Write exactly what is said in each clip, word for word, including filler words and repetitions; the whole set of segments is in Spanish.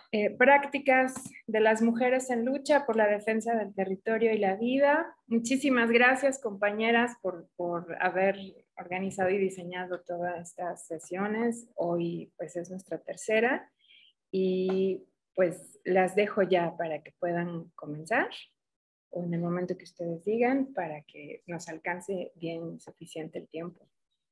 Eh, prácticas de las mujeres en lucha por la defensa del territorio y la vida. Muchísimas gracias, compañeras, por, por haber organizado y diseñado todas estas sesiones. Hoy pues es nuestra tercera y pues las dejo ya para que puedan comenzar o en el momento que ustedes digan para que nos alcance bien suficiente el tiempo.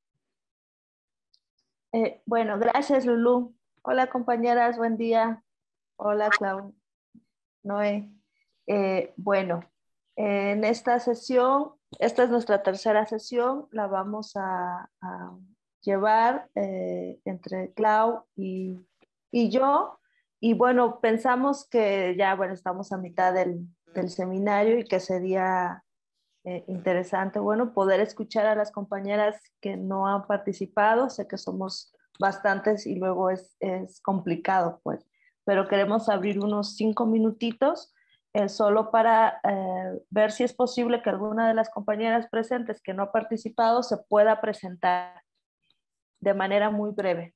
Eh, bueno, gracias, Lulú. Hola, compañeras, buen día. Hola, Clau, Noé. Eh, bueno, eh, en esta sesión, esta es nuestra tercera sesión, la vamos a, a llevar eh, entre Clau y, y yo. Y bueno, pensamos que ya, bueno, estamos a mitad del, del seminario y que sería eh, interesante, bueno, poder escuchar a las compañeras que no han participado. Sé que somos bastantes y luego es, es complicado, pues, pero queremos abrir unos cinco minutitos eh, solo para eh, ver si es posible que alguna de las compañeras presentes que no ha participado se pueda presentar de manera muy breve.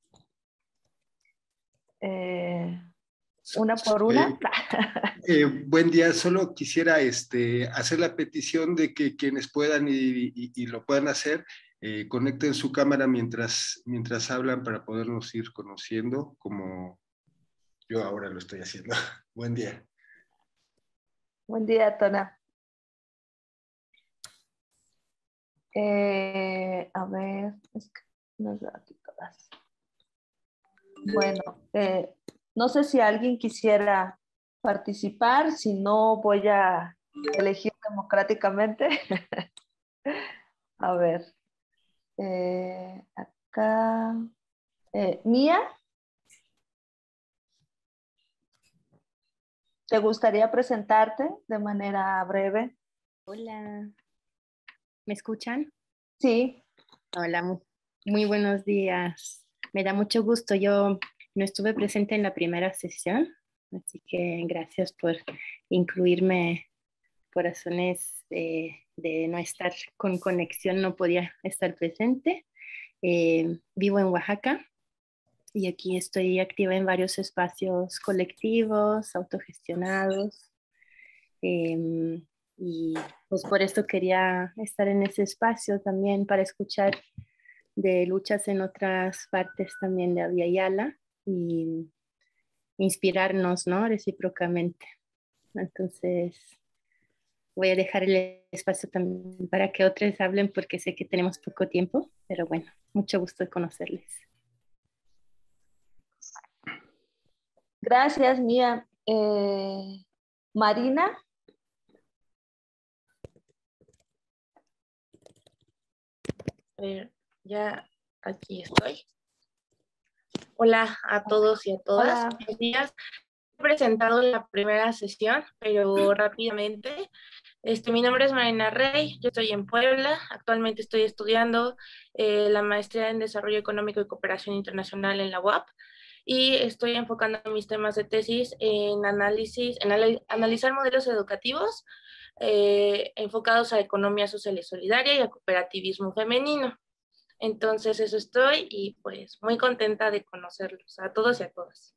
Eh, una por una. Eh, eh, buen día, solo quisiera este, hacer la petición de que quienes puedan y, y, y lo puedan hacer, eh, conecten su cámara mientras, mientras hablan para podernos ir conociendo como yo ahora lo estoy haciendo. Buen día. Buen día, Tona. Eh, a ver, es que no veo aquí todas. Bueno, eh, no sé si alguien quisiera participar, si no voy a elegir democráticamente. A ver, eh, acá, eh, Mía, ¿te gustaría presentarte de manera breve? Hola, ¿me escuchan? Sí. Hola, mu- muy buenos días. Me da mucho gusto. Yo no estuve presente en la primera sesión, así que gracias por incluirme. Por razones eh, de no estar con conexión, no podía estar presente. Eh, vivo en Oaxaca y aquí estoy activa en varios espacios colectivos, autogestionados. Eh, y pues por esto quería estar en ese espacio también para escuchar de luchas en otras partes también de Abya Yala y inspirarnos, ¿no? Recíprocamente. Entonces, voy a dejar el espacio también para que otros hablen porque sé que tenemos poco tiempo, pero bueno, mucho gusto de conocerles. Gracias, Mía. Eh, Marina. Eh, ya aquí estoy. Hola a todos y a todas. Hola. Buenos días. He presentado la primera sesión, pero rápidamente. Este, mi nombre es Marina Rey, yo estoy en Puebla. Actualmente estoy estudiando eh, la maestría en Desarrollo Económico y Cooperación Internacional en la U A P y estoy enfocando mis temas de tesis en análisis, en anal- analizar modelos educativos eh, enfocados a economía social y solidaria y a cooperativismo femenino. Entonces eso estoy y pues muy contenta de conocerlos a todos y a todas.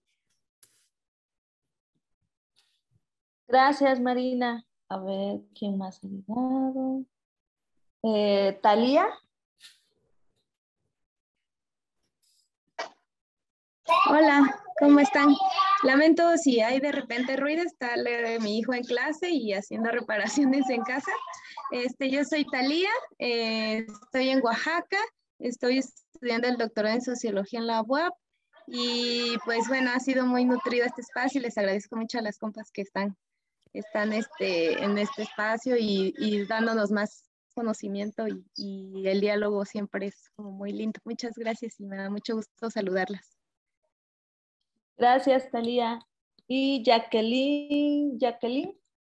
Gracias, Marina. A ver, ¿quién más ha llegado? Eh, Talía. Hola, ¿cómo están? Lamento si hay de repente ruido, está eh, mi hijo en clase y haciendo reparaciones en casa. Este, yo soy Talía, eh, estoy en Oaxaca, estoy estudiando el doctorado en Sociología en la U A P y pues bueno, ha sido muy nutrido este espacio y les agradezco mucho a las compas que están, están este, en este espacio y, y dándonos más conocimiento y, y el diálogo siempre es como muy lindo. Muchas gracias y me da mucho gusto saludarlas. Gracias, Talía. Y Jacqueline, Jacqueline.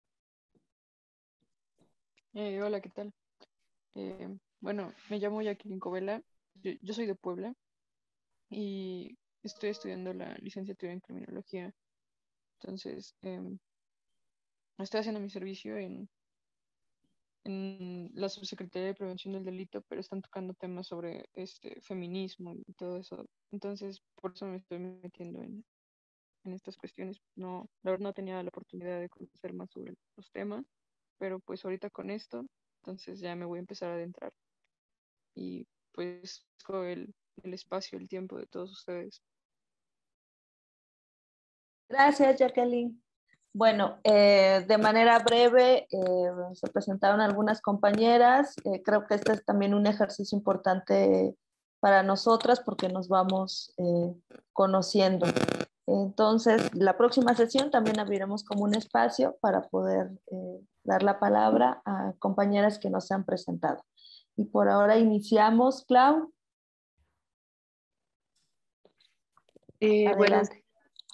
Eh, hola, ¿qué tal? Eh, bueno, me llamo Jacqueline Covela, yo, yo soy de Puebla y estoy estudiando la licenciatura en criminología. Entonces, em, estoy haciendo mi servicio en, en la Subsecretaría de Prevención del Delito, pero están tocando temas sobre este feminismo y todo eso. Entonces, por eso me estoy metiendo en, en estas cuestiones. No, la verdad no tenía la oportunidad de conocer más sobre los temas, pero pues ahorita con esto, entonces ya me voy a empezar a adentrar y pues con el, el espacio, el tiempo de todos ustedes. Gracias, Jacqueline. Bueno, eh, de manera breve, eh, se presentaron algunas compañeras. Eh, creo que este es también un ejercicio importante para nosotras porque nos vamos eh, conociendo. Entonces, la próxima sesión también abriremos como un espacio para poder eh, dar la palabra a compañeras que nos han presentado. Y por ahora iniciamos, Clau. Eh, buenos, Adelante.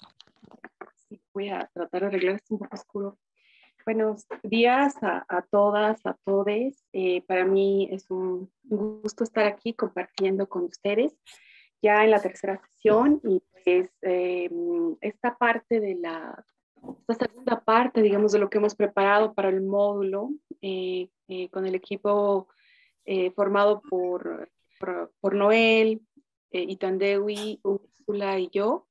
sí, voy a tratar de arreglar esto un poco oscuro. Buenos días a, a todas, a todes. Eh, para mí es un gusto estar aquí compartiendo con ustedes ya en la tercera sesión y pues eh, esta parte de la, esta segunda parte, digamos, de lo que hemos preparado para el módulo eh, eh, con el equipo eh, formado por, por, por Noel, eh, Itandewi, Úrsula y yo,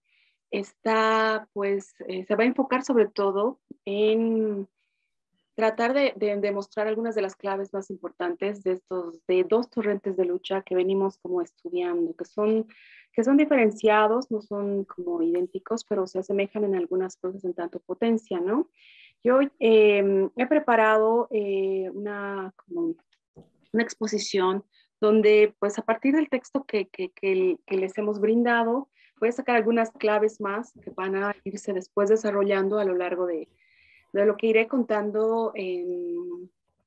está, pues, eh, se va a enfocar sobre todo en tratar de, de demostrar algunas de las claves más importantes de estos, de dos torrentes de lucha que venimos como estudiando, que son, que son diferenciados, no son como idénticos, pero se asemejan en algunas cosas en tanto potencia, ¿no? Yo eh, he preparado eh, una, como una exposición donde, pues, a partir del texto que, que, que, que les hemos brindado, voy a sacar algunas claves más que van a irse después desarrollando a lo largo de, de lo que iré contando en,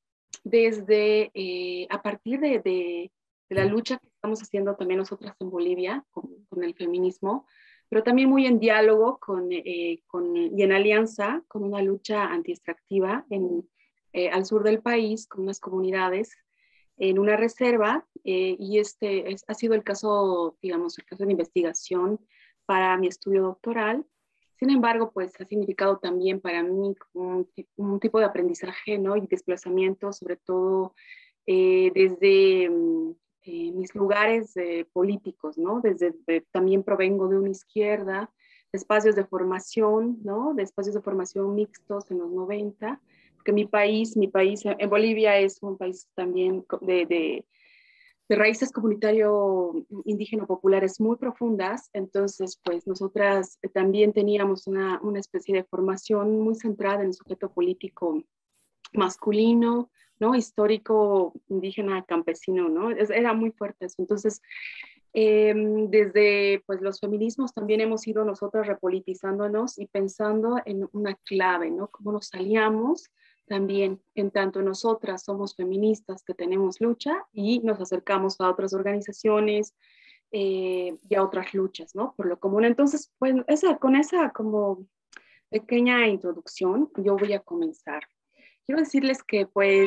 desde, eh, a partir de, de, de la lucha que estamos haciendo también nosotras en Bolivia con, con el feminismo, pero también muy en diálogo con, eh, con, y en alianza con una lucha anti-extractiva en, eh, al sur del país, con unas comunidades en una reserva, eh, y este es, ha sido el caso, digamos, el caso de investigación para mi estudio doctoral. Sin embargo, pues ha significado también para mí un, un tipo de aprendizaje, ¿no? Y desplazamiento, sobre todo eh, desde eh, mis lugares eh, políticos, ¿no? Desde, de, también provengo de una izquierda, de espacios de formación, ¿no? De espacios de formación mixtos en los noventa, porque mi país, mi país en Bolivia es un país también de, de de raíces comunitario indígena populares muy profundas, entonces pues nosotras también teníamos una, una especie de formación muy centrada en el sujeto político masculino, ¿no? Histórico, indígena, campesino, ¿no? Era muy fuerte eso. Entonces, eh, desde pues los feminismos también hemos ido nosotras repolitizándonos y pensando en una clave, ¿no? Cómo nos aliamos también, en tanto nosotras somos feministas que tenemos lucha y nos acercamos a otras organizaciones eh, y a otras luchas, ¿no? Por lo común. Entonces, pues esa, con esa como pequeña introducción, yo voy a comenzar. Quiero decirles que pues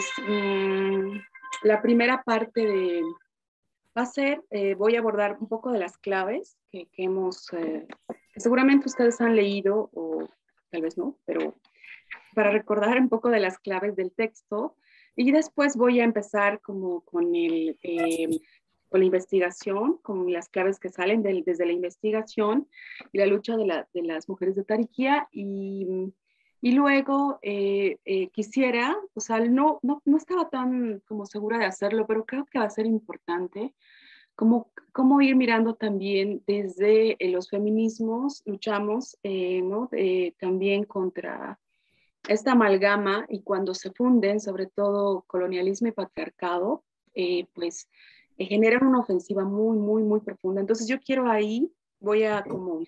mmm, la primera parte de, va a ser, eh, voy a abordar un poco de las claves que, que hemos, eh, que seguramente ustedes han leído o tal vez no, pero para recordar un poco de las claves del texto, y después voy a empezar como con, el, eh, con la investigación, con las claves que salen del, desde la investigación y la lucha de, la, de las mujeres de Tariquía, y, y luego eh, eh, quisiera, o sea, no, no, no estaba tan como segura de hacerlo, pero creo que va a ser importante cómo, cómo ir mirando también desde eh, los feminismos, luchamos eh, ¿no? eh, también contra esta amalgama, y cuando se funden, sobre todo colonialismo y patriarcado, eh, pues eh, generan una ofensiva muy, muy, muy profunda. Entonces yo quiero ahí, voy a como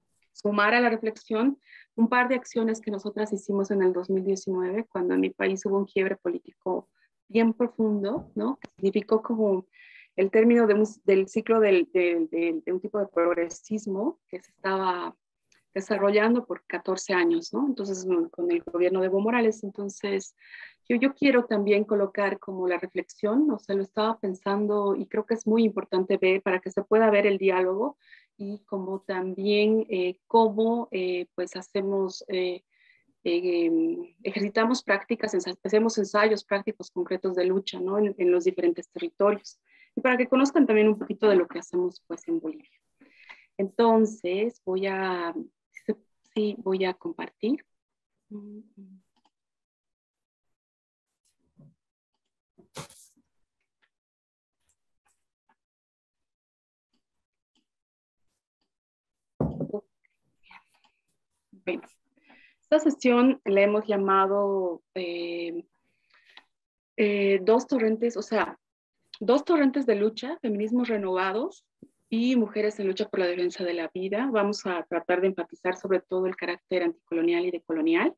sumar a la reflexión un par de acciones que nosotras hicimos en el dos mil diecinueve, cuando en mi país hubo un quiebre político bien profundo, ¿no? Que significó como el término de un, del ciclo del, de, de, de un tipo de progresismo que se estaba desarrollando por catorce años, ¿no? Entonces, con el gobierno de Evo Morales. Entonces, yo, yo quiero también colocar como la reflexión, o sea, lo estaba pensando y creo que es muy importante ver para que se pueda ver el diálogo y como también eh, cómo eh, pues hacemos, eh, eh, ejercitamos prácticas, hacemos ensayos prácticos concretos de lucha, ¿no? En, en los diferentes territorios. Y para que conozcan también un poquito de lo que hacemos pues en Bolivia. Entonces, voy a, sí voy a compartir. Bueno, esta sesión la hemos llamado eh, eh, dos torrentes, o sea, dos torrentes de lucha, feminismos renovados y mujeres en lucha por la defensa de la vida. Vamos a tratar de enfatizar sobre todo el carácter anticolonial y decolonial.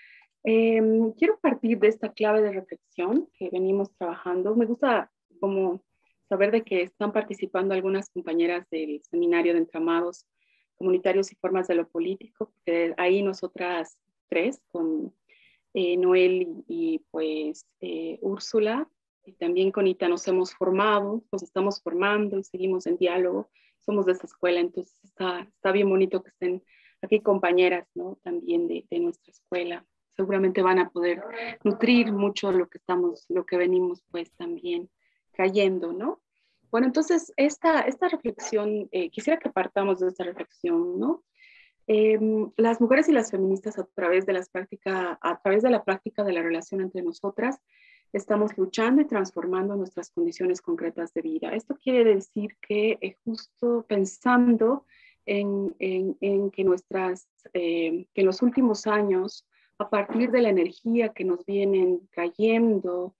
Eh, quiero partir de esta clave de reflexión que venimos trabajando. Me gusta como saber de que están participando algunas compañeras del seminario de entramados comunitarios y formas de lo político, porque ahí nosotras tres, con eh, Noel y, y pues eh, Úrsula, y también con Ita nos hemos formado, nos estamos formando y seguimos en diálogo, somos de esa escuela, entonces está, está bien bonito que estén aquí compañeras, ¿no? También de, de nuestra escuela. Seguramente van a poder nutrir mucho lo que estamos, lo que venimos pues también trayendo, ¿no? Bueno, entonces esta, esta reflexión, eh, quisiera que partamos de esta reflexión, ¿no? Eh, las mujeres y las feministas a través de las prácticas, a través de la práctica de la relación entre nosotras, estamos luchando y transformando nuestras condiciones concretas de vida. Esto quiere decir que eh, justo pensando en, en, en que nuestras, eh, que en los últimos años, a partir de la energía que nos vienen trayendo,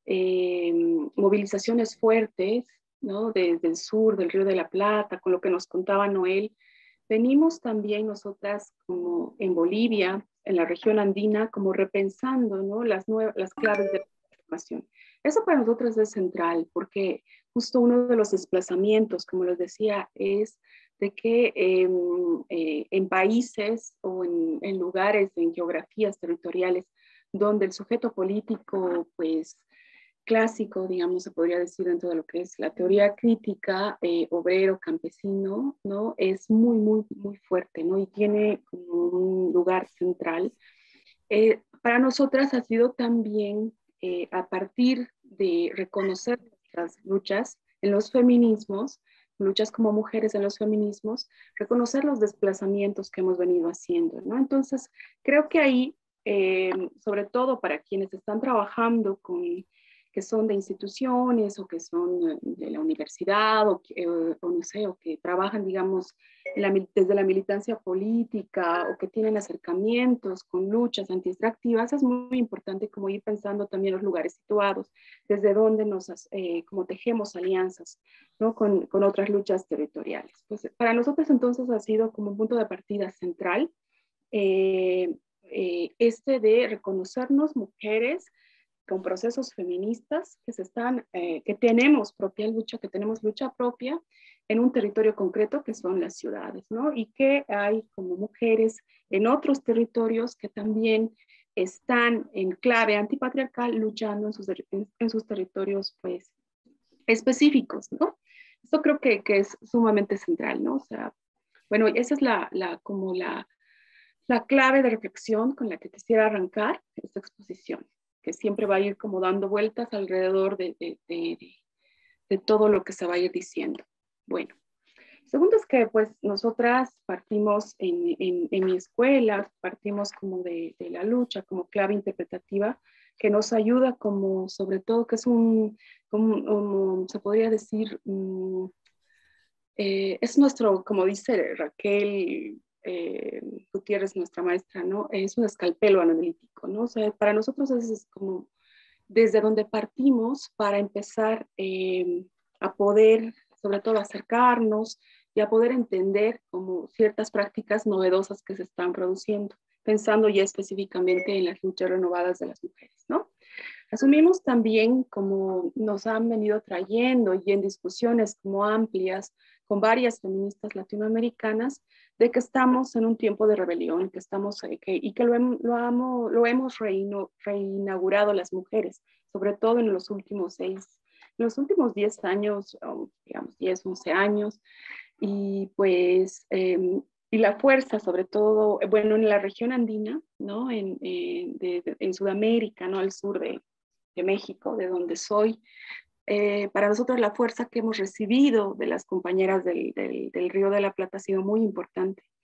eh, movilizaciones fuertes, ¿no? Desde el sur, del Río de la Plata, con lo que nos contaba Noel, venimos también nosotras como en Bolivia, en la región andina, como repensando, ¿no? las, nuevas, las claves de la transformación. Eso para nosotros es central, porque justo uno de los desplazamientos, como les decía, es de que eh, eh, en países o en, en lugares, en geografías territoriales, donde el sujeto político, pues, clásico, digamos, se podría decir dentro de lo que es la teoría crítica, eh, obrero, campesino, ¿no? Es muy, muy, muy fuerte, ¿no? Y tiene como un lugar central. Eh, para nosotras ha sido también eh, a partir de reconocer nuestras luchas en los feminismos, luchas como mujeres en los feminismos, reconocer los desplazamientos que hemos venido haciendo, ¿no? Entonces, creo que ahí, eh, sobre todo para quienes están trabajando con que son de instituciones o que son de la universidad o, que, o, o no sé, o que trabajan, digamos, en la, desde la militancia política o que tienen acercamientos con luchas anti-extractivas, es muy importante como ir pensando también los lugares situados, desde donde nos, eh, como tejemos alianzas, ¿no? con, con otras luchas territoriales. Pues para nosotros entonces ha sido como un punto de partida central eh, eh, este de reconocernos mujeres con procesos feministas que se están, eh, que tenemos propia lucha, que tenemos lucha propia en un territorio concreto que son las ciudades, ¿no? Y que hay como mujeres en otros territorios que también están en clave antipatriarcal luchando en sus, en, en sus territorios, pues, específicos, ¿no? Esto creo que, que es sumamente central, ¿no? O sea, bueno, esa es la, la como la, la clave de reflexión con la que quisiera arrancar esta exposición, que siempre va a ir como dando vueltas alrededor de, de, de, de, de todo lo que se va a ir diciendo. Bueno, segundo es que pues nosotras partimos en, en, en mi escuela, partimos como de, de la lucha, como clave interpretativa, que nos ayuda como, sobre todo, que es un, como, como se podría decir, um, eh, es nuestro, como dice Raquel eh, Gutiérrez, nuestra maestra, ¿no? Es un escalpelo analítico, ¿no? O sea, para nosotros es, es como desde donde partimos para empezar eh, a poder, sobre todo, acercarnos y a poder entender como ciertas prácticas novedosas que se están produciendo, pensando ya específicamente en las luchas renovadas de las mujeres, ¿no? Asumimos también, como nos han venido trayendo y en discusiones como amplias con varias feministas latinoamericanas, de que estamos en un tiempo de rebelión, que estamos, eh, que, y que lo, hem, lo, amo, lo hemos reino, reinaugurado las mujeres, sobre todo en los últimos seis, en los últimos diez años, o, digamos diez, once años, y pues... Eh, y la fuerza, sobre todo, bueno, en la región andina, ¿no? En, en, de, de, en Sudamérica, ¿no? Al sur de, de México, de donde soy. Eh, para nosotros la fuerza que hemos recibido de las compañeras del, del, del Río de la Plata ha sido muy importante,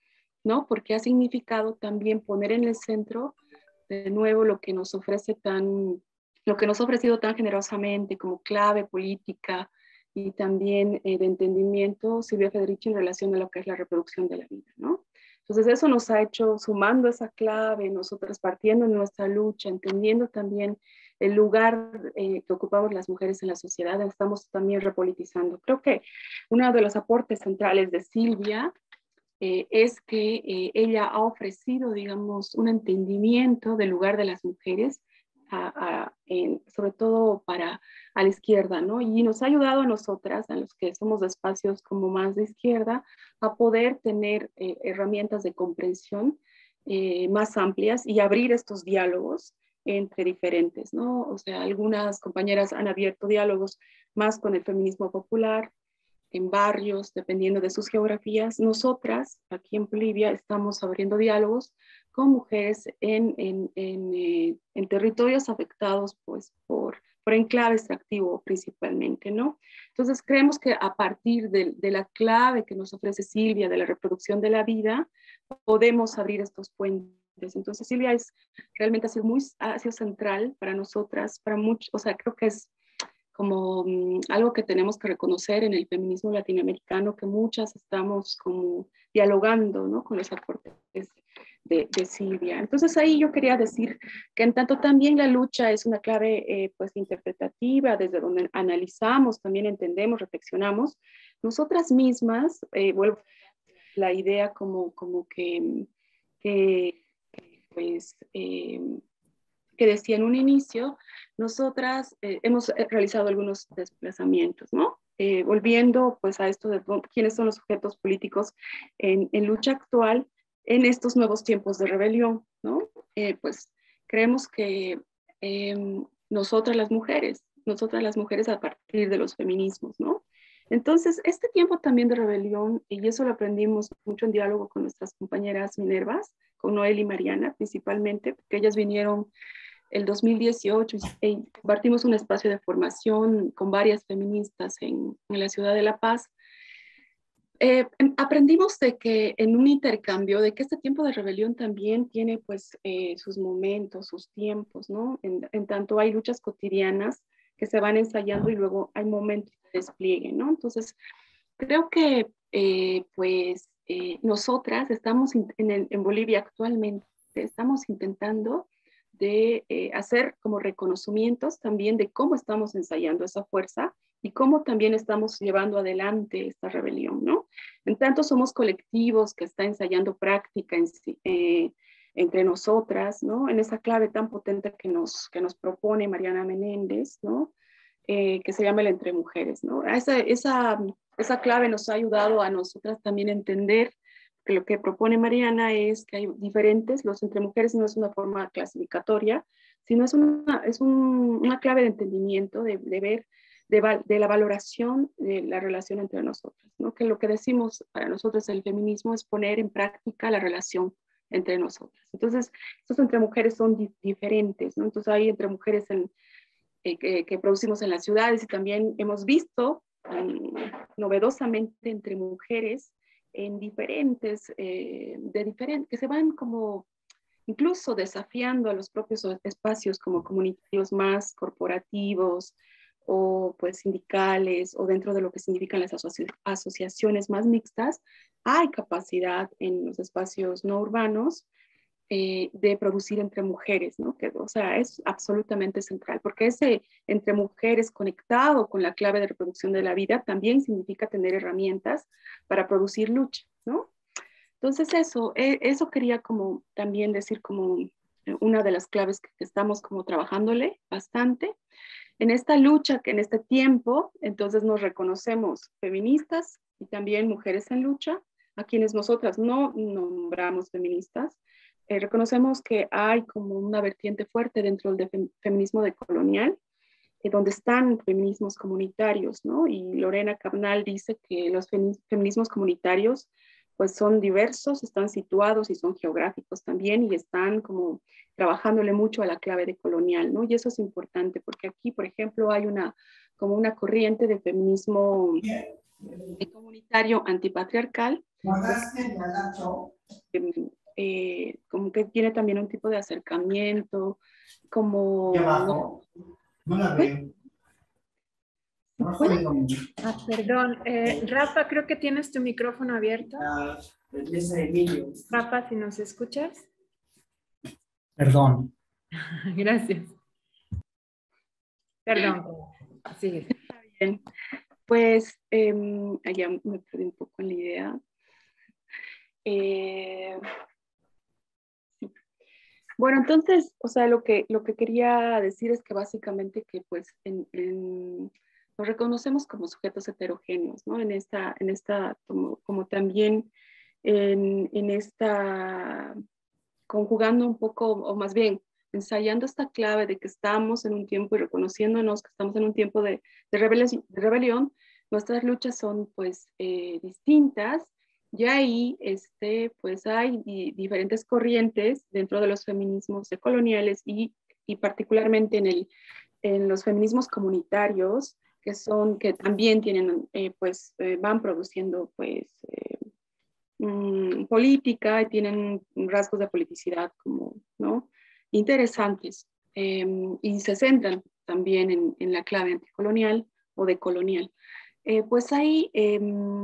¿no? Porque ha significado también poner en el centro de nuevo lo que nos ofrece tan, lo que nos ha ofrecido tan generosamente como clave política y también eh, de entendimiento Silvia Federici en relación a lo que es la reproducción de la vida, ¿no? Entonces eso nos ha hecho, sumando esa clave, nosotras partiendo en nuestra lucha, entendiendo también el lugar eh, que ocupamos las mujeres en la sociedad, estamos también repolitizando. Creo que uno de los aportes centrales de Silvia eh, es que eh, ella ha ofrecido, digamos, un entendimiento del lugar de las mujeres, a, a, en, sobre todo para a la izquierda, ¿no? Y nos ha ayudado a nosotras, a los que somos de espacios como más de izquierda, a poder tener eh, herramientas de comprensión eh, más amplias y abrir estos diálogos entre diferentes, ¿no? O sea, algunas compañeras han abierto diálogos más con el feminismo popular, en barrios, dependiendo de sus geografías. Nosotras, aquí en Bolivia, estamos abriendo diálogos con mujeres en, en, en, eh, en territorios afectados pues, por, por enclave extractivo principalmente, ¿no? Entonces, creemos que a partir de, de la clave que nos ofrece Silvia de la reproducción de la vida, podemos abrir estos puentes. Entonces, Silvia es, realmente ha sido muy ha sido central para nosotras, para muchos, o sea, creo que es como um, algo que tenemos que reconocer en el feminismo latinoamericano, que muchas estamos como dialogando, ¿no? Con los aportes de, de Silvia. Entonces ahí yo quería decir que en tanto también la lucha es una clave eh, pues interpretativa, desde donde analizamos, también entendemos, reflexionamos, nosotras mismas, eh, vuelvo a la idea como, como que, que pues... Eh, que decía en un inicio, nosotras eh, hemos realizado algunos desplazamientos, ¿no? Eh, volviendo pues a esto de quiénes son los sujetos políticos en, en lucha actual en estos nuevos tiempos de rebelión, ¿no? Eh, pues creemos que eh, nosotras las mujeres, nosotras las mujeres a partir de los feminismos, ¿no? Entonces, este tiempo también de rebelión, y eso lo aprendimos mucho en diálogo con nuestras compañeras Minervas, con Noel y Mariana principalmente, porque ellas vinieron el dos mil dieciocho y compartimos un espacio de formación con varias feministas en, en la ciudad de La Paz. Eh, aprendimos de que en un intercambio, de que este tiempo de rebelión también tiene pues eh, sus momentos, sus tiempos, ¿no? En, en tanto hay luchas cotidianas que se van ensayando y luego hay momentos de despliegue, ¿no? Entonces, creo que eh, pues eh, nosotras estamos in, en, en Bolivia actualmente, estamos intentando de eh, hacer como reconocimientos también de cómo estamos ensayando esa fuerza y cómo también estamos llevando adelante esta rebelión, ¿no? En tanto somos colectivos que está ensayando práctica en, eh, entre nosotras, ¿no? En esa clave tan potente que nos, que nos propone Mariana Menéndez, ¿no? Eh, que se llama el Entre Mujeres, ¿no? Esa, esa, esa clave nos ha ayudado a nosotras también a entender que lo que propone Mariana es que hay diferentes, los entre mujeres no es una forma clasificatoria, sino es una, es un, una clave de entendimiento, de, de ver, de, de la valoración de la relación entre nosotras, ¿no? Que lo que decimos para nosotros el feminismo es poner en práctica la relación entre nosotras. Entonces, estos entre mujeres son di diferentes, ¿no? Entonces hay entre mujeres en, eh, que, que producimos en las ciudades y también hemos visto um, novedosamente entre mujeres en diferentes, eh, de diferentes, que se van como incluso desafiando a los propios espacios como comunitarios más corporativos o pues sindicales o dentro de lo que significan las asoci asociaciones más mixtas, hay capacidad en los espacios no urbanos eh, de producir entre mujeres, ¿no? Que, o sea, es absolutamente central, porque ese entre mujeres conectado con la clave de reproducción de la vida también significa tener herramientas para producir lucha, ¿no? Entonces eso, eh, eso quería como también decir como una de las claves que, que estamos como trabajándole bastante. En esta lucha, que en este tiempo, entonces nos reconocemos feministas y también mujeres en lucha, a quienes nosotras no nombramos feministas. Eh, reconocemos que hay como una vertiente fuerte dentro del fem feminismo decolonial, eh, donde están feminismos comunitarios, ¿no? Y Lorena Cabnal dice que los fem feminismos comunitarios pues son diversos, están situados y son geográficos también y están como trabajándole mucho a la clave decolonial, ¿no? Y eso es importante porque aquí, por ejemplo, hay una como una corriente de feminismo comunitario antipatriarcal, eh, como que tiene también un tipo de acercamiento, como... ¿no? ¿Eh? Ah, perdón, eh, Rafa, creo que tienes tu micrófono abierto. Rafa, si nos escuchas. Perdón. Gracias. Perdón. Sigue. Está bien. Pues, eh, allá me perdí un poco en la idea. Eh, bueno, entonces, o sea, lo que, lo que quería decir es que básicamente que pues en, en, nos reconocemos como sujetos heterogéneos, ¿no? En esta, en esta como, como también en, en esta, conjugando un poco, o más bien, ensayando esta clave de que estamos en un tiempo y reconociéndonos que estamos en un tiempo de, de, rebelión, de rebelión, nuestras luchas son pues eh, distintas. Y ahí este, pues hay di diferentes corrientes dentro de los feminismos decoloniales y, y particularmente en, el, en los feminismos comunitarios, que son, que también tienen, eh, pues, eh, van produciendo, pues, eh, mmm, política y tienen rasgos de politicidad como, ¿no? Interesantes. Eh, y se centran también en, en la clave anticolonial o decolonial. Eh, pues ahí eh,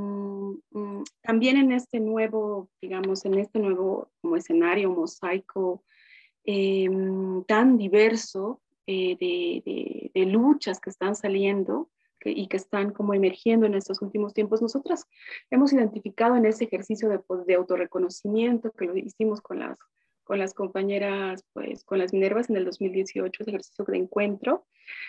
también en este nuevo, digamos, en este nuevo como escenario mosaico eh, tan diverso eh, de, de, de luchas que están saliendo que, y que están como emergiendo en estos últimos tiempos, nosotras hemos identificado en ese ejercicio de, de autorreconocimiento que lo hicimos con las, con las compañeras, pues con las Minervas en el dos mil dieciocho, ese ejercicio de encuentro,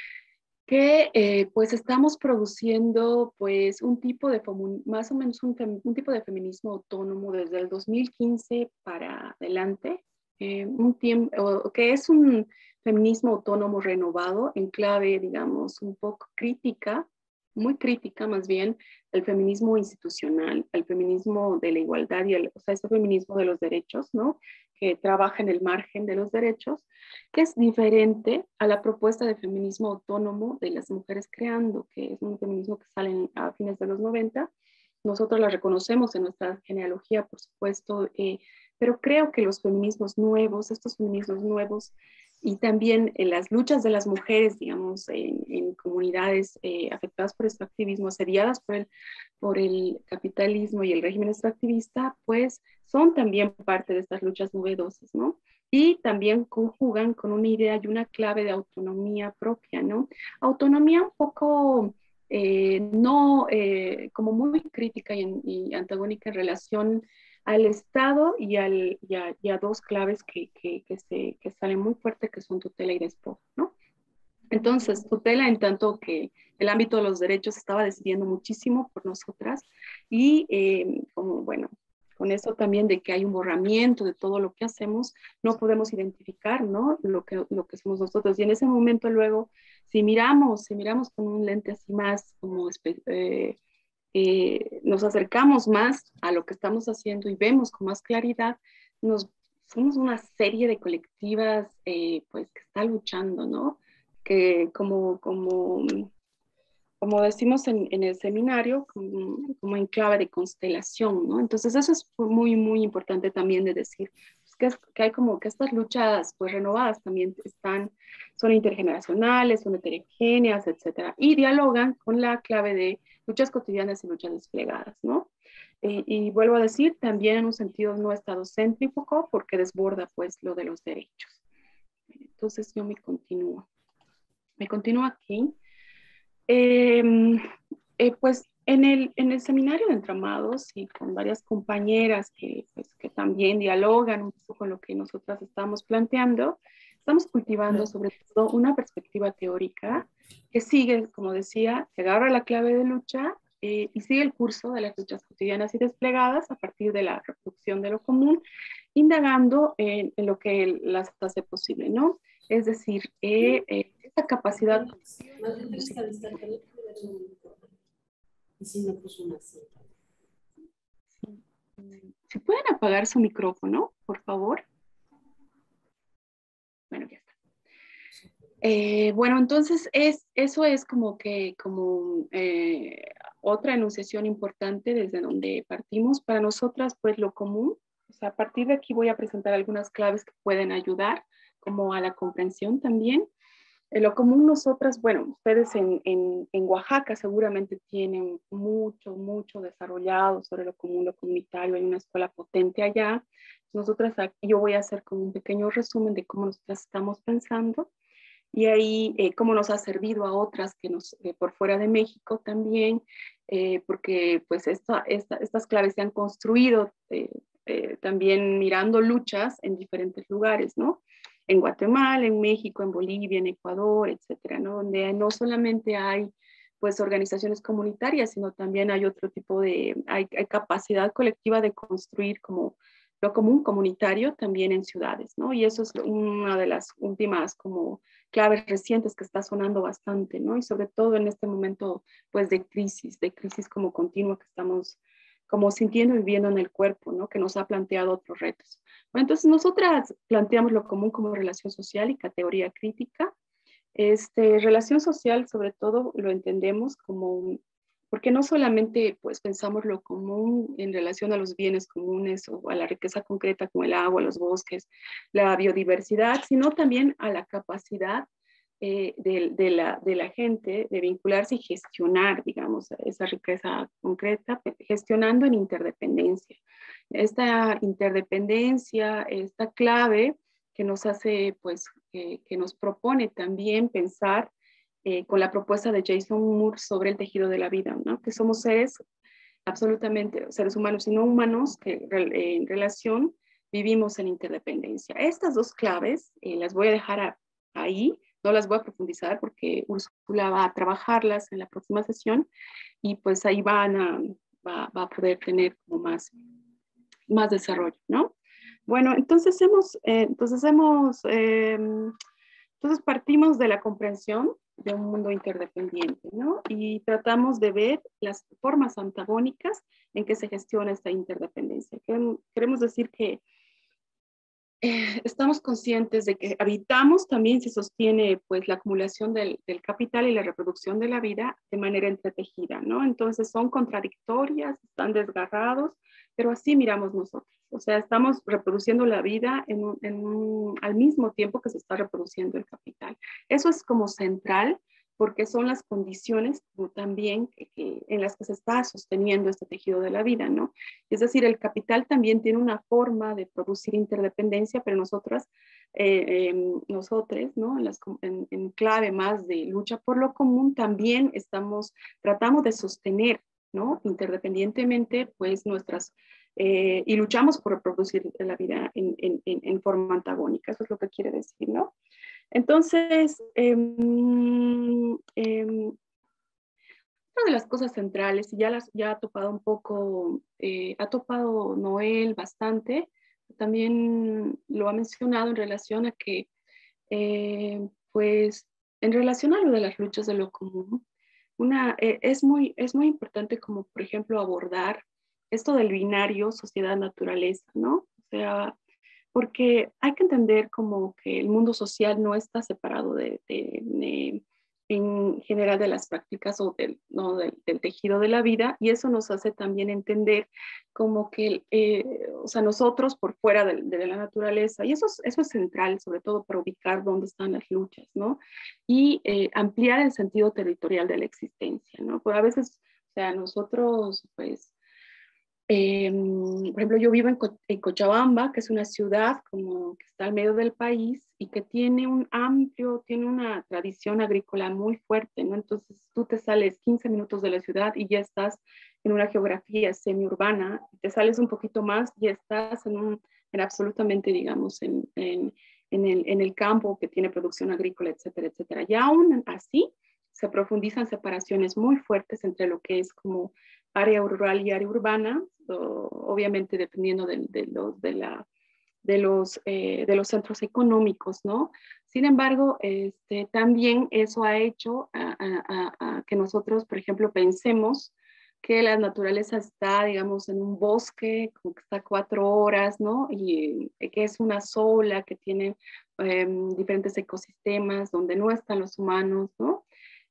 que eh, pues estamos produciendo pues un tipo de, más o menos un, un tipo de feminismo autónomo desde el dos mil quince para adelante, eh, un tiempo, que es un feminismo autónomo renovado en clave, digamos, un poco crítica, muy crítica más bien, el feminismo institucional, el feminismo de la igualdad y el, o sea, ese feminismo de los derechos, ¿no? Que trabaja en el margen de los derechos, que es diferente a la propuesta de feminismo autónomo de las mujeres creando, que es un feminismo que sale a fines de los noventa. Nosotros la reconocemos en nuestra genealogía, por supuesto, eh, pero creo que los feminismos nuevos, estos feminismos nuevos, y también en las luchas de las mujeres, digamos, en, en comunidades eh, afectadas por este activismo, asediadas por el, por el capitalismo y el régimen extractivista, pues son también parte de estas luchas novedosas, ¿no? Y también conjugan con una idea y una clave de autonomía propia, ¿no? Autonomía un poco, eh, no, eh, como muy crítica y, y antagónica en relación al Estado y, al, y, a, y a dos claves que, que, que, se, que salen muy fuerte, que son tutela y despojo, ¿no? Entonces, tutela en tanto que el ámbito de los derechos estaba decidiendo muchísimo por nosotras y eh, como, bueno, con eso también de que hay un borramiento de todo lo que hacemos, no podemos identificar, ¿no? Lo que, lo que somos nosotros. Y en ese momento luego, si miramos, si miramos con un lente así más como... Eh, eh, nos acercamos más a lo que estamos haciendo y vemos con más claridad, nos, somos una serie de colectivas eh, pues que está luchando, ¿no? Que como, como, como decimos en, en el seminario, como, como en clave de constelación, ¿no? Entonces eso es muy, muy importante también de decir, pues, que, es, que hay como que estas luchas pues renovadas también están, son intergeneracionales, son heterogéneas, etcétera, y dialogan con la clave de luchas cotidianas y luchas desplegadas, ¿no? Y, y vuelvo a decir, también en un sentido no estadocéntrico, porque desborda pues lo de los derechos. Entonces yo me continúo. Me continúo aquí. Eh, eh, pues en el, en el seminario de entramados y con varias compañeras que, pues, que también dialogan un poco con lo que nosotras estamos planteando, estamos cultivando sobre todo una perspectiva teórica que sigue, como decía, que agarra la clave de lucha eh, y sigue el curso de las luchas cotidianas y desplegadas a partir de la reproducción de lo común, indagando en, en lo que las hace posible, ¿no? Es decir, eh, eh, esa capacidad... ¿Se pueden apagar su micrófono, por favor? Bueno, ya está. Eh, bueno, entonces es, eso es como que, como, eh, otra enunciación importante desde donde partimos. Para nosotras, pues lo común, o sea, a partir de aquí voy a presentar algunas claves que pueden ayudar como a la comprensión también. En lo común nosotras, bueno, ustedes en, en, en Oaxaca seguramente tienen mucho, mucho desarrollado sobre lo común, lo comunitario, hay una escuela potente allá. Nosotras, yo voy a hacer como un pequeño resumen de cómo nosotras estamos pensando y ahí eh, cómo nos ha servido a otras que nos, eh, por fuera de México también, eh, porque pues esta, esta, estas claves se han construido eh, eh, también mirando luchas en diferentes lugares, ¿no? En Guatemala, en México, en Bolivia, en Ecuador, etcétera, ¿no? Donde no solamente hay pues organizaciones comunitarias, sino también hay otro tipo de, hay, hay capacidad colectiva de construir como lo común comunitario también en ciudades, ¿no? Y eso es una de las últimas como claves recientes que está sonando bastante, ¿no? Y sobre todo en este momento pues de crisis, de crisis como continua que estamos como sintiendo y viviendo en el cuerpo, ¿no? Que nos ha planteado otros retos. Bueno, entonces nosotras planteamos lo común como relación social y categoría crítica. Este, relación social sobre todo lo entendemos como, porque no solamente pues pensamos lo común en relación a los bienes comunes o a la riqueza concreta como el agua, los bosques, la biodiversidad, sino también a la capacidad eh, de, de, la, de la gente de vincularse y gestionar, digamos, esa riqueza concreta, gestionando en interdependencia. Esta interdependencia, esta clave que nos hace, pues, eh, que nos propone también pensar eh, con la propuesta de Jason Moore sobre el tejido de la vida, ¿no? Que somos seres absolutamente, seres humanos y no humanos, que eh, en relación vivimos en interdependencia. Estas dos claves eh, las voy a dejar a, ahí, no las voy a profundizar porque Úrsula va a trabajarlas en la próxima sesión y pues ahí van a, va, va a poder tener como más, más desarrollo, ¿no? Bueno, entonces hemos, eh, entonces hemos, eh, entonces partimos de la comprensión de un mundo interdependiente, ¿no? Y tratamos de ver las formas antagónicas en que se gestiona esta interdependencia. Queremos decir que eh, estamos conscientes de que habitamos también se sostiene pues la acumulación del, del capital y la reproducción de la vida de manera entretejida, ¿no? Entonces son contradictorias, están desgarrados, pero así miramos nosotros. O sea, estamos reproduciendo la vida en un, en un, al mismo tiempo que se está reproduciendo el capital. Eso es como central porque son las condiciones también que, que, en las que se está sosteniendo este tejido de la vida, ¿no? Es decir, el capital también tiene una forma de producir interdependencia, pero nosotras, eh, eh, nosotros, ¿no? En, las, en, en clave más de lucha por lo común, también estamos, tratamos de sostener, ¿no? Interdependientemente, pues, nuestras, eh, y luchamos por reproducir la vida en, en, en forma antagónica, eso es lo que quiere decir, ¿no? Entonces, eh, eh, una de las cosas centrales, y ya, las, ya ha topado un poco, eh, ha topado Noel bastante, también lo ha mencionado en relación a que, eh, pues, en relación a lo de las luchas de lo común, una, eh, es, muy, es muy importante como, por ejemplo, abordar esto del binario sociedad-naturaleza, ¿no? O sea, porque hay que entender como que el mundo social no está separado de, de, de, en general de las prácticas o del, no, del, del tejido de la vida, y eso nos hace también entender como que, eh, o sea, nosotros por fuera de, de la naturaleza, y eso es, eso es central, sobre todo para ubicar dónde están las luchas, ¿no? Y eh, ampliar el sentido territorial de la existencia, ¿no? Porque a veces, o sea, nosotros, pues, Eh, por ejemplo, yo vivo en, Co en Cochabamba, que es una ciudad como que está al medio del país y que tiene un amplio, tiene una tradición agrícola muy fuerte, ¿no? Entonces tú te sales quince minutos de la ciudad y ya estás en una geografía semiurbana, te sales un poquito más y estás en, un, en absolutamente, digamos, en, en, en, el, en el campo que tiene producción agrícola, etcétera, etcétera. Y aún así se profundizan separaciones muy fuertes entre lo que es como área rural y área urbana, o, obviamente dependiendo de, de, los, de, la, de, los, eh, de los centros económicos, ¿no? Sin embargo, este, también eso ha hecho a, a, a que nosotros, por ejemplo, pensemos que la naturaleza está, digamos, en un bosque, como que está cuatro horas, ¿no? Y eh, que es una sola, que tiene eh, diferentes ecosistemas donde no están los humanos, ¿no?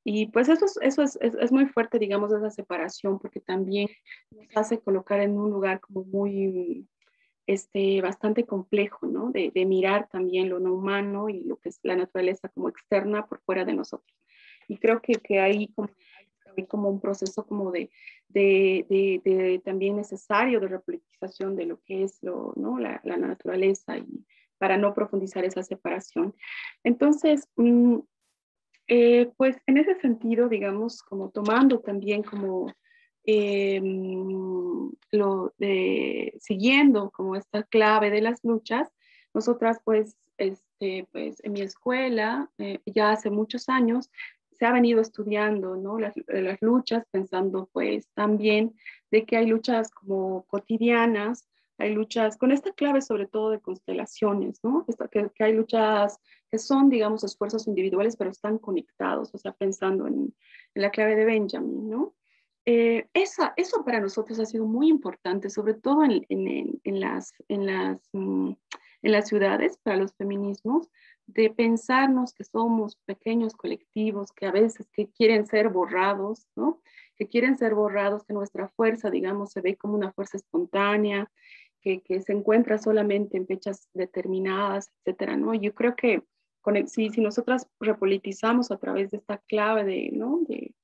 Y pues eso, es, eso es, es, es muy fuerte, digamos, esa separación, porque también nos hace colocar en un lugar como muy, este, bastante complejo, ¿no? De, de mirar también lo no humano y lo que es la naturaleza como externa por fuera de nosotros. Y creo que, que ahí como, hay como un proceso como de, de, de, de también necesario de repolitización de lo que es lo, ¿no? la, la naturaleza y para no profundizar esa separación. Entonces, mmm, eh, pues en ese sentido, digamos, como tomando también como eh, lo de, siguiendo como esta clave de las luchas, nosotras pues, este, pues en mi escuela, eh, ya hace muchos años, se ha venido estudiando, ¿no? Las, las luchas, pensando pues también de que hay luchas como cotidianas, hay luchas con esta clave sobre todo de constelaciones, ¿no? Esta, que, que hay luchas que son, digamos, esfuerzos individuales, pero están conectados, o sea, pensando en, en la clave de Benjamin, ¿no? Eh, esa, eso para nosotros ha sido muy importante, sobre todo en, en, en las, en, las, en las ciudades, para los feminismos, de pensarnos que somos pequeños colectivos que a veces que quieren ser borrados, ¿no? Que quieren ser borrados, que nuestra fuerza, digamos, se ve como una fuerza espontánea, que, que se encuentra solamente en fechas determinadas, etcétera, ¿no? Yo creo que con, si, si nosotras repolitizamos a través de esta clave de, ¿no? De,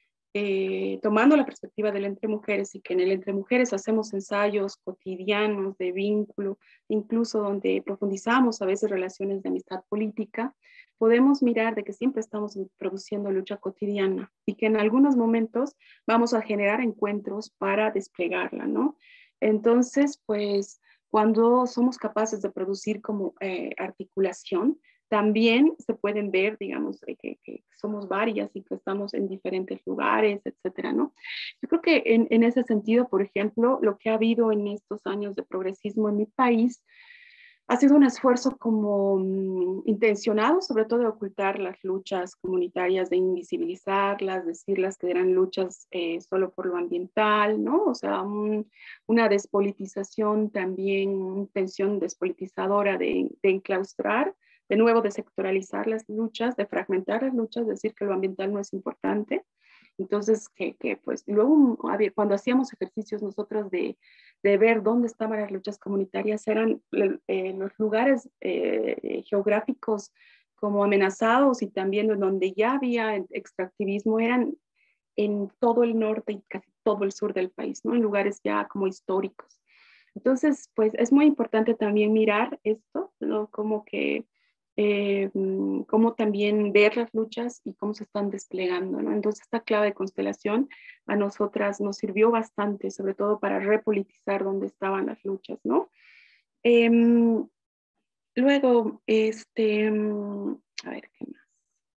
eh, tomando la perspectiva del entre mujeres y que en el entre mujeres hacemos ensayos cotidianos de vínculo, incluso donde profundizamos a veces relaciones de amistad política, podemos mirar de que siempre estamos produciendo lucha cotidiana y que en algunos momentos vamos a generar encuentros para desplegarla, ¿no? Entonces, pues cuando somos capaces de producir como eh, articulación, también se pueden ver, digamos, que, que somos varias y que estamos en diferentes lugares, etcétera, ¿no? Yo creo que en, en ese sentido, por ejemplo, lo que ha habido en estos años de progresismo en mi país ha sido un esfuerzo como um, intencionado, sobre todo de ocultar las luchas comunitarias, de invisibilizarlas, decirlas que eran luchas eh, solo por lo ambiental, ¿no? O sea, un, una despolitización también, una intención despolitizadora de, de enclaustrar, de nuevo de sectoralizar las luchas, de fragmentar las luchas, decir que lo ambiental no es importante. Entonces, que, que pues luego cuando hacíamos ejercicios nosotros de, de ver dónde estaban las luchas comunitarias, eran eh, los lugares eh, geográficos como amenazados y también en donde ya había extractivismo, eran en todo el norte y casi todo el sur del país, ¿no? En lugares ya como históricos. Entonces, pues es muy importante también mirar esto, ¿no? Como que eh, cómo también ver las luchas y cómo se están desplegando, ¿no? Entonces esta clave de constelación a nosotras nos sirvió bastante, sobre todo para repolitizar dónde estaban las luchas, ¿no? Eh, luego, este, a ver, ¿qué más?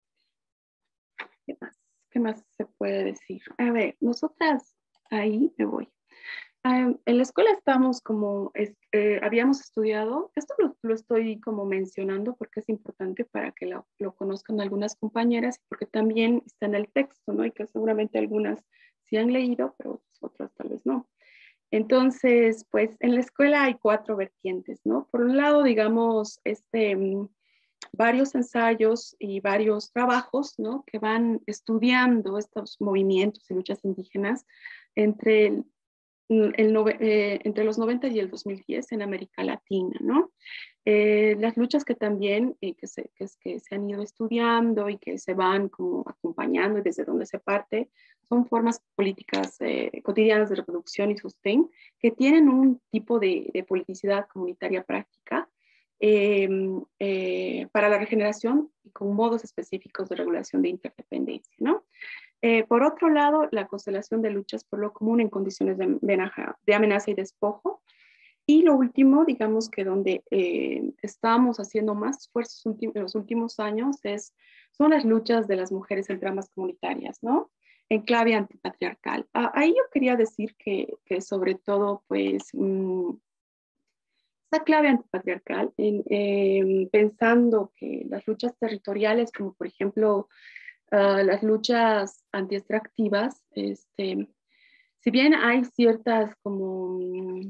¿Qué más? ¿Qué más se puede decir? A ver, nosotras, ahí me voy. Um, en la escuela estamos como, es, eh, habíamos estudiado, esto lo, lo estoy como mencionando porque es importante para que lo, lo conozcan algunas compañeras, porque también está en el texto, ¿no? Y que seguramente algunas sí han leído, pero otras tal vez no. Entonces, pues en la escuela hay cuatro vertientes, ¿no? Por un lado, digamos, este, varios ensayos y varios trabajos, ¿no? Que van estudiando estos movimientos y luchas indígenas entre el El, eh, entre los noventa y el dos mil diez en América Latina, ¿no? Eh, las luchas que también eh, que, se, que, que se han ido estudiando y que se van como acompañando y desde donde se parte, son formas políticas eh, cotidianas de reproducción y sostén que tienen un tipo de, de politicidad comunitaria práctica eh, eh, para la regeneración y con modos específicos de regulación de interdependencia, ¿no? Eh, por otro lado, la constelación de luchas por lo común en condiciones de amenaza, de amenaza y despojo. Y lo último, digamos que donde eh, estamos haciendo más esfuerzos en los últimos años es, son las luchas de las mujeres en tramas comunitarias, ¿no? En clave antipatriarcal. Ah, ahí yo quería decir que, que sobre todo, pues, mmm, esta clave antipatriarcal, en, eh, pensando que las luchas territoriales, como por ejemplo, Uh, las luchas antiextractivas, este, si bien hay ciertas como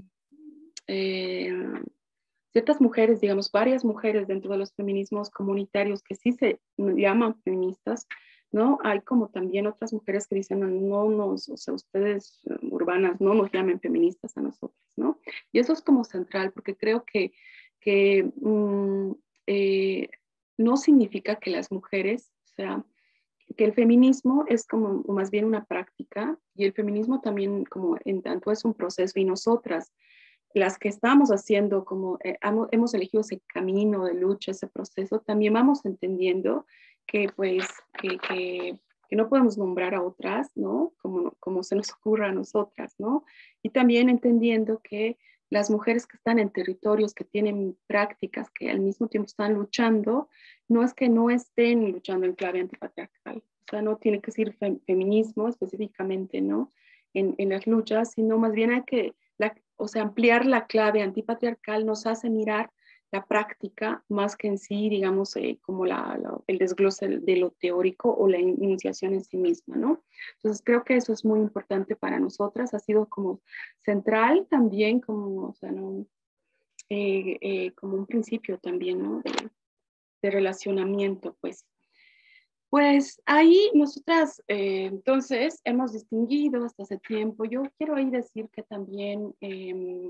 eh, ciertas mujeres, digamos, varias mujeres dentro de los feminismos comunitarios que sí se llaman feministas, ¿no? Hay como también otras mujeres que dicen, no nos, o sea, ustedes um, urbanas no nos llamen feministas a nosotras, ¿no? Y eso es como central, porque creo que, que um, eh, no significa que las mujeres, o sea, que el feminismo es como más bien una práctica y el feminismo también como en tanto es un proceso y nosotras, las que estamos haciendo como eh, hemos elegido ese camino de lucha, ese proceso, también vamos entendiendo que pues que, que, que no podemos nombrar a otras, ¿no? Como, como se nos ocurra a nosotras, ¿no? Y también entendiendo que las mujeres que están en territorios que tienen prácticas que al mismo tiempo están luchando, no es que no estén luchando en clave antipatriarcal, o sea, no tiene que ser fem feminismo específicamente, ¿no? En, en las luchas, sino más bien hay que, la, o sea, ampliar la clave antipatriarcal nos hace mirar la práctica más que en sí, digamos, eh, como la, la, el desglose de lo teórico o la iniciación en sí misma, ¿no? Entonces creo que eso es muy importante para nosotras, ha sido como central también, como, o sea, ¿no? eh, eh, como un principio también, ¿no? De, de relacionamiento, pues. Pues ahí nosotras, eh, entonces, hemos distinguido hasta hace tiempo. Yo quiero ahí decir que también eh,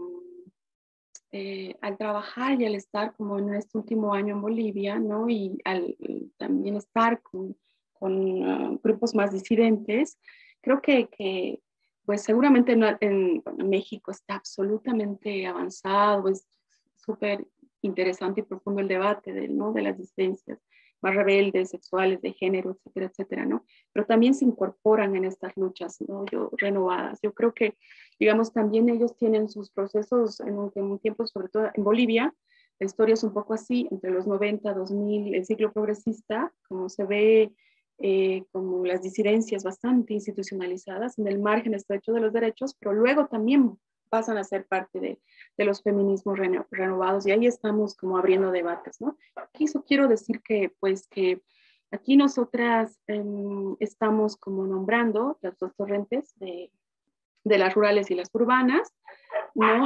eh, al trabajar y al estar como en este último año en Bolivia, ¿no? Y al también estar con, con uh, grupos más disidentes, creo que, que pues seguramente en, en, en México está absolutamente avanzado, es súper interesante y profundo el debate de, ¿no? de las disidencias más rebeldes, sexuales, de género, etcétera, etcétera, ¿no? Pero también se incorporan en estas luchas, ¿no? Yo, renovadas. Yo creo que, digamos, también ellos tienen sus procesos en un, en un tiempo, sobre todo en Bolivia, la historia es un poco así, entre los noventa, dos mil, el ciclo progresista, como se ve eh, como las disidencias bastante institucionalizadas en el margen estrecho de los derechos, pero luego también pasan a ser parte de, de los feminismos reno, renovados y ahí estamos como abriendo debates, ¿no? Aquí eso quiero decir que, pues, que aquí nosotras eh, estamos como nombrando las dos corrientes de, de las rurales y las urbanas, ¿no?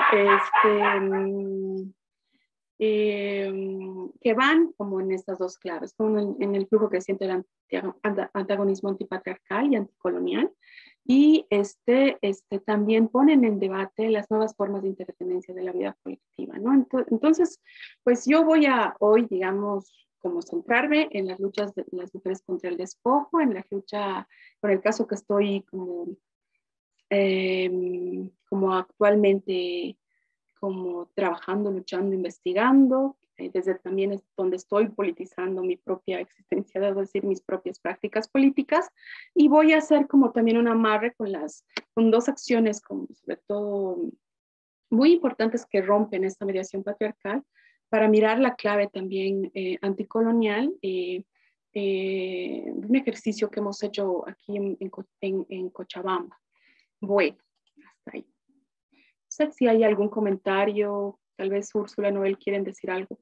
Este, eh, que van como en estas dos claves, como en, en el flujo creciente del antagonismo antipatriarcal y anticolonial, y este, este, también ponen en debate las nuevas formas de interdependencia de la vida colectiva, ¿no? Entonces, pues yo voy a hoy, digamos, como centrarme en las luchas de las mujeres contra el despojo, en la lucha, por el caso que estoy como, eh, como actualmente como trabajando, luchando, investigando, eh, desde también es donde estoy politizando mi propia existencia, debo decir, mis propias prácticas políticas, y voy a hacer como también un amarre con, las, con dos acciones, como sobre todo muy importantes que rompen esta mediación patriarcal, para mirar la clave también eh, anticolonial, eh, eh, un ejercicio que hemos hecho aquí en, en, en Cochabamba. Bueno, hasta ahí. No sé si hay algún comentario, tal vez Úrsula, Noel quieren decir algo.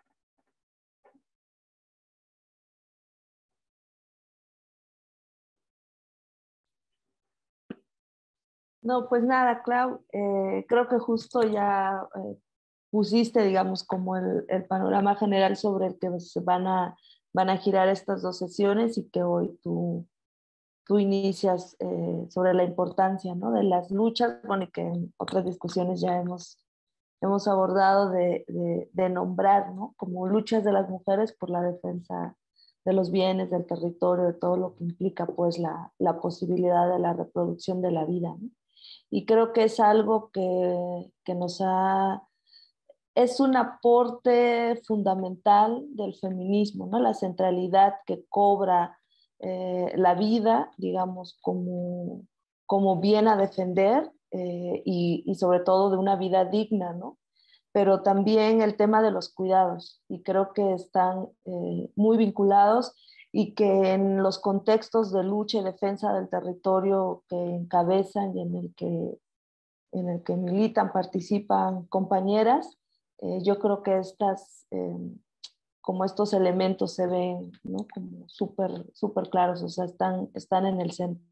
No, pues nada, Clau, eh, creo que justo ya eh, pusiste, digamos, como el, el panorama general sobre el que se van a, van a girar estas dos sesiones y que hoy tú, tú inicias eh, sobre la importancia, ¿no? De las luchas, bueno, y que en otras discusiones ya hemos, hemos abordado de, de, de nombrar, ¿no? Como luchas de las mujeres por la defensa de los bienes, del territorio, de todo lo que implica, pues, la, la posibilidad de la reproducción de la vida, ¿no? Y creo que es algo que, que nos ha, es un aporte fundamental del feminismo, ¿no? La centralidad que cobra eh, la vida, digamos, como, como bien a defender eh, y, y sobre todo de una vida digna, ¿no? Pero también el tema de los cuidados, y creo que están eh, muy vinculados y que en los contextos de lucha y defensa del territorio que encabezan y en el que, en el que militan, participan compañeras, eh, yo creo que estas, eh, como estos elementos se ven, ¿no? Como súper súper claros, o sea, están, están en el centro.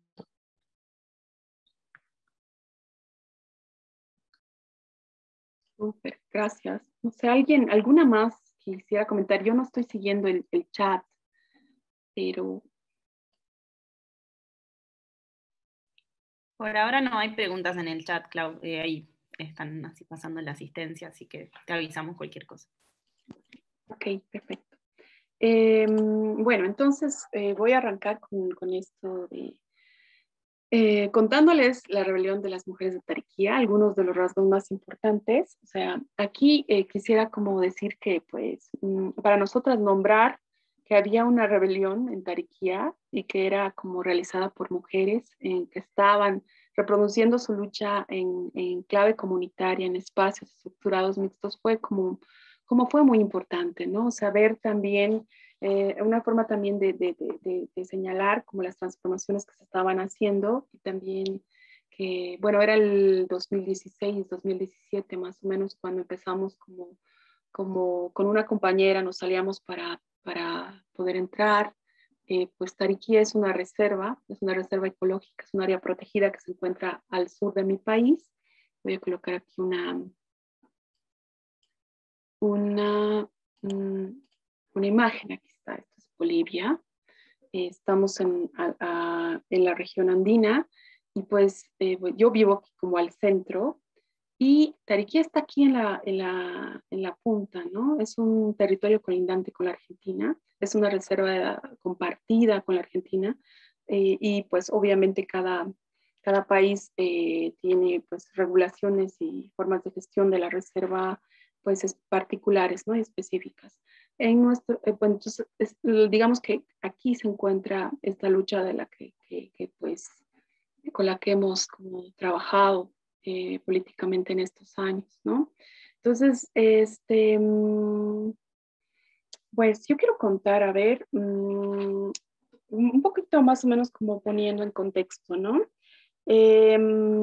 Súper, gracias. No sé, alguien, alguna más quisiera comentar. Yo no estoy siguiendo el, el chat, pero Por ahora no hay preguntas en el chat, Clau. Eh, ahí están así pasando la asistencia, así que te avisamos cualquier cosa. Ok, perfecto. Eh, bueno, entonces eh, voy a arrancar con, con esto de eh, contándoles la rebelión de las mujeres de Tariquía, algunos de los rasgos más importantes. O sea, aquí eh, quisiera como decir que, pues, mm, para nosotras nombrar que había una rebelión en Tariquía y que era como realizada por mujeres eh, que estaban reproduciendo su lucha en, en clave comunitaria, en espacios estructurados mixtos, fue como, como fue muy importante, ¿no? Saber también, eh, una forma también de, de, de, de señalar como las transformaciones que se estaban haciendo y también que, bueno, era el dos mil dieciséis, dos mil diecisiete más o menos cuando empezamos como, como con una compañera, nos salíamos para para poder entrar. Eh, pues Tariquía es una reserva, es una reserva ecológica, es un área protegida que se encuentra al sur de mi país. Voy a colocar aquí una, una, una imagen, aquí está, esto es Bolivia. Eh, estamos en, a, a, en la región andina y pues eh, yo vivo aquí como al centro. Y Tariquía está aquí en la, en, la, en la punta, ¿no? Es un territorio colindante con la Argentina, es una reserva compartida con la Argentina eh, y pues obviamente cada, cada país eh, tiene pues regulaciones y formas de gestión de la reserva pues es particulares, ¿no? Específicas. En nuestro, eh, bueno, entonces, es, digamos que aquí se encuentra esta lucha de la que, que, que pues con la que hemos como trabajado Eh, políticamente en estos años, ¿no? Entonces, este, pues yo quiero contar, a ver, um, un poquito más o menos como poniendo en contexto, ¿no? Eh,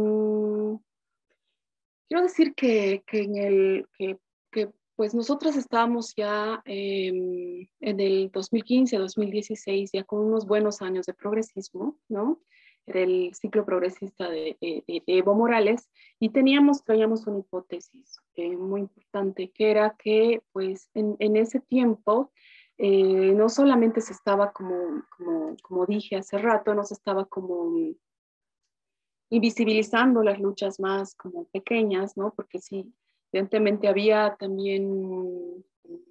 quiero decir que, que en el, que, que pues nosotros estábamos ya eh, en el dos mil quince, dos mil dieciséis, ya con unos buenos años de progresismo, ¿no? Era el ciclo progresista de, de, de Evo Morales y teníamos, traíamos una hipótesis eh, muy importante, que era que pues en, en ese tiempo eh, no solamente se estaba como, como, como dije hace rato, no se estaba como invisibilizando las luchas más como pequeñas, ¿no? Porque sí, evidentemente había también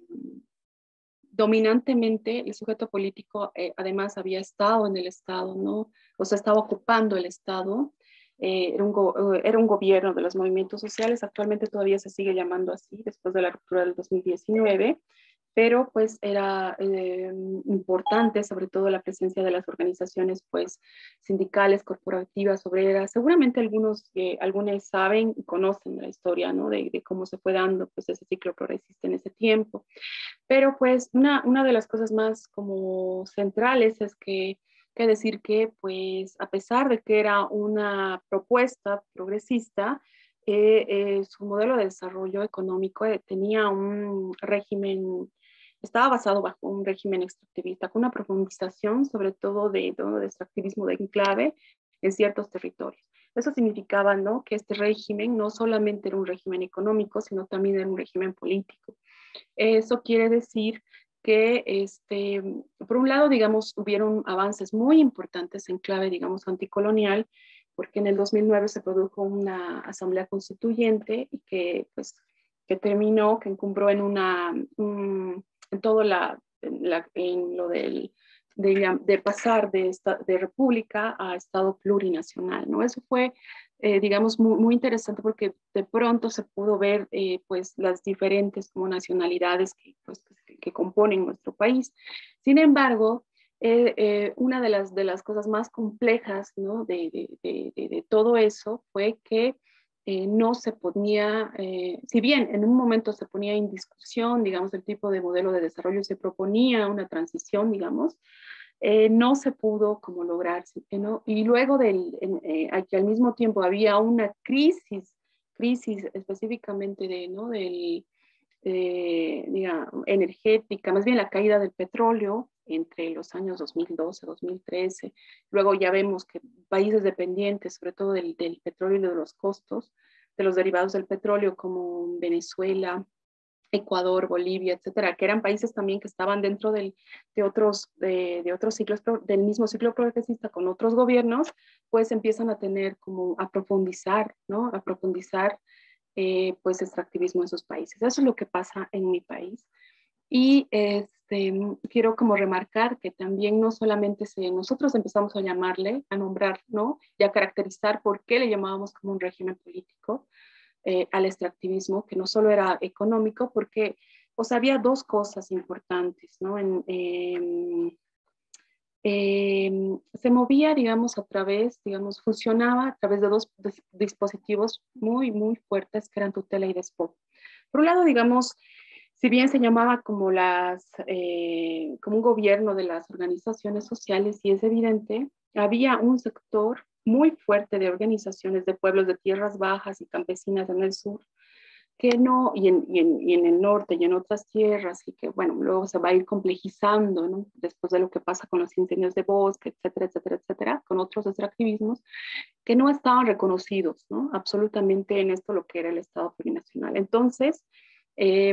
dominantemente el sujeto político, eh, además había estado en el Estado, ¿no? O sea, estaba ocupando el Estado, eh, era, un go era un gobierno de los movimientos sociales, actualmente todavía se sigue llamando así, después de la ruptura del dos mil diecinueve, pero pues era eh, importante sobre todo la presencia de las organizaciones pues sindicales, corporativas, obreras. Seguramente algunos, eh, algunos saben y conocen la historia, ¿no? de, de cómo se fue dando pues ese ciclo progresista en ese tiempo. Pero pues una, una de las cosas más como centrales es que, que decir que pues a pesar de que era una propuesta progresista, eh, eh, su modelo de desarrollo económico eh, tenía un régimen, estaba basado bajo un régimen extractivista, con una profundización sobre todo de, de extractivismo de enclave en ciertos territorios. Eso significaba, ¿no?, que este régimen no solamente era un régimen económico, sino también era un régimen político. Eso quiere decir que, este, por un lado, digamos, hubieron avances muy importantes en clave, digamos, anticolonial, porque en el dos mil nueve se produjo una asamblea constituyente y que, pues, que terminó, que encumbró en una, um, en todo la, en, la, en lo del, de, de pasar de, esta, de república a estado plurinacional, ¿no? Eso fue, eh, digamos, muy, muy interesante porque de pronto se pudo ver, eh, pues, las diferentes como nacionalidades que, pues, que, que componen nuestro país. Sin embargo, eh, eh, una de las, de las cosas más complejas, ¿no?, de, de, de, de, de todo eso fue que eh, no se ponía, eh, si bien en un momento se ponía en discusión, digamos, el tipo de modelo de desarrollo, se proponía una transición, digamos, eh, no se pudo como lograr, ¿no? Y luego del, eh, que al mismo tiempo había una crisis, crisis específicamente de, ¿no?, del, eh, diga, energética, más bien la caída del petróleo entre los años dos mil doce, dos mil trece. Luego ya vemos que países dependientes, sobre todo del, del petróleo y de los costos de los derivados del petróleo, como Venezuela, Ecuador, Bolivia, etcétera, que eran países también que estaban dentro del, de, otros, de, de otros ciclos, del mismo ciclo progresista con otros gobiernos, pues empiezan a tener como a profundizar, ¿no? A profundizar eh, pues extractivismo en sus países. Eso es lo que pasa en mi país. Y este, quiero como remarcar que también no solamente se, nosotros empezamos a llamarle, a nombrar, ¿no? Y a caracterizar por qué le llamábamos como un régimen político, Eh, al extractivismo, que no solo era económico, porque pues, había dos cosas importantes, ¿no? En, eh, eh, se movía, digamos, a través, digamos, funcionaba a través de dos dispositivos muy, muy fuertes que eran tutela y despojo. Por un lado, digamos, si bien se llamaba como, las, eh, como un gobierno de las organizaciones sociales, y es evidente, había un sector muy fuerte de organizaciones de pueblos de tierras bajas y campesinas en el sur, que no, y en, y en, y en el norte y en otras tierras, y que bueno, luego se va a ir complejizando, ¿no? Después de lo que pasa con los incendios de bosque, etcétera, etcétera, etcétera, con otros extractivismos, que no estaban reconocidos, ¿no? Absolutamente en esto lo que era el Estado plurinacional. Entonces, eh,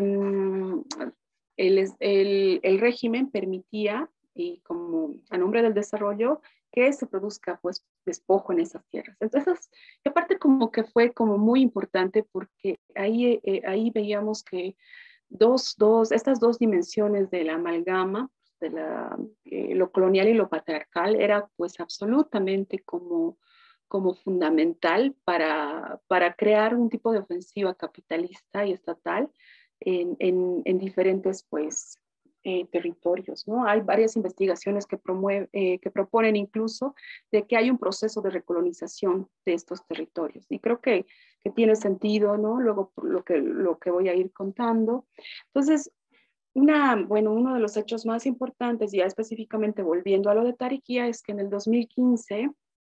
el, el, el régimen permitía, y como a nombre del desarrollo, que se produzca pues despojo en esas tierras. Entonces, aparte como que fue como muy importante porque ahí, eh, ahí veíamos que dos, dos, estas dos dimensiones de la amalgama, de la, eh, lo colonial y lo patriarcal, era pues absolutamente como, como fundamental para, para crear un tipo de ofensiva capitalista y estatal en, en, en diferentes pues Eh, territorios, ¿no? Hay varias investigaciones que, promueve, eh, que proponen incluso de que hay un proceso de recolonización de estos territorios. Y creo que, que tiene sentido, ¿no? Luego por lo que, lo que voy a ir contando. Entonces, una, bueno, uno de los hechos más importantes, ya específicamente volviendo a lo de Tariquía, es que en el dos mil quince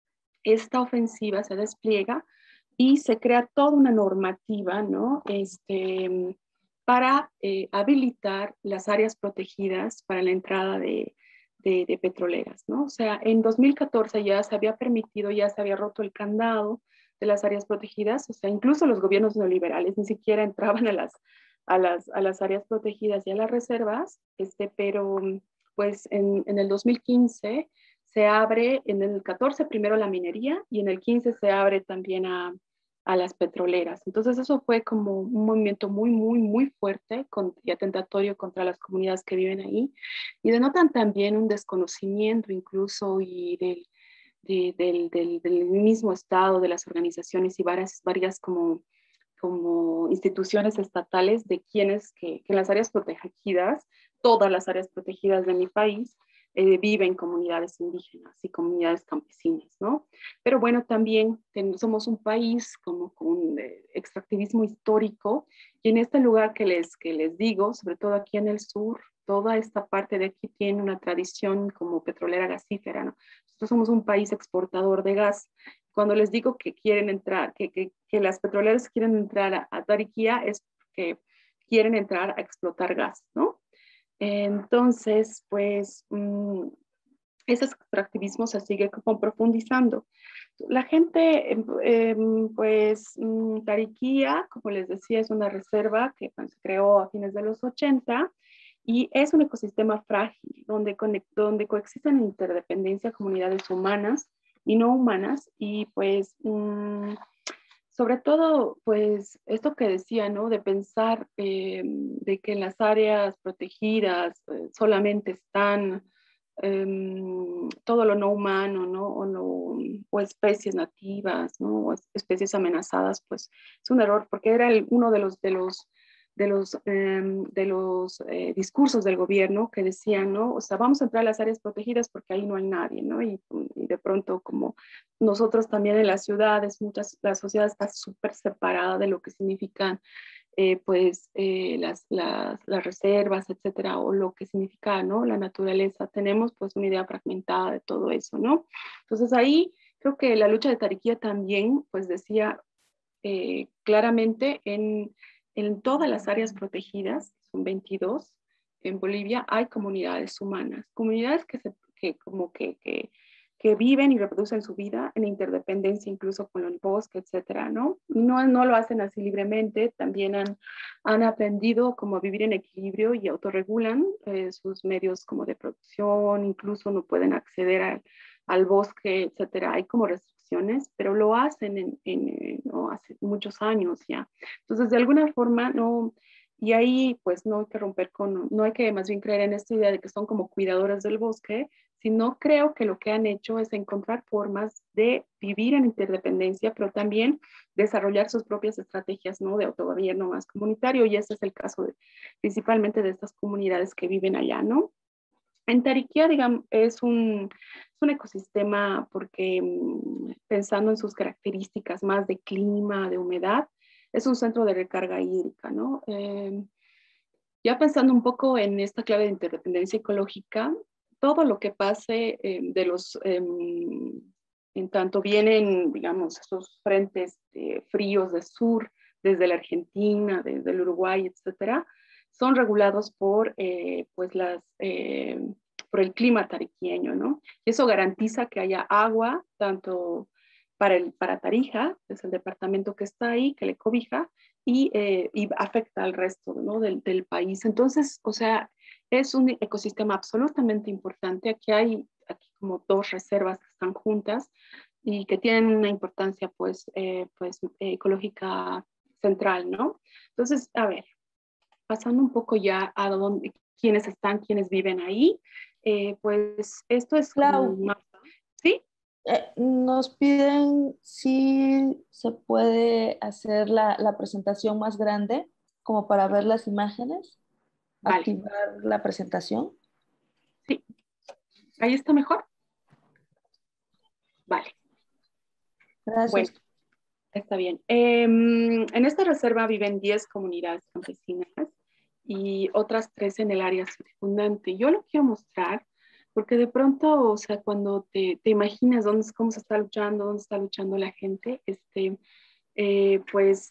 esta ofensiva se despliega y se crea toda una normativa, ¿no? Este, para eh, habilitar las áreas protegidas para la entrada de, de, de petroleras, ¿no? O sea, en dos mil catorce ya se había permitido, ya se había roto el candado de las áreas protegidas, o sea, incluso los gobiernos neoliberales ni siquiera entraban a las, a las, a las áreas protegidas y a las reservas, este, pero pues en, en el dos mil quince se abre, en el catorce primero la minería y en el quince se abre también a, a las petroleras. Entonces eso fue como un movimiento muy, muy, muy fuerte con, y atentatorio contra las comunidades que viven ahí, y denotan también un desconocimiento incluso y del, de, del, del, del mismo Estado, de las organizaciones y varias, varias como, como instituciones estatales de quienes que, que en las áreas protegidas, todas las áreas protegidas de mi país, Eh, viven comunidades indígenas y comunidades campesinas, ¿no? Pero bueno, también ten, somos un país como con un eh, extractivismo histórico, y en este lugar que les, que les digo, sobre todo aquí en el sur, toda esta parte de aquí tiene una tradición como petrolera gasífera, ¿no? Nosotros somos un país exportador de gas. Cuando les digo que quieren entrar, que, que, que las petroleras quieren entrar a, a Tariquía, es que quieren entrar a explotar gas, ¿no? Entonces, pues, mmm, ese extractivismo se sigue como profundizando. La gente, eh, pues, mmm, Tariquía, como les decía, es una reserva que pues, se creó a fines de los ochenta y es un ecosistema frágil donde, donde coexisten en interdependencia comunidades humanas y no humanas, y pues mmm, sobre todo, pues, esto que decía, ¿no? De pensar eh, de que en las áreas protegidas eh, solamente están eh, todo lo no humano, ¿no? O, no, o especies nativas, ¿no? O especies amenazadas, pues es un error, porque era el, uno de los, de los, de los, eh, de los eh, discursos del gobierno que decían, ¿no? O sea, vamos a entrar a las áreas protegidas porque ahí no hay nadie, ¿no? Y, y de pronto como nosotros también en las ciudades, muchas, la sociedad está súper separada de lo que significan eh, pues eh, las, las, las reservas, etcétera, o lo que significa, ¿no? La naturaleza. Tenemos pues una idea fragmentada de todo eso, ¿no? Entonces ahí creo que la lucha de Tariquía también pues decía eh, claramente en, en todas las áreas protegidas, son veintidós, en Bolivia hay comunidades humanas, comunidades que, se, que como que, que que viven y reproducen su vida en interdependencia incluso con el bosque, etcétera, ¿no? No, no lo hacen así libremente, también han, han aprendido como a vivir en equilibrio y autorregulan eh, sus medios como de producción, incluso no pueden acceder a, al bosque, etcétera. Hay como restricciones, pero lo hacen en, en, ¿no? Hace muchos años ya. Entonces, de alguna forma, no... Y ahí, pues, no hay que romper con, no hay que más bien creer en esta idea de que son como cuidadores del bosque, sino creo que lo que han hecho es encontrar formas de vivir en interdependencia, pero también desarrollar sus propias estrategias, ¿no? De autogobierno más comunitario, y ese es el caso de, principalmente de estas comunidades que viven allá, ¿no? En Tariquía, digamos, es un, es un ecosistema porque pensando en sus características más de clima, de humedad, es un centro de recarga hídrica, ¿no? Eh, ya pensando un poco en esta clave de interdependencia ecológica, todo lo que pase eh, de los, eh, en tanto vienen, digamos, esos frentes eh, fríos de sur, desde la Argentina, desde el Uruguay, etcétera, son regulados por, eh, pues las, eh, por el clima tariqueño, ¿no? Y eso garantiza que haya agua, tanto para, el, para Tarija, que es el departamento que está ahí, que le cobija, y, eh, y afecta al resto, ¿no? del, del país. Entonces, o sea, es un ecosistema absolutamente importante. Aquí hay aquí como dos reservas que están juntas y que tienen una importancia, pues, eh, pues eh, ecológica central, ¿no? Entonces, a ver, pasando un poco ya a dónde, quiénes están, quiénes viven ahí, eh, pues esto es Clau, como... ¿Sí? Eh, nos piden si se puede hacer la, la presentación más grande, como para ver las imágenes, Vale. activar la presentación. Sí. ¿Ahí está mejor? Vale. Gracias. Bueno, está bien. Eh, en esta reserva viven diez comunidades campesinas y otras tres en el área circundante. Yo lo quiero mostrar porque de pronto, o sea, cuando te, te imaginas dónde, cómo se está luchando, dónde está luchando la gente, este, eh, pues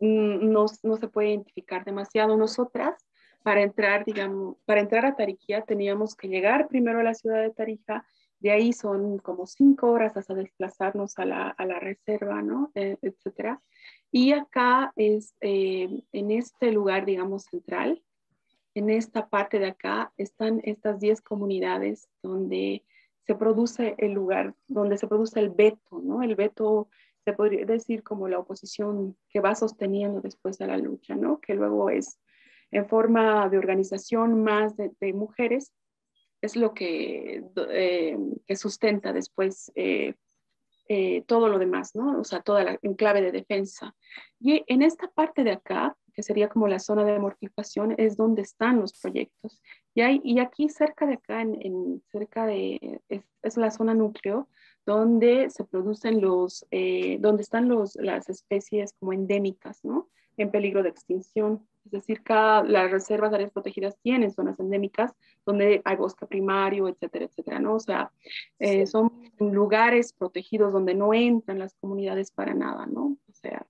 no, no se puede identificar demasiado. Nosotras, para entrar, digamos, para entrar a Tariquía teníamos que llegar primero a la ciudad de Tarija, de ahí son como cinco horas hasta desplazarnos a la, a la reserva, ¿no? Eh, etcétera. Y acá es, eh, en este lugar, digamos, central, en esta parte de acá están estas diez comunidades donde se produce el lugar, donde se produce el veto, ¿no? El veto se podría decir como la oposición que va sosteniendo después de la lucha, ¿no? Que luego es en forma de organización más de, de mujeres, es lo que, eh, que sustenta después eh, eh, todo lo demás, ¿no? O sea, toda la enclave de defensa. Y en esta parte de acá, que sería como la zona de amortiguación, es donde están los proyectos. Y, hay, y aquí cerca de acá, en, en cerca de, es, es la zona núcleo, donde se producen los, eh, donde están los, las especies como endémicas, ¿no? En peligro de extinción. Es decir, cada, las reservas de áreas protegidas tienen zonas endémicas donde hay bosque primario, etcétera, etcétera, ¿no? O sea, eh, son lugares protegidos donde no entran las comunidades para nada, ¿no? O sea,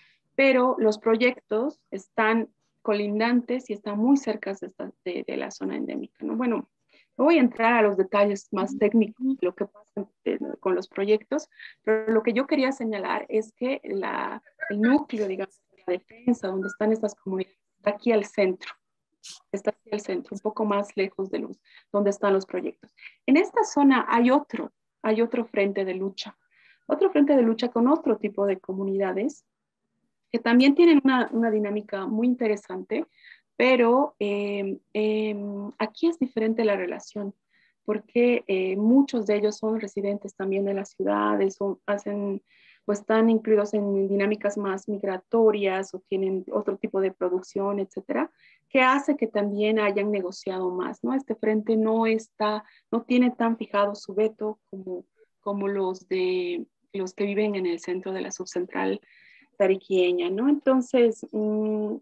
pero los proyectos están colindantes y están muy cerca de, esta, de, de la zona endémica, ¿no? Bueno, no voy a entrar a los detalles más técnicos de lo que pasa de, de, con los proyectos, pero lo que yo quería señalar es que la, el núcleo, digamos, de la defensa, donde están estas comunidades, está aquí al centro. Está aquí al centro, un poco más lejos de luz, donde están los proyectos. En esta zona hay otro, hay otro frente de lucha, otro frente de lucha con otro tipo de comunidades que también tienen una, una dinámica muy interesante, pero eh, eh, aquí es diferente la relación, porque eh, muchos de ellos son residentes también de las ciudades, o hacen, o están incluidos en dinámicas más migratorias, o tienen otro tipo de producción, etcétera, que hace que también hayan negociado más, ¿no? Este frente no está, no tiene tan fijado su veto como, como los de los que viven en el centro de la subcentral tariqueña, ¿no? Entonces, mmm,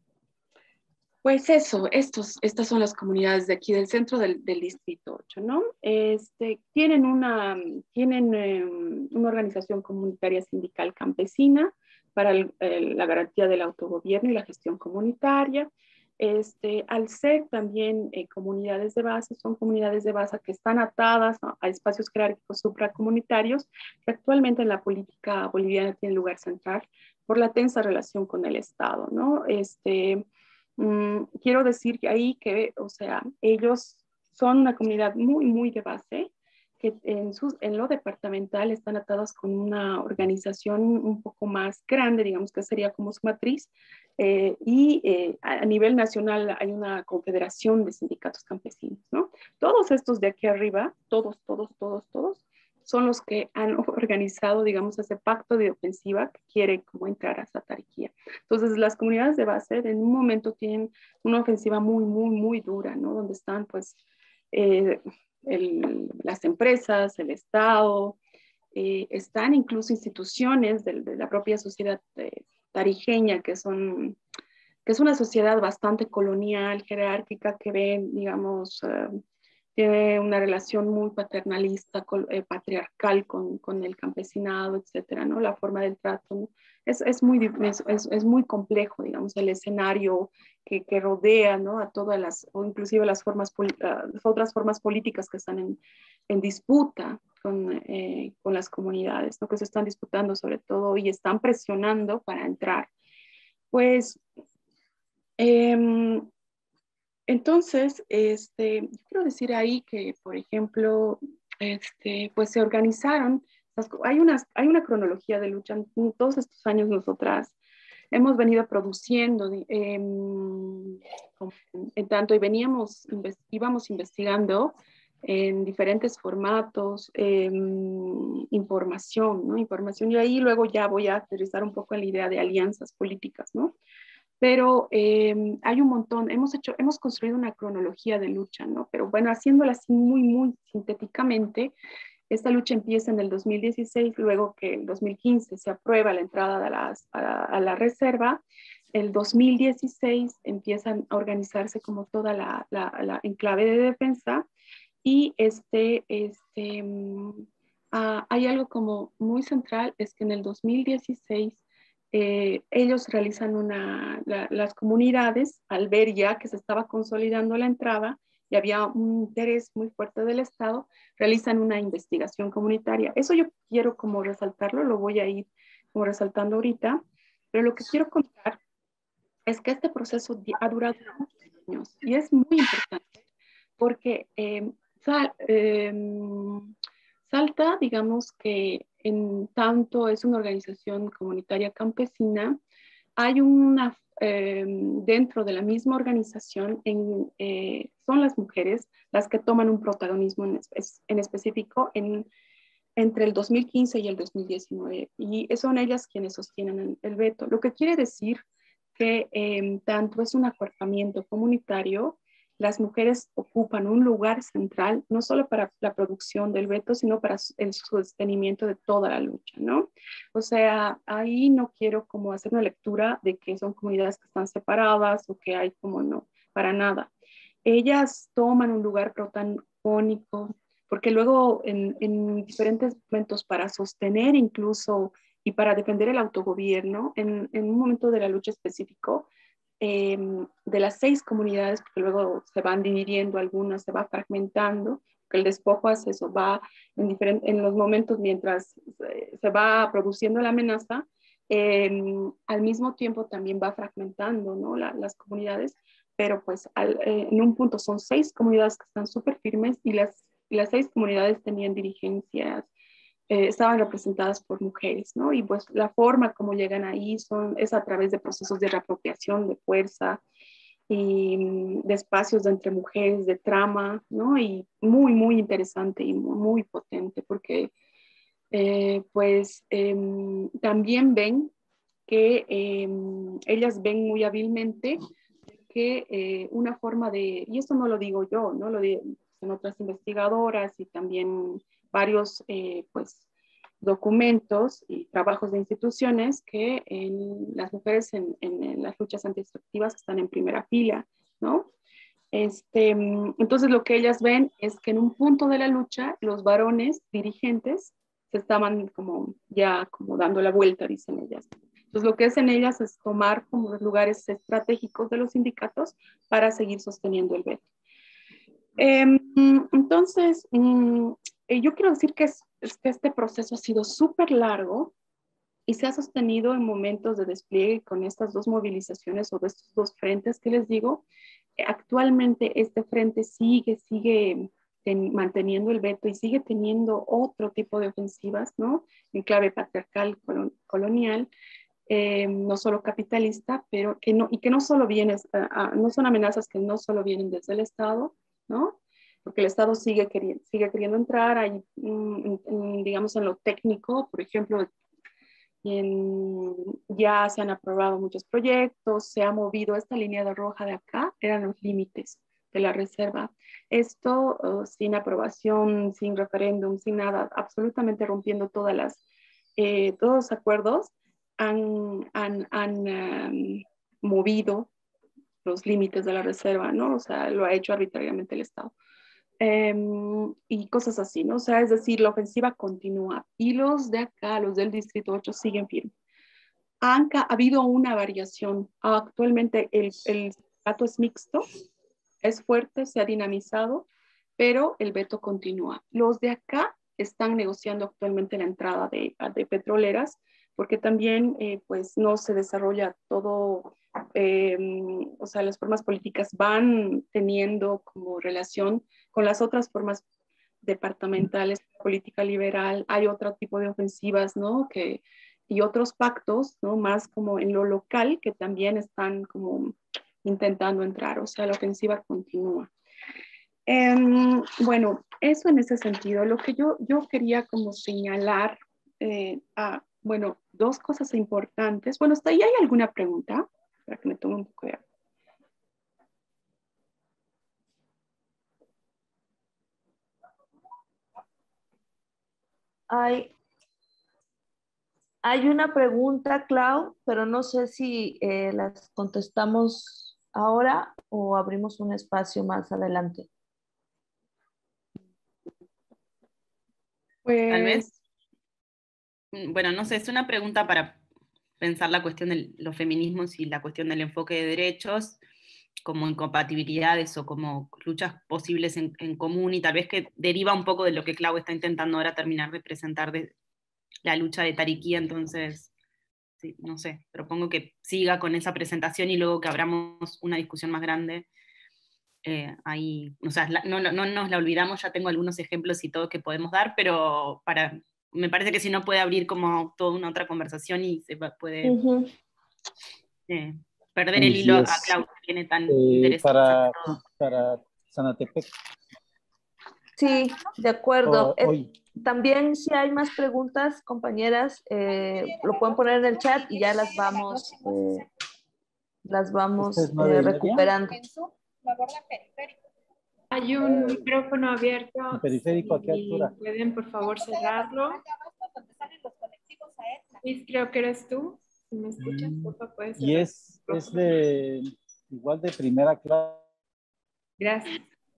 pues eso, estos, estas son las comunidades de aquí del centro del, del distrito ocho, ¿no? Este, tienen una, tienen, eh, una organización comunitaria sindical campesina para el, el, la garantía del autogobierno y la gestión comunitaria. Este, al ser también eh, comunidades de base, son comunidades de base que están atadas a, a espacios jerárquicos supracomunitarios que actualmente en la política boliviana tienen lugar central por la tensa relación con el Estado, ¿no? Este, mmm, quiero decir que ahí que, o sea, ellos son una comunidad muy, muy de base, que en, sus, en lo departamental están atadas con una organización un poco más grande, digamos que sería como su matriz, eh, y eh, a nivel nacional hay una confederación de sindicatos campesinos, ¿no? Todos estos de aquí arriba, todos, todos, todos, todos, son los que han organizado, digamos, ese pacto de ofensiva que quiere como entrar a Satariquía. Entonces, las comunidades de base en un momento tienen una ofensiva muy, muy, muy dura, ¿no? Donde están, pues, eh, el, las empresas, el Estado, eh, están incluso instituciones de, de la propia sociedad eh, tarijeña, que, son, que es una sociedad bastante colonial, jerárquica, que ve, digamos, uh, tiene una relación muy paternalista, eh, patriarcal con, con el campesinado, etcétera, ¿no? La forma del trato, ¿no? es, es, muy, es, es, es muy complejo, digamos, el escenario que, que rodea, ¿no? A todas las, o inclusive las formas, las otras formas políticas que están en, en disputa con, eh, con las comunidades, ¿no? Que se están disputando sobre todo y están presionando para entrar. Pues, eh, entonces, este, quiero decir ahí que, por ejemplo, este, pues se organizaron, hay una, hay una cronología de lucha. En todos estos años nosotras hemos venido produciendo, eh, en tanto y veníamos, íbamos investigando en diferentes formatos, eh, información, ¿no? Información, y ahí luego ya voy a aterrizar un poco en la idea de alianzas políticas, ¿no? Pero eh, hay un montón, hemos hecho, hemos construido una cronología de lucha, ¿no? Pero bueno, haciéndola así muy, muy sintéticamente, esta lucha empieza en el dos mil dieciséis, luego que en dos mil quince se aprueba la entrada de las, a, a la reserva. El dos mil dieciséis empiezan a organizarse como toda la, la, la enclave de defensa, y este, este, um, uh, hay algo como muy central, es que en el dos mil dieciséis Eh, ellos realizan una, la, las comunidades, al ver ya que se estaba consolidando la entrada y había un interés muy fuerte del Estado, realizan una investigación comunitaria. Eso yo quiero como resaltarlo, lo voy a ir como resaltando ahorita, pero lo que quiero contar es que este proceso ha durado muchos años y es muy importante porque eh, sal, eh, Salta, digamos que en tanto es una organización comunitaria campesina, hay una, eh, dentro de la misma organización, en, eh, son las mujeres las que toman un protagonismo en, espe en específico en, entre el dos mil quince y el dos mil diecinueve, y son ellas quienes sostienen el, el veto, lo que quiere decir que eh, tanto es un acuerpamiento comunitario, las mujeres ocupan un lugar central, no solo para la producción del veto, sino para el sostenimiento de toda la lucha, ¿no? O sea, ahí no quiero como hacer una lectura de que son comunidades que están separadas o que hay como no, para nada. Ellas toman un lugar protagónico, porque luego en, en diferentes momentos para sostener incluso y para defender el autogobierno, en, en un momento de la lucha específico, Eh, de las seis comunidades, porque luego se van dividiendo algunas, se va fragmentando, que el despojo hace eso, va en, diferentes, en los momentos mientras se, se va produciendo la amenaza, eh, al mismo tiempo también va fragmentando, ¿no? la, las comunidades, pero pues al, eh, en un punto son seis comunidades que están súper firmes y las, y las seis comunidades tenían dirigencias, Eh, estaban representadas por mujeres, ¿no? Y pues la forma como llegan ahí son, es a través de procesos de reapropiación de fuerza y de espacios de entre mujeres, de trama, ¿no? Y muy, muy interesante y muy, muy potente porque eh, pues eh, también ven que eh, ellas ven muy hábilmente que eh, una forma de, y esto no lo digo yo, ¿no? Lo dicen otras investigadoras y también varios eh, pues, documentos y trabajos de instituciones que en, las mujeres en, en, en las luchas antidestructivas están en primera fila, ¿no? Este, entonces lo que ellas ven es que en un punto de la lucha los varones dirigentes se estaban como ya como dando la vuelta, dicen ellas. Entonces, lo que hacen ellas es tomar como los lugares estratégicos de los sindicatos para seguir sosteniendo el veto. Eh, entonces, mm, yo quiero decir que, es, es que este proceso ha sido súper largo y se ha sostenido en momentos de despliegue con estas dos movilizaciones o de estos dos frentes que les digo. Actualmente este frente sigue, sigue ten, manteniendo el veto y sigue teniendo otro tipo de ofensivas, ¿no? En clave patriarcal, colon, colonial, eh, no solo capitalista, pero que no, y que no solo viene, uh, no son amenazas que no solo vienen desde el Estado, ¿no? Porque el Estado sigue queriendo, sigue queriendo entrar, hay, mm, en, digamos, en lo técnico, por ejemplo, y en, ya se han aprobado muchos proyectos, se ha movido esta línea de roja de acá, eran los límites de la reserva. Esto uh, sin aprobación, sin referéndum, sin nada, absolutamente rompiendo todas las, eh, todos los acuerdos, han, han, han um, movido los límites de la reserva, ¿no? O sea, lo ha hecho arbitrariamente el Estado. Um, y cosas así, ¿no? O sea, es decir, la ofensiva continúa y los de acá, los del Distrito ocho, siguen firmes. Han, ha habido una variación. Actualmente el, el sindicato es mixto, es fuerte, se ha dinamizado, pero el veto continúa. Los de acá están negociando actualmente la entrada de, de petroleras, porque también eh, pues no se desarrolla todo, eh, o sea, las formas políticas van teniendo como relación con las otras formas departamentales, política liberal, hay otro tipo de ofensivas, ¿no? Que, y otros pactos, ¿no? Más como en lo local, que también están como intentando entrar, o sea, la ofensiva continúa. Eh, bueno, eso en ese sentido. Lo que yo, yo quería como señalar, eh, ah, bueno, dos cosas importantes. Bueno, ¿hasta ahí hay alguna pregunta? Para que me tome un poco de agua. Hay, hay una pregunta, Clau, pero no sé si eh, las contestamos ahora o abrimos un espacio más adelante. Pues, Tal vez, bueno, no sé, es una pregunta para pensar la cuestión de los feminismos y la cuestión del enfoque de derechos como incompatibilidades o como luchas posibles en, en común, y tal vez que deriva un poco de lo que Clau está intentando ahora terminar de presentar de la lucha de Tariquía. Entonces, sí, no sé, propongo que siga con esa presentación y luego que abramos una discusión más grande. Eh, ahí, o sea, no, no, no nos la olvidamos, ya tengo algunos ejemplos y todo que podemos dar, pero para, me parece que si no puede abrir como toda una otra conversación y se puede Uh-huh. eh, perder Buenos el hilo días. a Clau, que tiene tan Eh, interesante. para, para Zanatepec. Sí, de acuerdo. O- Eh, hoy. También si hay más preguntas, compañeras, eh, lo pueden poner en el chat y ya las vamos, eh, las vamos ¿Esta es nueve eh, y media? recuperando. Hay un micrófono abierto. ¿El periférico a qué y altura? pueden por favor cerrarlo. Luis, creo que eres tú. Si me escuchas, por favor, puedes cerrar. Y es, es de igual de primera clase. Gracias.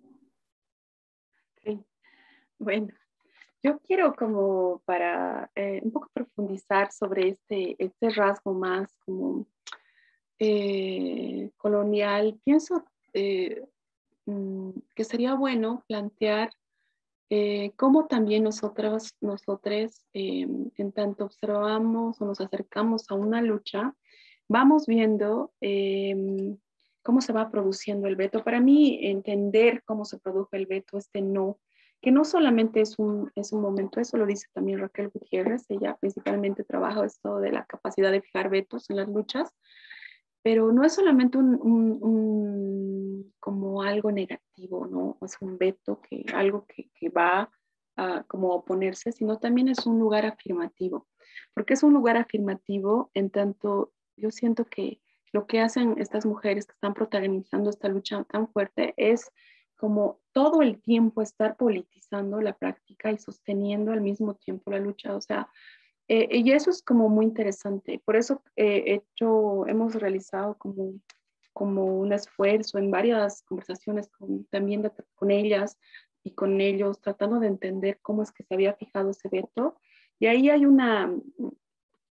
sí. Bueno, yo quiero como para eh, un poco profundizar sobre este, este rasgo más como eh, colonial. Pienso eh, mm, que sería bueno plantear eh, cómo también nosotros, nosotros eh, en tanto observamos o nos acercamos a una lucha, vamos viendo eh, cómo se va produciendo el veto. Para mí, entender cómo se produjo el veto, este no, que no solamente es un, es un momento, eso lo dice también Raquel Gutiérrez, ella principalmente trabaja esto de la capacidad de fijar vetos en las luchas, pero no es solamente un, un, un, como algo negativo, ¿no? Es un veto, que, algo que, que va a como oponerse, sino también es un lugar afirmativo. Porque es un lugar afirmativo en tanto yo siento que lo que hacen estas mujeres que están protagonizando esta lucha tan fuerte es como todo el tiempo estar politizando la práctica y sosteniendo al mismo tiempo la lucha. O sea, Eh, y eso es como muy interesante. Por eso eh, hecho, hemos realizado como, como un esfuerzo en varias conversaciones con, también de, con ellas y con ellos, tratando de entender cómo es que se había fijado ese veto. Y ahí hay una,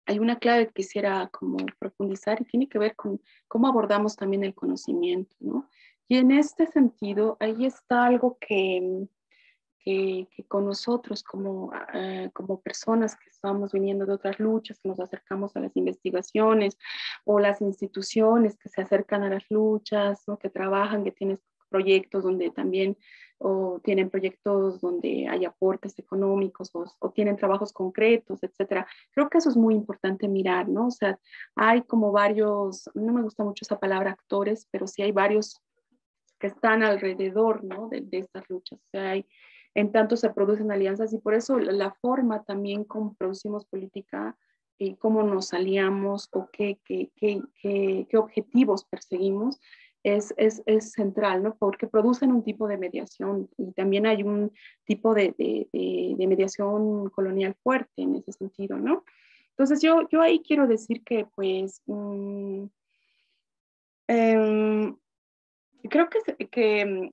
hay una clave que quisiera como profundizar y tiene que ver con cómo abordamos también el conocimiento, ¿no? Y en este sentido, ahí está algo que, que, que con nosotros como, uh, como personas que estamos viniendo de otras luchas, que nos acercamos a las investigaciones o las instituciones que se acercan a las luchas, ¿no? Que trabajan, que tienen proyectos donde también o tienen proyectos donde hay aportes económicos o, o tienen trabajos concretos, etcétera. Creo que eso es muy importante mirar, ¿no? O sea, hay como varios, no me gusta mucho esa palabra actores, pero sí hay varios que están alrededor, ¿no? de, de estas luchas. O sea, hay, en tanto se producen alianzas y por eso la, la forma también como producimos política y cómo nos aliamos o qué, qué, qué, qué, qué objetivos perseguimos es, es, es central, ¿no? Porque producen un tipo de mediación y también hay un tipo de, de, de, de mediación colonial fuerte en ese sentido, ¿no? Entonces yo, yo ahí quiero decir que pues um, um, creo que, que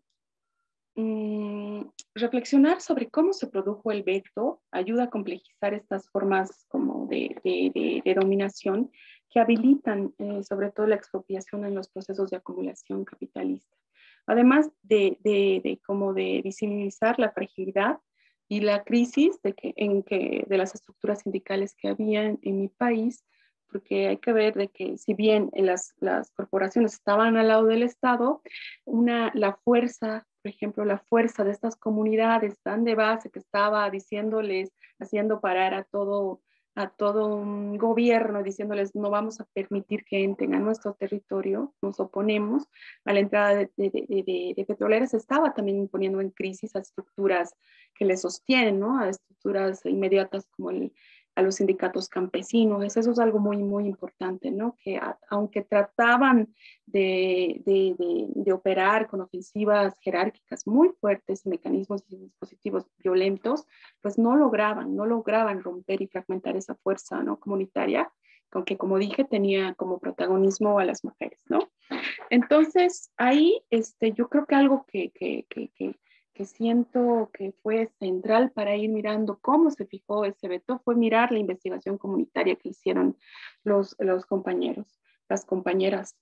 um, reflexionar sobre cómo se produjo el veto ayuda a complejizar estas formas como de, de, de, de dominación que habilitan eh, sobre todo la expropiación en los procesos de acumulación capitalista. Además de, de, de, como de visibilizar la fragilidad y la crisis de, que, en que, de las estructuras sindicales que había en, en mi país, porque hay que ver de que si bien las, las corporaciones estaban al lado del Estado, una, la fuerza, por ejemplo, la fuerza de estas comunidades tan de base que estaba diciéndoles, haciendo parar a todo, a todo un gobierno, diciéndoles no vamos a permitir que entren a nuestro territorio, nos oponemos a la entrada de, de, de, de, de petroleras, estaba también poniendo en crisis a estructuras que le sostienen, ¿no? A estructuras inmediatas como el a los sindicatos campesinos. Eso es algo muy, muy importante, ¿no? Que a, aunque trataban de, de, de, de operar con ofensivas jerárquicas muy fuertes, mecanismos y dispositivos violentos, pues no lograban, no lograban romper y fragmentar esa fuerza, ¿no? Comunitaria, aunque como dije tenía como protagonismo a las mujeres, ¿no? Entonces ahí este, yo creo que algo que, que, que, que que siento que fue central para ir mirando cómo se fijó ese veto fue mirar la investigación comunitaria que hicieron los, los compañeros, las compañeras.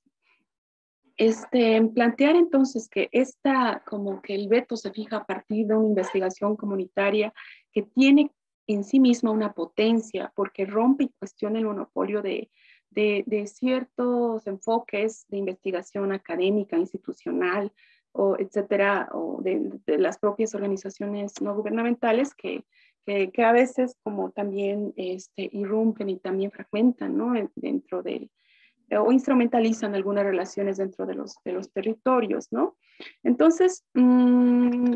Este, plantear entonces que esta, como que el veto se fija a partir de una investigación comunitaria que tiene en sí misma una potencia porque rompe y cuestiona el monopolio de, de, de ciertos enfoques de investigación académica, institucional, o etcétera, o de, de las propias organizaciones no gubernamentales que, que, que a veces como también este, irrumpen y también fragmentan, ¿no? Dentro del, o instrumentalizan algunas relaciones dentro de los, de los territorios, ¿no? Entonces, mmm,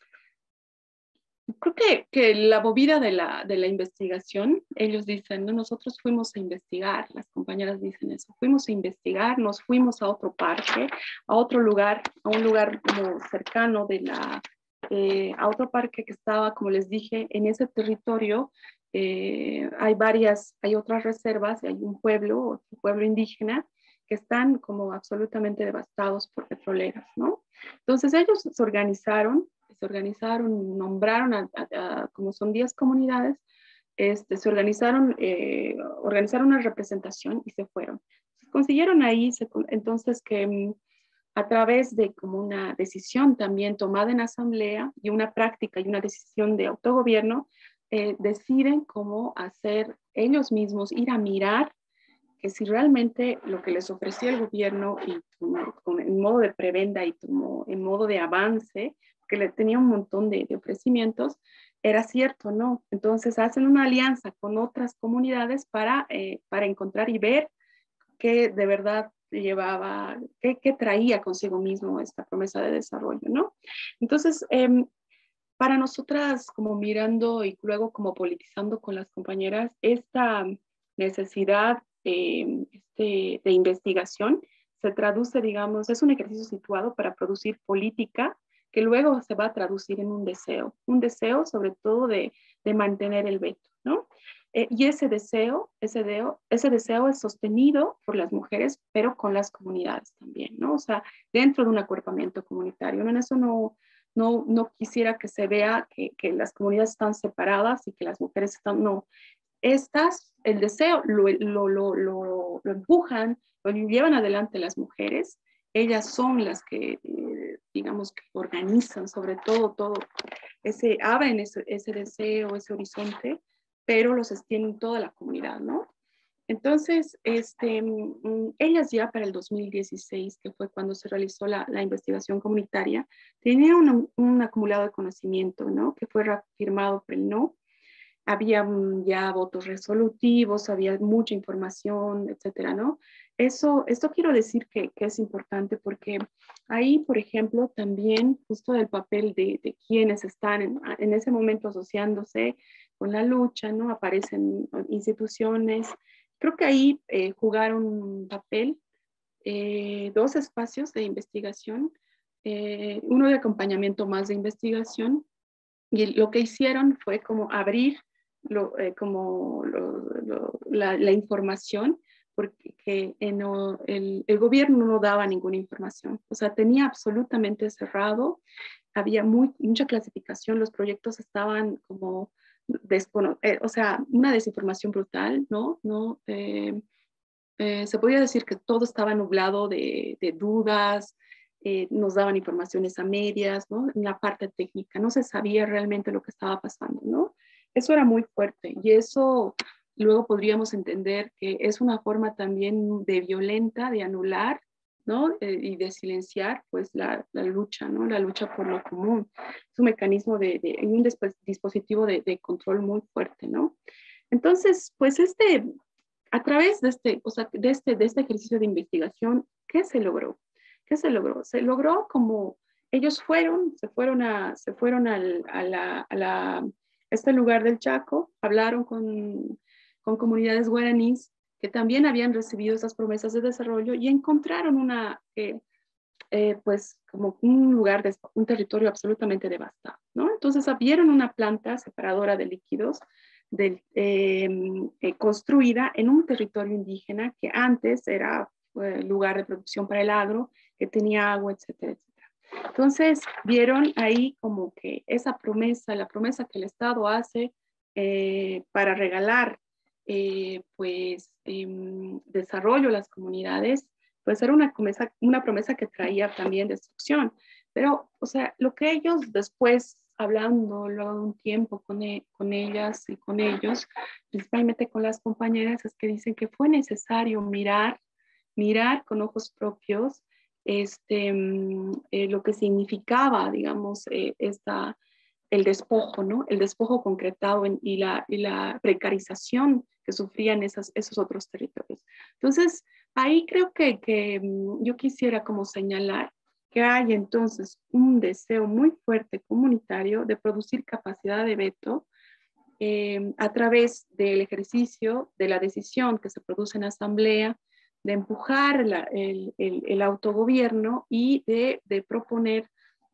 creo que, que la movida de la, de la investigación, ellos dicen, ¿no? Nosotros fuimos a investigar, las compañeras dicen eso, fuimos a investigar, nos fuimos a otro parque, a otro lugar, a un lugar como cercano de la, eh, a otro parque que estaba, como les dije, en ese territorio eh, hay varias, hay otras reservas, hay un pueblo, otro pueblo indígena, que están como absolutamente devastados por petroleras, ¿no? Entonces ellos se organizaron, se organizaron, nombraron, a, a, a, como son diez comunidades, este, se organizaron, eh, organizaron una representación y se fueron. Consiguieron ahí, se, entonces que a través de como una decisión también tomada en asamblea y una práctica y una decisión de autogobierno, eh, deciden cómo hacer ellos mismos, ir a mirar que si realmente lo que les ofrecía el gobierno y como, como en modo de prebenda y como en modo de avance, que le tenía un montón de, de ofrecimientos, era cierto, ¿no? Entonces hacen una alianza con otras comunidades para, eh, para encontrar y ver qué de verdad llevaba, qué, qué traía consigo mismo esta promesa de desarrollo, ¿no? Entonces, eh, para nosotras, como mirando y luego como politizando con las compañeras, esta necesidad eh, este, de investigación se traduce, digamos, es un ejercicio situado para producir política que luego se va a traducir en un deseo, un deseo sobre todo de, de mantener el veto, ¿no? Eh, y ese deseo, ese, deo, ese deseo es sostenido por las mujeres, pero con las comunidades también, ¿no? O sea, dentro de un acuerpamiento comunitario, ¿no? En eso no, no, no quisiera que se vea que, que las comunidades están separadas y que las mujeres están, no, estas, el deseo lo, lo, lo, lo, lo empujan, lo llevan adelante las mujeres. Ellas son las que, eh, digamos, que organizan sobre todo, todo ese, abren ese, ese deseo, ese horizonte, pero lo sostienen toda la comunidad, ¿no? Entonces, este, ellas ya para el dos mil dieciséis, que fue cuando se realizó la, la investigación comunitaria, tenían un, un acumulado de conocimiento, ¿no? Que fue reafirmado por el no. Había ya votos resolutivos, había mucha información, etcétera, ¿no? Eso, esto quiero decir que, que es importante porque ahí, por ejemplo, también justo el papel de, de quienes están en, en ese momento asociándose con la lucha, ¿no? Aparecen instituciones. Creo que ahí eh, jugaron un papel eh, dos espacios de investigación, eh, uno de acompañamiento más de investigación, y lo que hicieron fue como abrir lo, eh, como lo, lo, la, la información, porque en o, el, el gobierno no daba ninguna información, o sea, tenía absolutamente cerrado, había muy, mucha clasificación, los proyectos estaban como, descono eh, o sea, una desinformación brutal, ¿no? ¿No? Eh, eh, se podía decir que todo estaba nublado de, de dudas, eh, nos daban informaciones a medias, ¿no? En la parte técnica, no se sabía realmente lo que estaba pasando, ¿no? Eso era muy fuerte y eso luego podríamos entender que es una forma también de violenta, de anular, ¿no? Eh, y de silenciar, pues, la, la lucha, ¿no? La lucha por lo común. Es un mecanismo de, de un dispositivo de, de control muy fuerte, ¿no? Entonces, pues, este... A través de este, o sea, de, este, de este ejercicio de investigación, ¿qué se logró? ¿Qué se logró? Se logró como ellos fueron, se fueron a, se fueron al, a, la, a la, este lugar del Chaco, hablaron con, con comunidades guaraníes que también habían recibido esas promesas de desarrollo y encontraron una, eh, eh, pues como un lugar, de, un territorio absolutamente devastado, ¿no? Entonces vieron una planta separadora de líquidos de, eh, eh, construida en un territorio indígena que antes era eh, lugar de producción para el agro, que tenía agua, etcétera, etcétera. Entonces vieron ahí como que esa promesa, la promesa que el Estado hace eh, para regalar eh, pues eh, desarrollo a las comunidades, pues era una promesa, una promesa que traía también destrucción. Pero, o sea, lo que ellos después, hablando luego de un tiempo con, e con ellas y con ellos, principalmente con las compañeras, es que dicen que fue necesario mirar, mirar con ojos propios este, eh, lo que significaba, digamos, eh, esta, el despojo, ¿no? El despojo concretado en, y, la, y la precarización que sufrían esas, esos otros territorios. Entonces, ahí creo que, que yo quisiera como señalar que hay entonces un deseo muy fuerte comunitario de producir capacidad de veto eh, a través del ejercicio de la decisión que se produce en asamblea, de empujar la, el, el, el autogobierno y de, de proponer,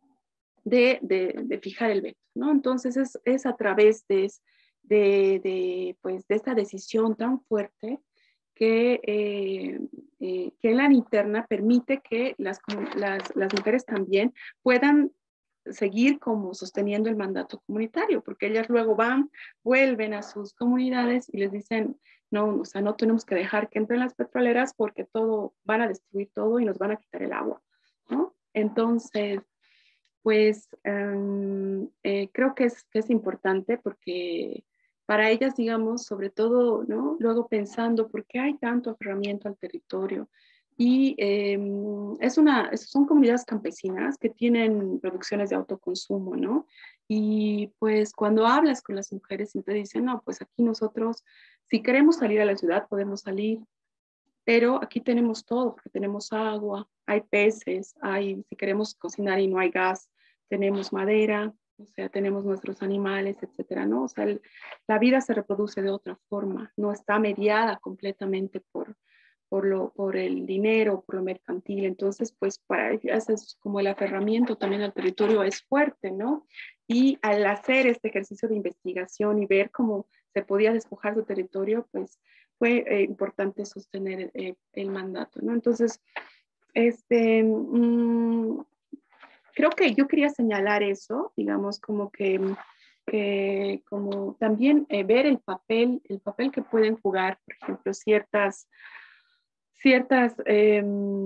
de, de, de fijar el veto, ¿no? Entonces es, es a través de, de, de, pues, de esta decisión tan fuerte que, eh, eh, que la interna permite que las, las, las mujeres también puedan seguir como sosteniendo el mandato comunitario, porque ellas luego van, vuelven a sus comunidades y les dicen, no, o sea, no tenemos que dejar que entren las petroleras porque todo, van a destruir todo y nos van a quitar el agua, ¿no? Entonces, pues um, eh, creo que es, que es importante porque para ellas, digamos, sobre todo, ¿no? Luego pensando, ¿por qué hay tanto aferramiento al territorio? Y eh, es una, son comunidades campesinas que tienen producciones de autoconsumo, ¿no? Y pues cuando hablas con las mujeres y te dicen, no, pues aquí nosotros, si queremos salir a la ciudad, podemos salir, pero aquí tenemos todo, porque tenemos agua, hay peces, hay, si queremos cocinar y no hay gas, tenemos madera, o sea, tenemos nuestros animales, etcétera, ¿no? O sea, el, la vida se reproduce de otra forma, no está mediada completamente por, por, lo, por el dinero, por lo mercantil. Entonces, pues para ellas es como el aferramiento también al territorio es fuerte, ¿no? Y al hacer este ejercicio de investigación y ver cómo se podía despojar su territorio, pues fue eh, importante sostener eh, el mandato, ¿no? Entonces, este... Mmm, creo que yo quería señalar eso, digamos, como que que como también eh, ver el papel, el papel que pueden jugar, por ejemplo, ciertas, ciertas, eh,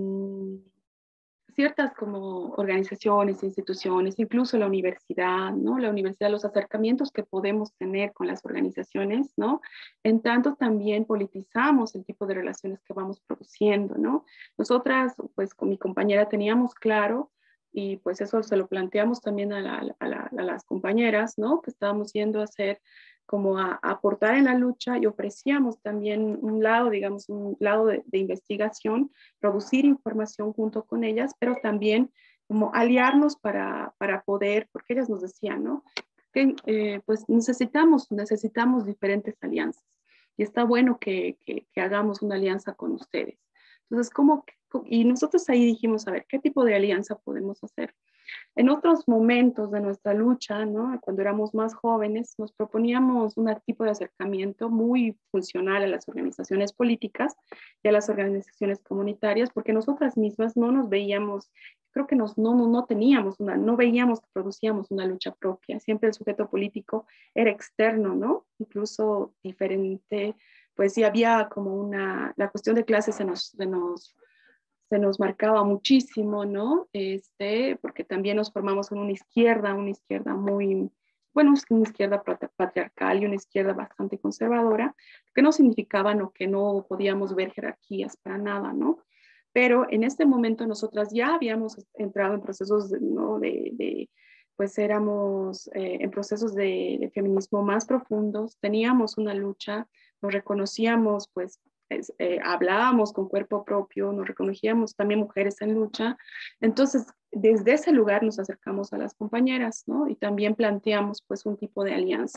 ciertas como organizaciones, instituciones, incluso la universidad, ¿no? La universidad, los acercamientos que podemos tener con las organizaciones, ¿no? En tanto también politizamos el tipo de relaciones que vamos produciendo, ¿no? Nosotras, pues con mi compañera teníamos claro, y pues eso se lo planteamos también a, la, a, la, a las compañeras, ¿no? Que estábamos yendo a hacer como a, a aportar en la lucha, y ofrecíamos también un lado, digamos, un lado de, de investigación, producir información junto con ellas, pero también como aliarnos para, para poder, porque ellas nos decían, ¿no? Que eh, pues necesitamos, necesitamos diferentes alianzas, y está bueno que, que, que hagamos una alianza con ustedes. Entonces, ¿cómo? Y nosotros ahí dijimos, a ver, ¿qué tipo de alianza podemos hacer? En otros momentos de nuestra lucha, ¿no? Cuando éramos más jóvenes, nos proponíamos un tipo de acercamiento muy funcional a las organizaciones políticas y a las organizaciones comunitarias, porque nosotras mismas no nos veíamos, creo que nos, no, no, no teníamos una, no veíamos que producíamos una lucha propia. Siempre el sujeto político era externo, ¿no? Incluso diferente, pues sí había como una, la cuestión de clases se nos, se nos se nos marcaba muchísimo, ¿no? Este, porque también nos formamos en una izquierda, una izquierda muy, bueno, una izquierda patriarcal y una izquierda bastante conservadora, que no significaba no, que no podíamos ver jerarquías para nada, ¿no? Pero en este momento nosotras ya habíamos entrado en procesos, de, ¿no? de, de pues éramos eh, en procesos de, de feminismo más profundos, teníamos una lucha, nos reconocíamos, pues, Eh, hablábamos con cuerpo propio, nos reconocíamos también mujeres en lucha. Entonces, desde ese lugar nos acercamos a las compañeras, ¿no? Y también planteamos pues un tipo de alianza,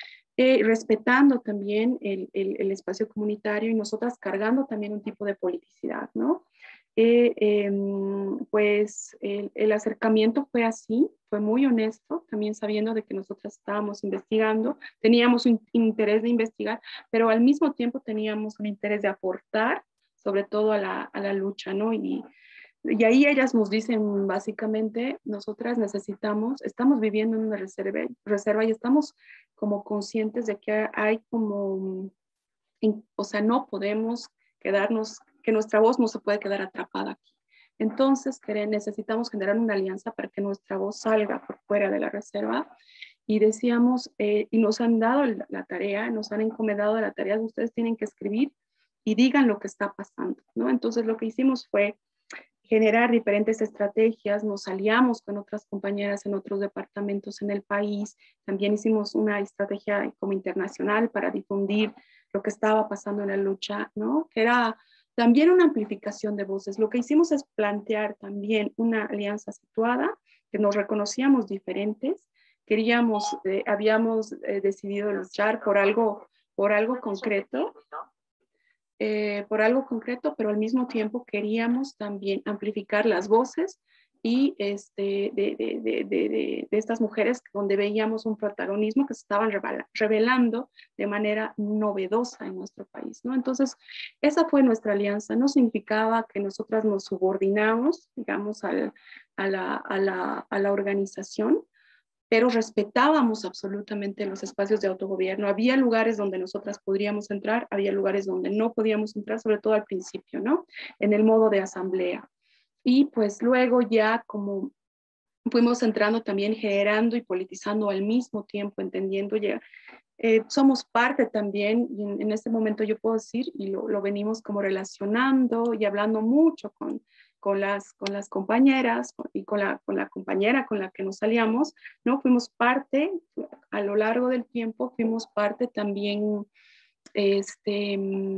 eh, respetando también el, el, el espacio comunitario, y nosotras cargando también un tipo de politicidad, ¿no? Eh, eh, pues el, el acercamiento fue así, fue muy honesto, también sabiendo de que nosotras estábamos investigando, teníamos un interés de investigar, pero al mismo tiempo teníamos un interés de aportar, sobre todo a la, a la lucha, ¿no? Y, y ahí ellas nos dicen básicamente, nosotras necesitamos, estamos viviendo en una reserva, reserva y estamos como conscientes de que hay como, o sea, no podemos quedarnos, que nuestra voz no se puede quedar atrapada aquí. Entonces, necesitamos generar una alianza para que nuestra voz salga por fuera de la reserva. Y decíamos, eh, y nos han dado la tarea, nos han encomendado la tarea, ustedes tienen que escribir y digan lo que está pasando, ¿no? Entonces, lo que hicimos fue generar diferentes estrategias, nos aliamos con otras compañeras en otros departamentos en el país, también hicimos una estrategia como internacional para difundir lo que estaba pasando en la lucha, ¿no? Que era también una amplificación de voces. Lo que hicimos es plantear también una alianza situada, que nos reconocíamos diferentes, queríamos, eh, habíamos eh, decidido luchar por algo, por algo concreto, eh, por algo concreto, pero al mismo tiempo queríamos también amplificar las voces y este, de, de, de, de, de estas mujeres donde veíamos un protagonismo que se estaban revelando de manera novedosa en nuestro país, ¿no? Entonces, esa fue nuestra alianza. No significaba que nosotras nos subordinamos, digamos, al, a, la, a, la, a la organización, pero respetábamos absolutamente los espacios de autogobierno. Había lugares donde nosotras podríamos entrar, había lugares donde no podíamos entrar, sobre todo al principio, ¿no? En el modo de asamblea. Y pues luego ya como fuimos entrando también generando y politizando al mismo tiempo, entendiendo ya, eh, somos parte también, y en, en este momento yo puedo decir, y lo, lo venimos como relacionando y hablando mucho con, con, las, con las compañeras y con la, con la compañera con la que nos aliamos, ¿no? Fuimos parte, a lo largo del tiempo, fuimos parte también, este...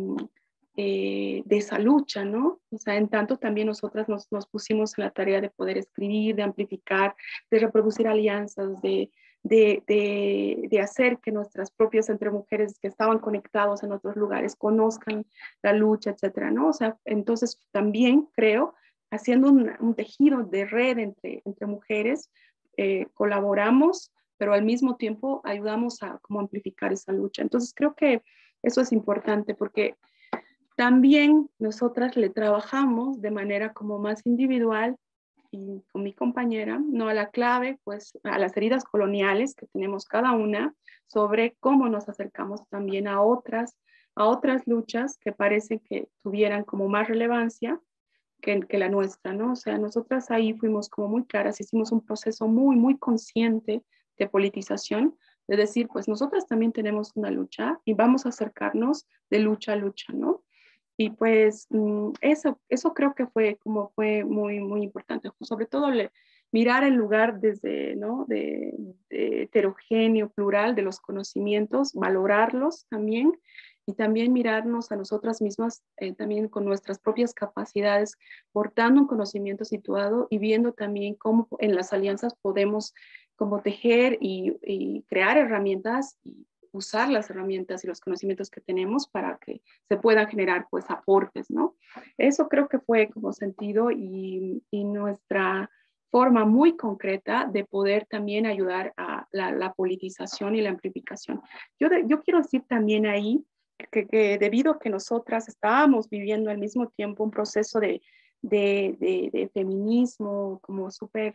Eh, de esa lucha, ¿no? O sea, en tanto también nosotras nos, nos pusimos en la tarea de poder escribir, de amplificar, de reproducir alianzas, de, de, de, de hacer que nuestras propias entre mujeres que estaban conectados en otros lugares conozcan la lucha, etcétera, ¿no? O sea, entonces también creo, haciendo un, un tejido de red entre, entre mujeres, eh, colaboramos, pero al mismo tiempo ayudamos a como amplificar esa lucha. Entonces creo que eso es importante porque también nosotras le trabajamos de manera como más individual y con mi compañera, ¿no? A la clave, pues a las heridas coloniales que tenemos cada una, sobre cómo nos acercamos también a otras, a otras luchas que parece que tuvieran como más relevancia que, que la nuestra, ¿no? O sea, nosotras ahí fuimos como muy claras, hicimos un proceso muy, muy consciente de politización, de decir, pues nosotras también tenemos una lucha y vamos a acercarnos de lucha a lucha, ¿no? Y pues eso, eso creo que fue como fue muy, muy importante, sobre todo le, mirar el lugar desde, ¿no? de, de heterogéneo, plural de los conocimientos, valorarlos también y también mirarnos a nosotras mismas eh, también con nuestras propias capacidades, portando un conocimiento situado y viendo también cómo en las alianzas podemos como tejer y, y crear herramientas y usar las herramientas y los conocimientos que tenemos para que se puedan generar pues aportes, ¿no? Eso creo que fue como sentido y, y nuestra forma muy concreta de poder también ayudar a la, la politización y la amplificación. Yo, de, yo quiero decir también ahí que, que debido a que nosotras estábamos viviendo al mismo tiempo un proceso de, de, de, de feminismo como súper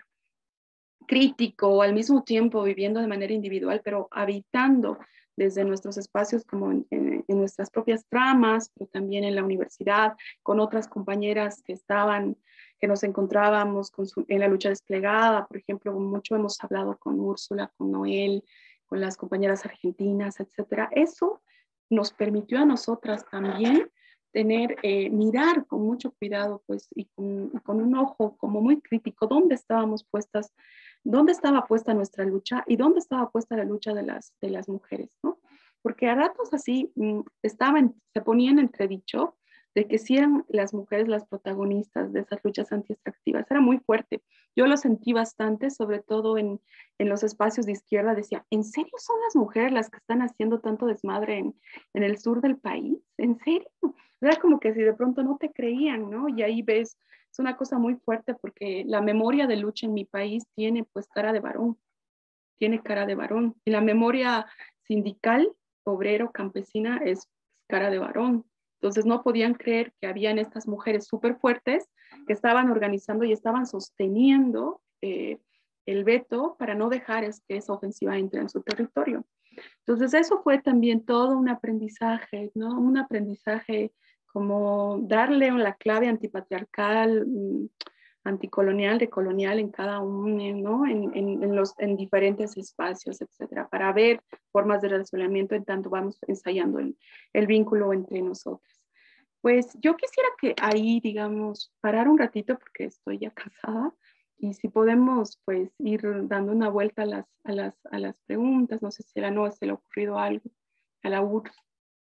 crítico, al mismo tiempo viviendo de manera individual, pero habitando desde nuestros espacios como en, en, en nuestras propias tramas, pero también en la universidad, con otras compañeras que estaban, que nos encontrábamos con su, en la lucha desplegada, por ejemplo, mucho hemos hablado con Úrsula, con Noel, con las compañeras argentinas, etcétera. Eso nos permitió a nosotras también tener, eh, mirar con mucho cuidado, pues, y con, y con un ojo como muy crítico, dónde estábamos puestas, dónde estaba puesta nuestra lucha y dónde estaba puesta la lucha de las, de las mujeres, ¿no? Porque a ratos así mmm, estaban, se ponían en entredicho de que si eran las mujeres las protagonistas de esas luchas anti-extractivas. Era muy fuerte. Yo lo sentí bastante, sobre todo en, en los espacios de izquierda. Decía, ¿en serio son las mujeres las que están haciendo tanto desmadre en, en el sur del país? ¿En serio? Era como que si de pronto no te creían, ¿no? Y ahí ves, es una cosa muy fuerte porque la memoria de lucha en mi país tiene pues cara de varón, tiene cara de varón. Y la memoria sindical, obrero, campesina es cara de varón. Entonces no podían creer que habían estas mujeres súper fuertes que estaban organizando y estaban sosteniendo eh, el veto para no dejar es que esa ofensiva entre en su territorio. Entonces eso fue también todo un aprendizaje, ¿no? Un aprendizaje como darle la clave antipatriarcal, anticolonial, decolonial en cada uno, ¿no? En, en, en, los, en diferentes espacios, etcétera, para ver formas de relacionamiento en tanto vamos ensayando el, el vínculo entre nosotras. Pues yo quisiera que ahí, digamos, parar un ratito porque estoy ya cansada y si podemos, pues, ir dando una vuelta a las, a las, a las preguntas. No sé si a la Noa se le ha ocurrido algo, a la U R S.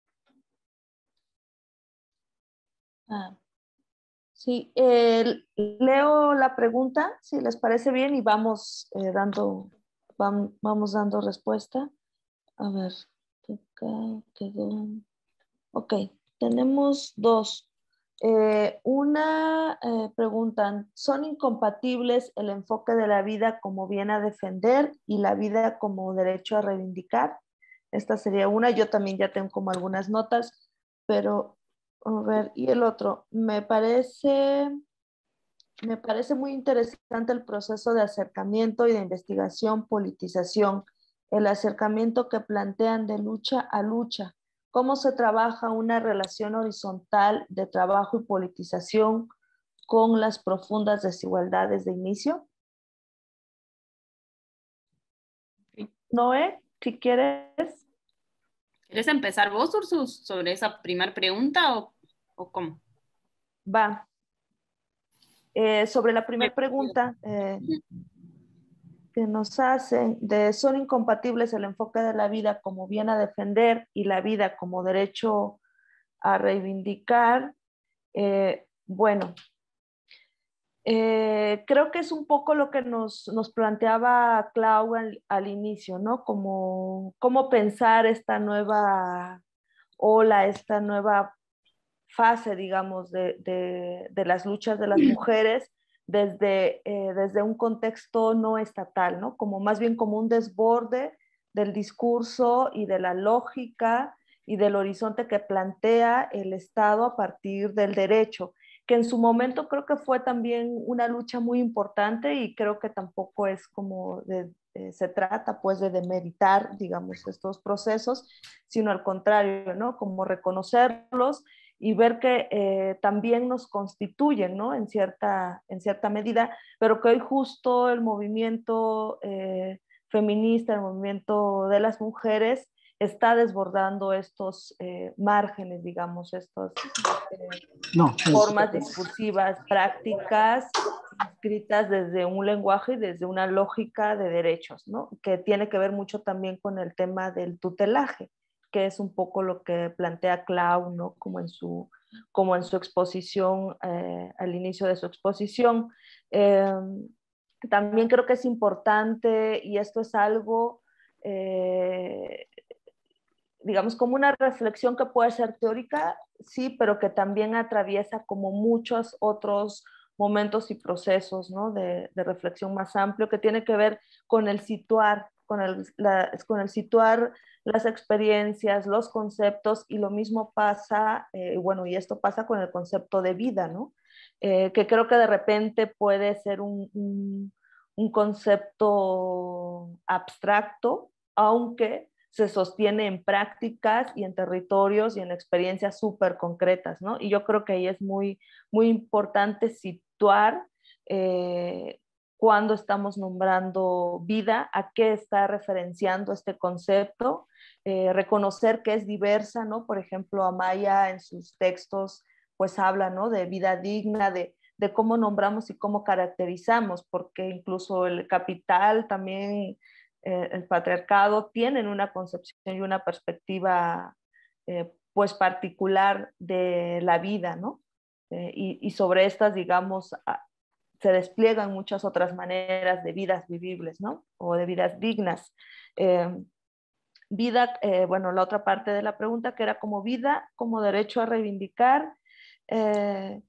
Ah. Sí, eh, leo la pregunta, si les parece bien, y vamos eh, dando, vam, vamos dando respuesta. A ver, acá quedó. Ok, tenemos dos. Eh, una eh, preguntan, ¿son incompatibles el enfoque de la vida como bien a defender y la vida como derecho a reivindicar? Esta sería una. Yo también ya tengo como algunas notas, pero a ver, y el otro, me parece, me parece muy interesante el proceso de acercamiento y de investigación, politización, el acercamiento que plantean de lucha a lucha, cómo se trabaja una relación horizontal de trabajo y politización con las profundas desigualdades de inicio. Noé, si quieres. ¿Quieres empezar vos, Ursus, sobre esa primera pregunta o, o cómo? Va. Eh, sobre la primera pregunta eh, que nos hacen, de ¿son incompatibles el enfoque de la vida como bien a defender y la vida como derecho a reivindicar? Eh, bueno, eh, creo que es un poco lo que nos, nos planteaba Clau al, al inicio, ¿no? Como, cómo pensar esta nueva ola, esta nueva fase, digamos, de, de, de las luchas de las mujeres desde, eh, desde un contexto no estatal, ¿no? Como más bien como un desborde del discurso y de la lógica y del horizonte que plantea el Estado a partir del derecho. que en su momento creo que fue también una lucha muy importante y creo que tampoco es como de, eh, se trata pues de demeritar, digamos, estos procesos, sino al contrario, ¿no? Como reconocerlos y ver que eh, también nos constituyen, ¿no? En cierta, en cierta medida, pero que hoy justo el movimiento eh, feminista, el movimiento de las mujeres, está desbordando estos eh, márgenes, digamos, estas eh, no, formas discursivas, prácticas, escritas desde un lenguaje y desde una lógica de derechos, ¿no? Que tiene que ver mucho también con el tema del tutelaje, que es un poco lo que plantea Clau, ¿no? Como en su, como en su exposición, eh, al inicio de su exposición. Eh, también creo que es importante, y esto es algo, eh, digamos, como una reflexión que puede ser teórica, sí, pero que también atraviesa como muchos otros momentos y procesos, ¿no? de, de reflexión más amplio, que tiene que ver con el situar, con el, la, con el situar las experiencias, los conceptos, y lo mismo pasa, eh, bueno, y esto pasa con el concepto de vida, ¿no? Eh, que creo que de repente puede ser un, un, un concepto abstracto, aunque se sostiene en prácticas y en territorios y en experiencias súper concretas, ¿no? Y yo creo que ahí es muy, muy importante situar eh, cuando estamos nombrando vida, a qué está referenciando este concepto, eh, reconocer que es diversa, ¿no? Por ejemplo, Amaya en sus textos pues habla, ¿no? De vida digna, de, de cómo nombramos y cómo caracterizamos, porque incluso el capital también, eh, el patriarcado, tienen una concepción y una perspectiva eh, pues particular de la vida, ¿no? Eh, y, y sobre estas, digamos, a, se despliegan muchas otras maneras de vidas vivibles, ¿no? O de vidas dignas. Eh, vida, eh, bueno, la otra parte de la pregunta que era como vida, como derecho a reivindicar. Eh,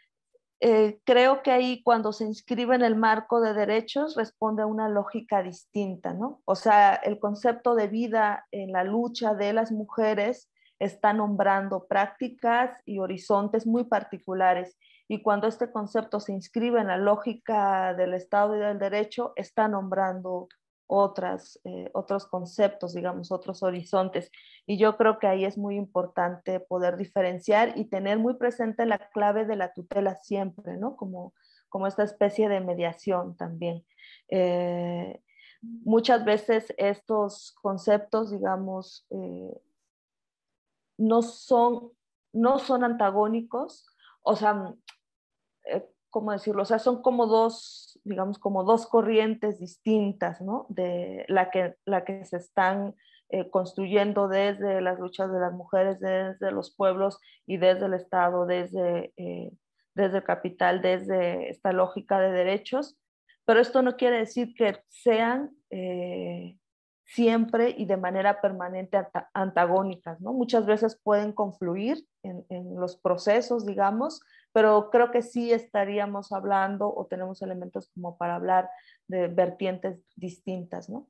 eh, creo que ahí cuando se inscribe en el marco de derechos responde a una lógica distinta, ¿no? O sea, el concepto de vida en la lucha de las mujeres está nombrando prácticas y horizontes muy particulares, y cuando este concepto se inscribe en la lógica del Estado y del derecho, está nombrando otras, eh, otros conceptos, digamos, otros horizontes. Y yo creo que ahí es muy importante poder diferenciar y tener muy presente la clave de la tutela siempre, ¿no? Como, como esta especie de mediación también. Eh, muchas veces estos conceptos, digamos, eh, no son, no son antagónicos, o sea, eh, ¿cómo decirlo? O sea, son como dos, digamos, como dos corrientes distintas, ¿no? De la que, la que se están eh, construyendo desde las luchas de las mujeres, desde los pueblos y desde el Estado, desde, eh, desde el capital, desde esta lógica de derechos. Pero esto no quiere decir que sean eh, siempre y de manera permanente antagónicas, ¿no? Muchas veces pueden confluir en, en los procesos, digamos, pero creo que sí estaríamos hablando o tenemos elementos como para hablar de vertientes distintas, ¿no?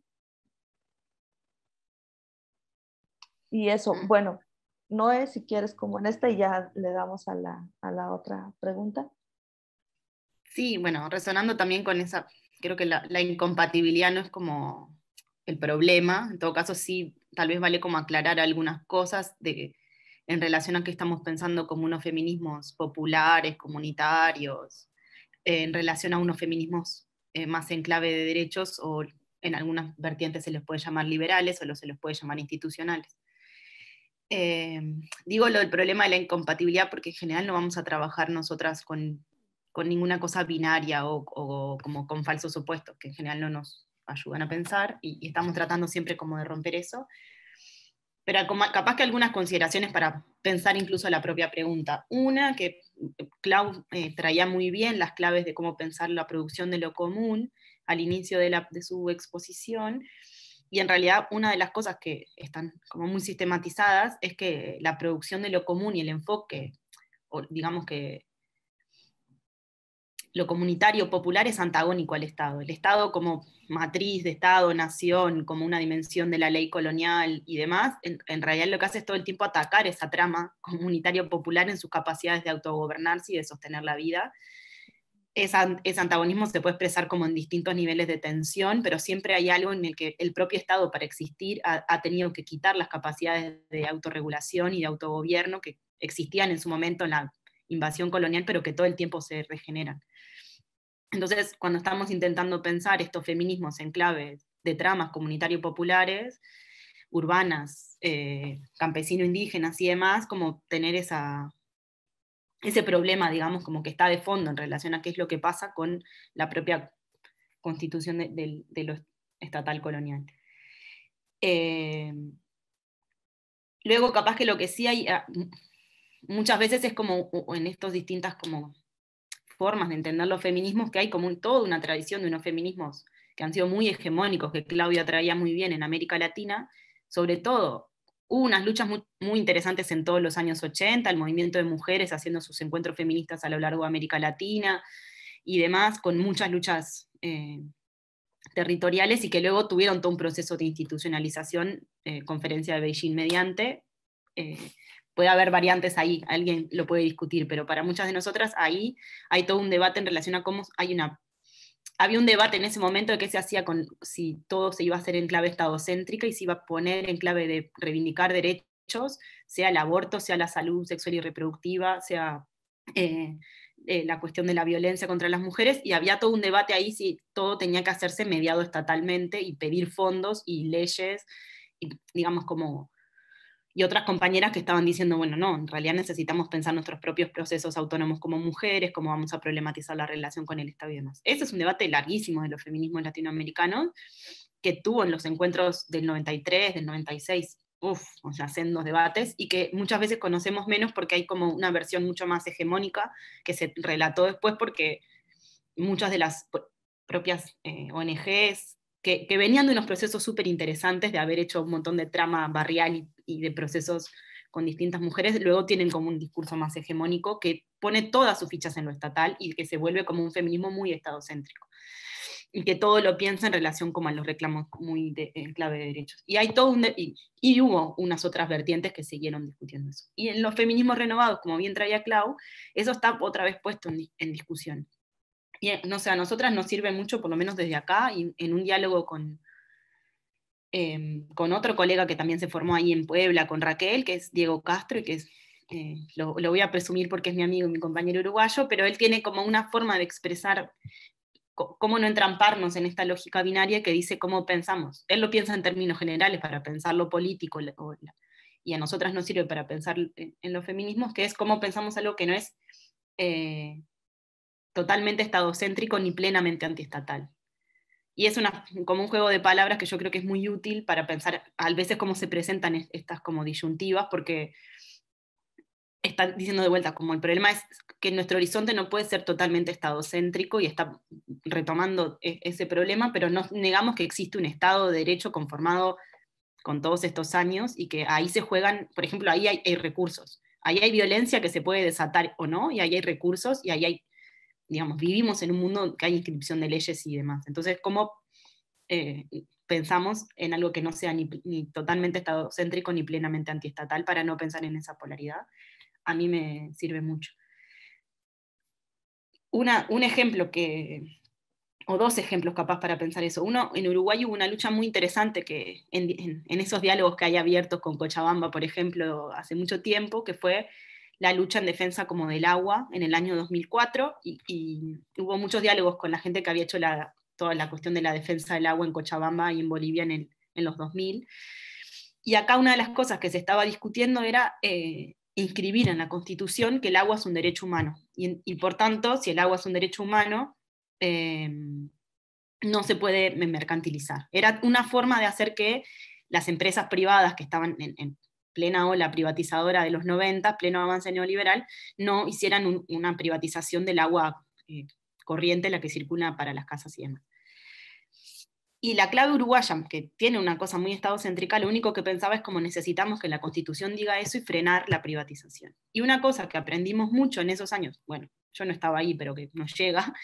Y eso, bueno, Noé, si quieres como en esta y ya le damos a la, a la otra pregunta. Sí, bueno, resonando también con esa, creo que la, la incompatibilidad no es como el problema, en todo caso sí, tal vez vale como aclarar algunas cosas de, en relación a que estamos pensando como unos feminismos populares, comunitarios, eh, en relación a unos feminismos eh, más en clave de derechos, o en algunas vertientes se les puede llamar liberales o se les puede llamar institucionales. Eh, digo lo del problema de la incompatibilidad porque en general no vamos a trabajar nosotras con, con ninguna cosa binaria o, o como con falsos opuestos, que en general no nos ayudan a pensar, y, y estamos tratando siempre como de romper eso. Pero como, capaz que algunas consideraciones para pensar incluso la propia pregunta. Una, que Clau eh, traía muy bien las claves de cómo pensar la producción de lo común al inicio de, la, de su exposición, y en realidad una de las cosas que están como muy sistematizadas es que la producción de lo común y el enfoque, o digamos que lo comunitario popular es antagónico al Estado. El Estado como matriz de Estado, nación, como una dimensión de la ley colonial y demás, en, en realidad lo que hace es todo el tiempo atacar esa trama comunitario popular en sus capacidades de autogobernarse y de sostener la vida. Esa, ese antagonismo se puede expresar como en distintos niveles de tensión, pero siempre hay algo en el que el propio Estado, para existir, ha, ha tenido que quitar las capacidades de autorregulación y de autogobierno que existían en su momento en la invasión colonial, pero que todo el tiempo se regeneran. Entonces, cuando estamos intentando pensar estos feminismos en clave de tramas comunitario-populares, urbanas, eh, campesino-indígenas y demás, como tener esa, ese problema, digamos, como que está de fondo en relación a qué es lo que pasa con la propia constitución de, de, de lo estatal colonial. Eh, luego, capaz que lo que sí hay, muchas veces es como en estas distintas como formas de entender los feminismos, que hay como un, toda una tradición de unos feminismos que han sido muy hegemónicos, que Claudia traía muy bien en América Latina, sobre todo hubo unas luchas muy, muy interesantes en todos los años ochenta, el movimiento de mujeres haciendo sus encuentros feministas a lo largo de América Latina y demás, con muchas luchas eh, territoriales, y que luego tuvieron todo un proceso de institucionalización, eh, conferencia de Beijing mediante. Eh, puede haber variantes ahí, alguien lo puede discutir, pero para muchas de nosotras ahí hay todo un debate en relación a cómo hay una... Había un debate en ese momento de qué se hacía con si todo se iba a hacer en clave estadocéntrica y se iba a poner en clave de reivindicar derechos, sea el aborto, sea la salud sexual y reproductiva, sea eh, eh, la cuestión de la violencia contra las mujeres, y había todo un debate ahí si todo tenía que hacerse mediado estatalmente y pedir fondos y leyes, y, digamos, como... Y otras compañeras que estaban diciendo, bueno, no, en realidad necesitamos pensar nuestros propios procesos autónomos como mujeres, cómo vamos a problematizar la relación con el Estado y demás. Ese es un debate larguísimo de los feminismos latinoamericanos, que tuvo en los encuentros del noventa y tres, del noventa y seis, uff, o sea, sendos debates, y que muchas veces conocemos menos porque hay como una versión mucho más hegemónica que se relató después, porque muchas de las propias eh, O N Ges, que, que venían de unos procesos súper interesantes de haber hecho un montón de trama barrial y, y de procesos con distintas mujeres, luego tienen como un discurso más hegemónico que pone todas sus fichas en lo estatal y que se vuelve como un feminismo muy estadocéntrico, y que todo lo piensa en relación como a los reclamos muy de, en clave de derechos. Y, hay todo un de, y, y hubo unas otras vertientes que siguieron discutiendo eso. Y en los feminismos renovados, como bien traía Clau, eso está otra vez puesto en, en discusión. Y no sé, a nosotras nos sirve mucho, por lo menos desde acá, y en un diálogo con, eh, con otro colega que también se formó ahí en Puebla, con Raquel, que es Diego Castro, y que es, eh, lo, lo voy a presumir porque es mi amigo y mi compañero uruguayo, pero él tiene como una forma de expresar cómo no entramparnos en esta lógica binaria que dice cómo pensamos. Él lo piensa en términos generales para pensar lo político, y a nosotras nos sirve para pensar en los feminismos, que es cómo pensamos algo que no es... Eh, totalmente estadocéntrico ni plenamente antiestatal. Y es una, como un juego de palabras que yo creo que es muy útil para pensar a veces cómo se presentan estas como disyuntivas, porque están diciendo de vuelta, como el problema es que nuestro horizonte no puede ser totalmente estadocéntrico, y está retomando ese problema, pero no negamos que existe un Estado de Derecho conformado con todos estos años, y que ahí se juegan, por ejemplo, ahí hay, hay recursos, ahí hay violencia que se puede desatar o no, y ahí hay recursos, y ahí hay, digamos, vivimos en un mundo que hay inscripción de leyes y demás. Entonces, ¿cómo eh, pensamos en algo que no sea ni, ni totalmente estadocéntrico ni plenamente antiestatal para no pensar en esa polaridad? A mí me sirve mucho. Una, un ejemplo que, o dos ejemplos capaz para pensar eso. Uno, en Uruguay hubo una lucha muy interesante que en, en, en esos diálogos que hay abiertos con Cochabamba, por ejemplo, hace mucho tiempo, que fue la lucha en defensa como del agua en el año dos mil cuatro, y, y hubo muchos diálogos con la gente que había hecho la, toda la cuestión de la defensa del agua en Cochabamba y en Bolivia en, el, en los dos mil. Y acá una de las cosas que se estaba discutiendo era eh, inscribir en la Constitución que el agua es un derecho humano, y, y por tanto, si el agua es un derecho humano, eh, no se puede mercantilizar. Era una forma de hacer que las empresas privadas que estaban en, en plena ola privatizadora de los noventa, pleno avance neoliberal, no hicieran un, una privatización del agua eh, corriente, la que circula para las casas y demás. Y la clave uruguaya, que tiene una cosa muy estadocéntrica, lo único que pensaba es cómo necesitamos que la Constitución diga eso y frenar la privatización. Y una cosa que aprendimos mucho en esos años, bueno, yo no estaba ahí, pero que nos llega,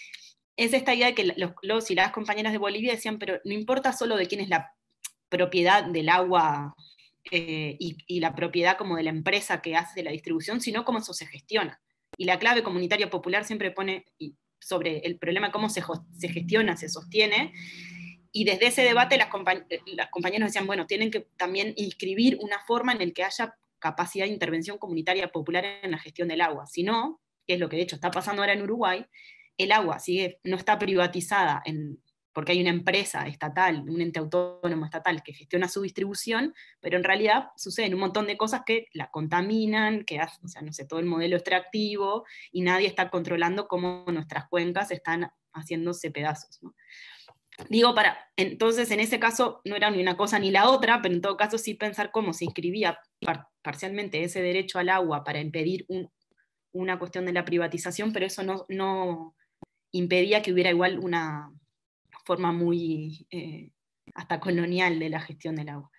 es esta idea de que los, los y las compañeras de Bolivia decían, pero no importa solo de quién es la propiedad del agua eh, y, y la propiedad como de la empresa que hace la distribución, sino cómo eso se gestiona. Y la clave comunitaria popular siempre pone sobre el problema de cómo se, se gestiona, se sostiene, y desde ese debate las, compañ las compañeras decían, bueno, tienen que también inscribir una forma en la que haya capacidad de intervención comunitaria popular en la gestión del agua. Si no, que es lo que de hecho está pasando ahora en Uruguay, el agua sigue, no está privatizada en, porque hay una empresa estatal, un ente autónomo estatal que gestiona su distribución, pero en realidad suceden un montón de cosas que la contaminan, que hacen, o sea, no sé, todo el modelo extractivo, y nadie está controlando cómo nuestras cuencas están haciéndose pedazos, ¿no? Digo, para, entonces en ese caso no era ni una cosa ni la otra, pero en todo caso sí pensar cómo se inscribía par parcialmente ese derecho al agua para impedir un, una cuestión de la privatización, pero eso no, no impedía que hubiera igual una forma muy eh, hasta colonial de la gestión del agua.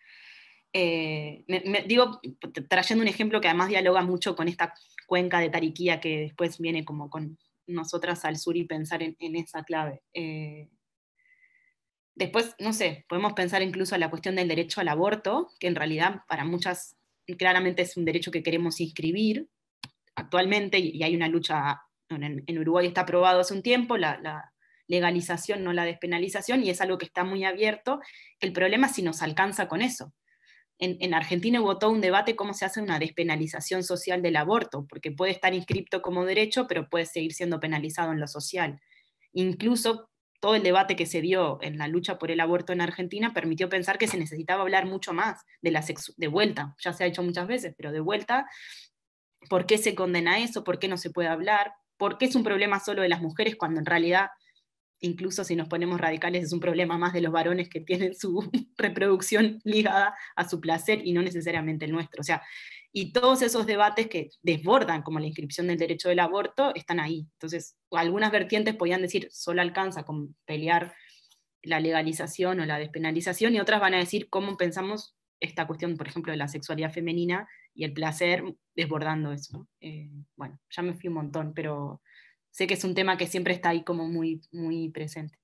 Eh, me, me, digo, trayendo un ejemplo que además dialoga mucho con esta cuenca de Tariquía que después viene como con nosotras al sur y pensar en, en esa clave. Eh, Después, no sé, podemos pensar incluso en la cuestión del derecho al aborto, que en realidad para muchas claramente es un derecho que queremos inscribir actualmente, y hay una lucha, en, en Uruguay está aprobado hace un tiempo, la, la legalización, no la despenalización, y es algo que está muy abierto. El problema es si nos alcanza con eso. En, en Argentina hubo todo un debate cómo se hace una despenalización social del aborto, porque puede estar inscripto como derecho, pero puede seguir siendo penalizado en lo social. Incluso todo el debate que se dio en la lucha por el aborto en Argentina permitió pensar que se necesitaba hablar mucho más de la sexu de vuelta, ya se ha hecho muchas veces, pero de vuelta, ¿por qué se condena eso? ¿Por qué no se puede hablar? ¿Por qué es un problema solo de las mujeres cuando en realidad, incluso si nos ponemos radicales, es un problema más de los varones que tienen su reproducción ligada a su placer y no necesariamente el nuestro? O sea, y todos esos debates que desbordan como la inscripción del derecho del aborto están ahí. Entonces, algunas vertientes podían decir solo alcanza con pelear la legalización o la despenalización, y otras van a decir cómo pensamos esta cuestión, por ejemplo, de la sexualidad femenina y el placer desbordando eso, ¿no? Eh, bueno, ya me fui un montón, pero sé que es un tema que siempre está ahí como muy, muy presente.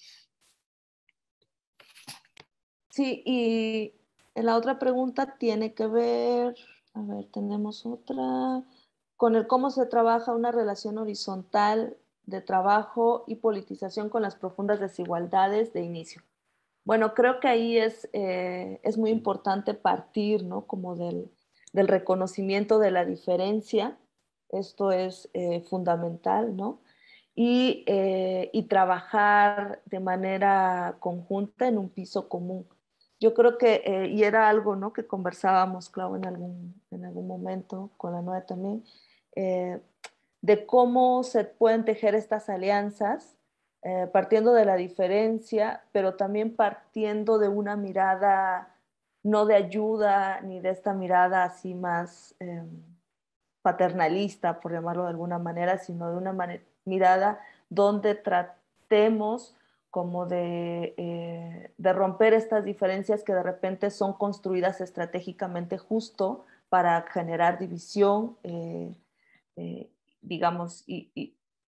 Sí, y la otra pregunta tiene que ver, a ver, tenemos otra, con el cómo se trabaja una relación horizontal de trabajo y politización con las profundas desigualdades de inicio. Bueno, creo que ahí es, eh, es muy importante partir, ¿no? Como del, del reconocimiento de la diferencia. Esto es eh, fundamental, ¿no? Y, eh, y trabajar de manera conjunta en un piso común. Yo creo que, eh, y era algo, ¿no?, que conversábamos, Clau, en algún, en algún momento, con la Noé también, eh, de cómo se pueden tejer estas alianzas, eh, partiendo de la diferencia, pero también partiendo de una mirada no de ayuda, ni de esta mirada así más eh, paternalista, por llamarlo de alguna manera, sino de una manera, mirada donde tratemos como de, eh, de romper estas diferencias que de repente son construidas estratégicamente justo para generar división, eh, eh, digamos, y, y,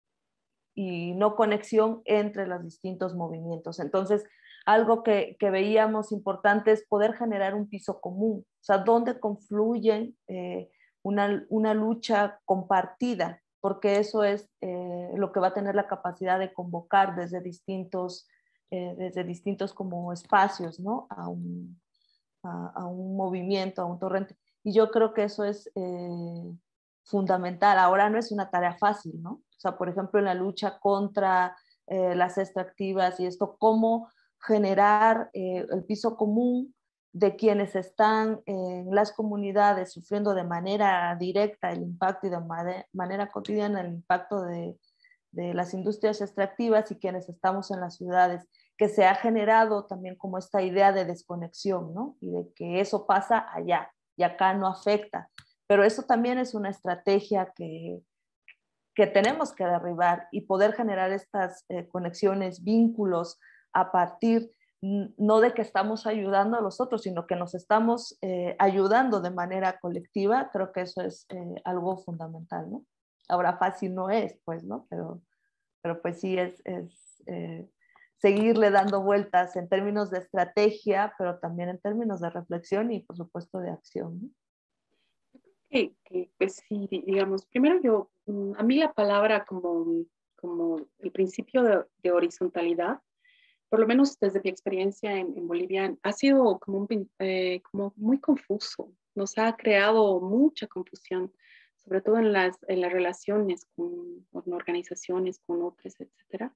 y no conexión entre los distintos movimientos. Entonces, algo que, que veíamos importante es poder generar un piso común, o sea, donde confluyen eh, una, una lucha compartida, porque eso es eh, lo que va a tener la capacidad de convocar desde distintos, eh, desde distintos como espacios, ¿no?, a un, a, a un movimiento, a un torrente. Y yo creo que eso es eh, fundamental. Ahora no es una tarea fácil, ¿no? O sea, por ejemplo, en la lucha contra eh, las extractivas y esto, cómo generar eh, el piso común de quienes están en las comunidades sufriendo de manera directa el impacto y de manera, manera cotidiana el impacto de, de las industrias extractivas, y quienes estamos en las ciudades, que se ha generado también como esta idea de desconexión, ¿no? Y de que eso pasa allá y acá no afecta. Pero eso también es una estrategia que, que tenemos que derribar y poder generar estas eh, conexiones, vínculos a partir no de que estamos ayudando a los otros, sino que nos estamos eh, ayudando de manera colectiva. Creo que eso es eh, algo fundamental, ¿no? Ahora fácil no es, pues, ¿no? Pero, pero pues sí es, es eh, seguirle dando vueltas en términos de estrategia, pero también en términos de reflexión y por supuesto de acción, ¿no? Que, que, pues sí, digamos, primero yo, a mí la palabra como, como el principio de, de horizontalidad, por lo menos desde mi experiencia en, en Bolivia, ha sido como, un, eh, como muy confuso, nos ha creado mucha confusión, sobre todo en las, en las relaciones con, con organizaciones, con otras, etcétera.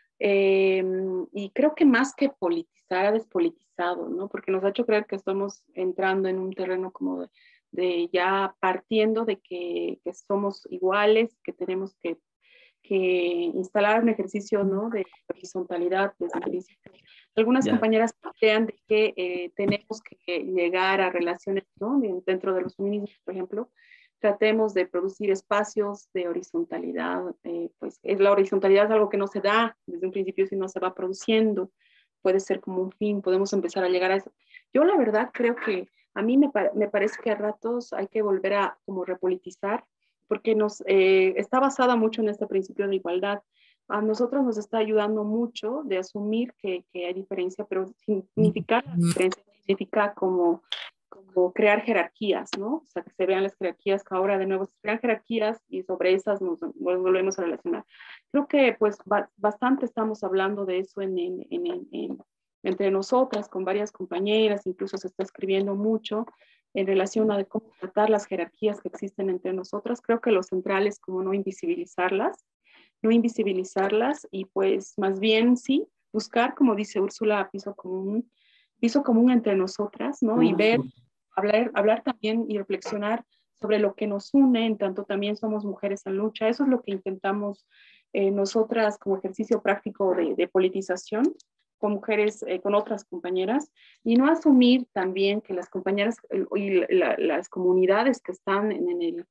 Eh, y creo que más que politizar, ha despolitizado, ¿no? Porque nos ha hecho creer que estamos entrando en un terreno como de, de ya partiendo de que, que somos iguales, que tenemos que, que instalar un ejercicio, ¿no? De horizontalidad desde el principio. Algunas yeah. compañeras plantean de que eh, tenemos que llegar a relaciones, ¿no? Dentro de los feminismos, por ejemplo, tratemos de producir espacios de horizontalidad, eh, pues es, la horizontalidad es algo que no se da desde un principio, sino se va produciendo, puede ser como un fin, podemos empezar a llegar a eso. Yo la verdad creo que a mí me, me parece que a ratos hay que volver a como repolitizar, porque nos, eh, está basada mucho en este principio de igualdad. A nosotros nos está ayudando mucho de asumir que, que hay diferencia, pero significar la diferencia significa como como crear jerarquías, ¿no? O sea, que se vean las jerarquías, que ahora de nuevo se crean jerarquías y sobre esas nos, nos volvemos a relacionar. Creo que pues ba bastante estamos hablando de eso en, en, en, en, entre nosotras, con varias compañeras, incluso se está escribiendo mucho en relación a de cómo tratar las jerarquías que existen entre nosotras. Creo que lo central es como no invisibilizarlas, no invisibilizarlas y pues más bien sí, buscar, como dice Úrsula, piso común, piso común entre nosotras, ¿no? Y ver, hablar, hablar también y reflexionar sobre lo que nos une, en tanto también somos mujeres en lucha. Eso es lo que intentamos eh, nosotras como ejercicio práctico de, de politización con mujeres, eh, con otras compañeras, y no asumir también que las compañeras y la, las comunidades que están en, en el,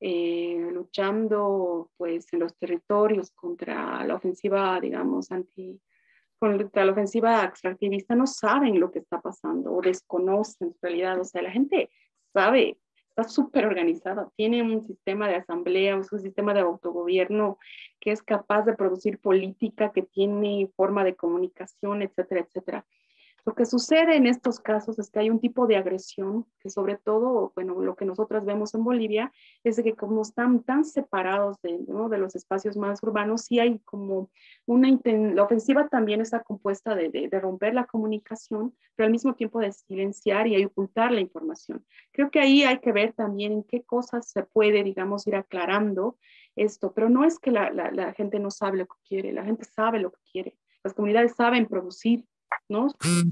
eh, luchando pues en los territorios contra la ofensiva, digamos, anti contra la ofensiva extractivista no saben lo que está pasando o desconocen en realidad. O sea, la gente sabe, está súper organizada, tiene un sistema de asamblea, un sistema de autogobierno que es capaz de producir política, que tiene forma de comunicación, etcétera, etcétera. Lo que sucede en estos casos es que hay un tipo de agresión que sobre todo, bueno, lo que nosotras vemos en Bolivia es de que como están tan separados de, ¿no? de los espacios más urbanos, sí hay como una, la ofensiva también está compuesta de, de, de romper la comunicación, pero al mismo tiempo de silenciar y ocultar la información. Creo que ahí hay que ver también en qué cosas se puede, digamos, ir aclarando esto, pero no es que la, la, la gente no sabe lo que quiere, la gente sabe lo que quiere, las comunidades saben producir, ¿no?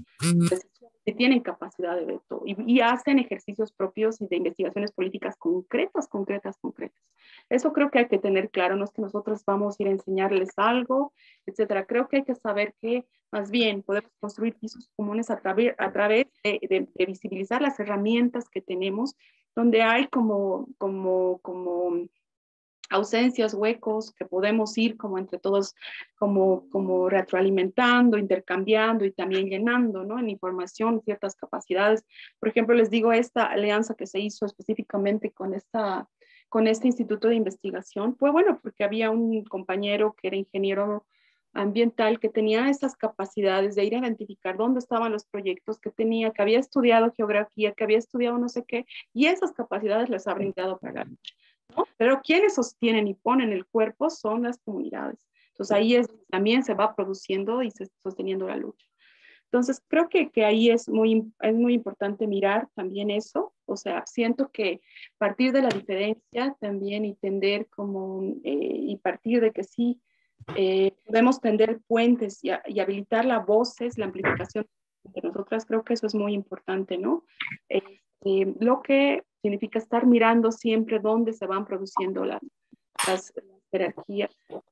Que tienen capacidad de veto y, y hacen ejercicios propios y de investigaciones políticas concretas, concretas, concretas. Eso creo que hay que tener claro, no es que nosotros vamos a ir a enseñarles algo, etcétera. Creo que hay que saber que más bien podemos construir pisos comunes a, través, a través de, de, de visibilizar las herramientas que tenemos, donde hay como, como, como ausencias, huecos que podemos ir como entre todos como, como retroalimentando, intercambiando y también llenando, ¿no? En información ciertas capacidades. Por ejemplo, les digo, esta alianza que se hizo específicamente con, esta, con este instituto de investigación fue bueno porque había un compañero que era ingeniero ambiental que tenía esas capacidades de ir a identificar dónde estaban los proyectos que tenía, que había estudiado geografía, que había estudiado no sé qué, y esas capacidades les ha brindado para la lucha, ¿no? Pero quienes sostienen y ponen el cuerpo son las comunidades. Entonces ahí es, también se va produciendo y se sosteniendo la lucha. Entonces creo que, que ahí es muy, es muy importante mirar también eso. O sea, siento que partir de la diferencia también y tender como, eh, y partir de que sí, eh, podemos tender puentes y, a, y habilitar las voces, la amplificación de nosotras, creo que eso es muy importante, ¿no? Eh, eh, lo que significa estar mirando siempre dónde se van produciendo las, las, las jerarquías.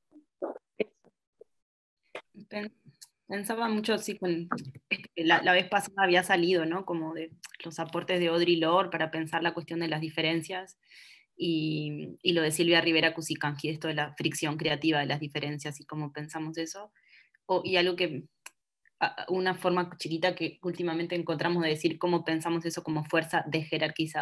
Pensaba mucho, sí, con, la, la vez pasada había salido, ¿no? Como de los aportes de Audre Lorde para pensar la cuestión de las diferencias y, y lo de Silvia Rivera Cusicanqui, esto de la fricción creativa de las diferencias y cómo pensamos eso. O, y algo que, una forma chiquita que últimamente encontramos de decir cómo pensamos eso como fuerza desjerarquizadora,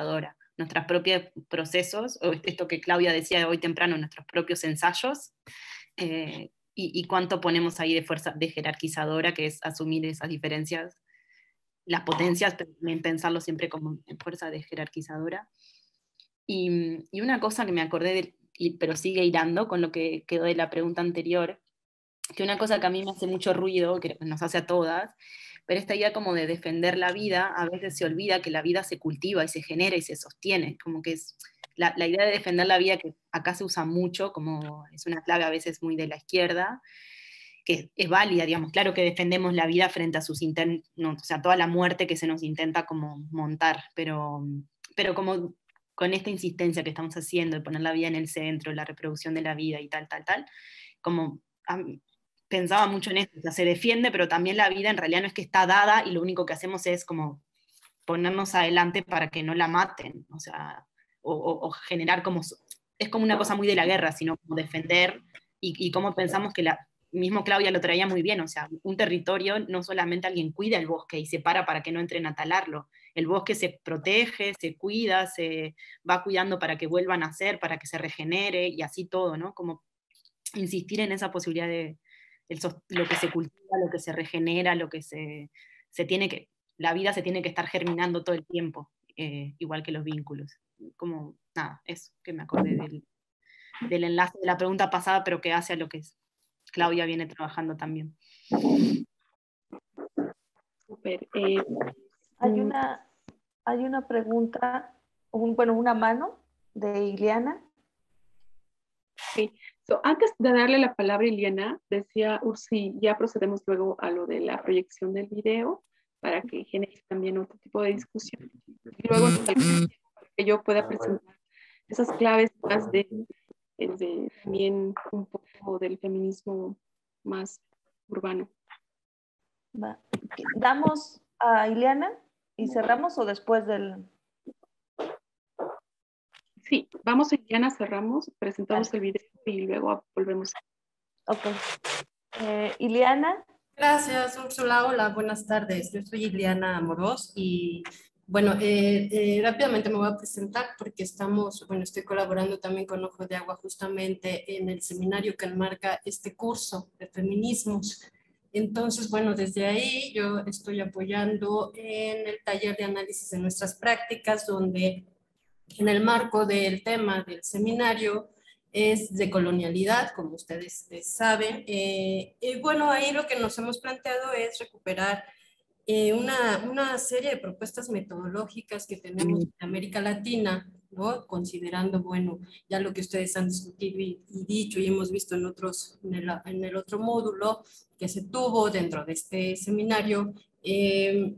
nuestros propios procesos, o esto que Claudia decía hoy temprano, nuestros propios ensayos, eh, y, y cuánto ponemos ahí de fuerza de jerarquizadora, que es asumir esas diferencias, las potencias, pero también pensarlo siempre como en fuerza de jerarquizadora. Y, y una cosa que me acordé, de, y, pero sigue hilando con lo que quedó de la pregunta anterior, que una cosa que a mí me hace mucho ruido, que nos hace a todas, pero esta idea como de defender la vida, a veces se olvida que la vida se cultiva y se genera y se sostiene, como que es la, la idea de defender la vida, que acá se usa mucho, como es una clave a veces muy de la izquierda, que es válida, digamos, claro que defendemos la vida frente a sus intentos, no, o sea, toda la muerte que se nos intenta como montar, pero, pero como con esta insistencia que estamos haciendo de poner la vida en el centro, la reproducción de la vida y tal, tal, tal, como um, pensaba mucho en esto, o sea, se defiende, pero también la vida en realidad no es que está dada y lo único que hacemos es como ponernos adelante para que no la maten, o sea, o, o, o generar como, es como una cosa muy de la guerra, sino como defender, y, y cómo pensamos que la, mismo Claudia lo traía muy bien, o sea, un territorio no solamente alguien cuida el bosque y se para para que no entren a talarlo, el bosque se protege, se cuida, se va cuidando para que vuelva a nacer, para que se regenere, y así todo, ¿no? Como insistir en esa posibilidad de el, lo que se cultiva, lo que se regenera, lo que se, se tiene que, la vida se tiene que estar germinando todo el tiempo, eh, igual que los vínculos. Como, nada, eso, que me acordé del, del enlace de la pregunta pasada, pero que hace a lo que es, Claudia viene trabajando también. Super. Eh, hay, una, hay una pregunta, un, bueno, una mano de Ileana. Sí. So, antes de darle la palabra a Ileana, decía Ursi, ya procedemos luego a lo de la proyección del video para que genere también otro tipo de discusión. Y luego que yo pueda presentar esas claves más de, de también un poco del feminismo más urbano. Va. ¿Damos a Ileana y cerramos o después del...? Sí, vamos a Ileana, cerramos, presentamos vale. el video y luego volvemos. Ok. Eh, Ileana. Gracias, Úrsula. Hola, buenas tardes. Yo soy Ileana Amorós y bueno, eh, eh, rápidamente me voy a presentar porque estamos, bueno, estoy colaborando también con Ojo de Agua justamente en el seminario que enmarca este curso de feminismos. Entonces, bueno, desde ahí yo estoy apoyando en el taller de análisis de nuestras prácticas, donde en el marco del tema del seminario es de colonialidad, como ustedes saben. Eh, y bueno, ahí lo que nos hemos planteado es recuperar eh, una, una serie de propuestas metodológicas que tenemos en América Latina, ¿no? Considerando, bueno, ya lo que ustedes han discutido y, y dicho y hemos visto en, otros, en, el, en el otro módulo que se tuvo dentro de este seminario. Eh,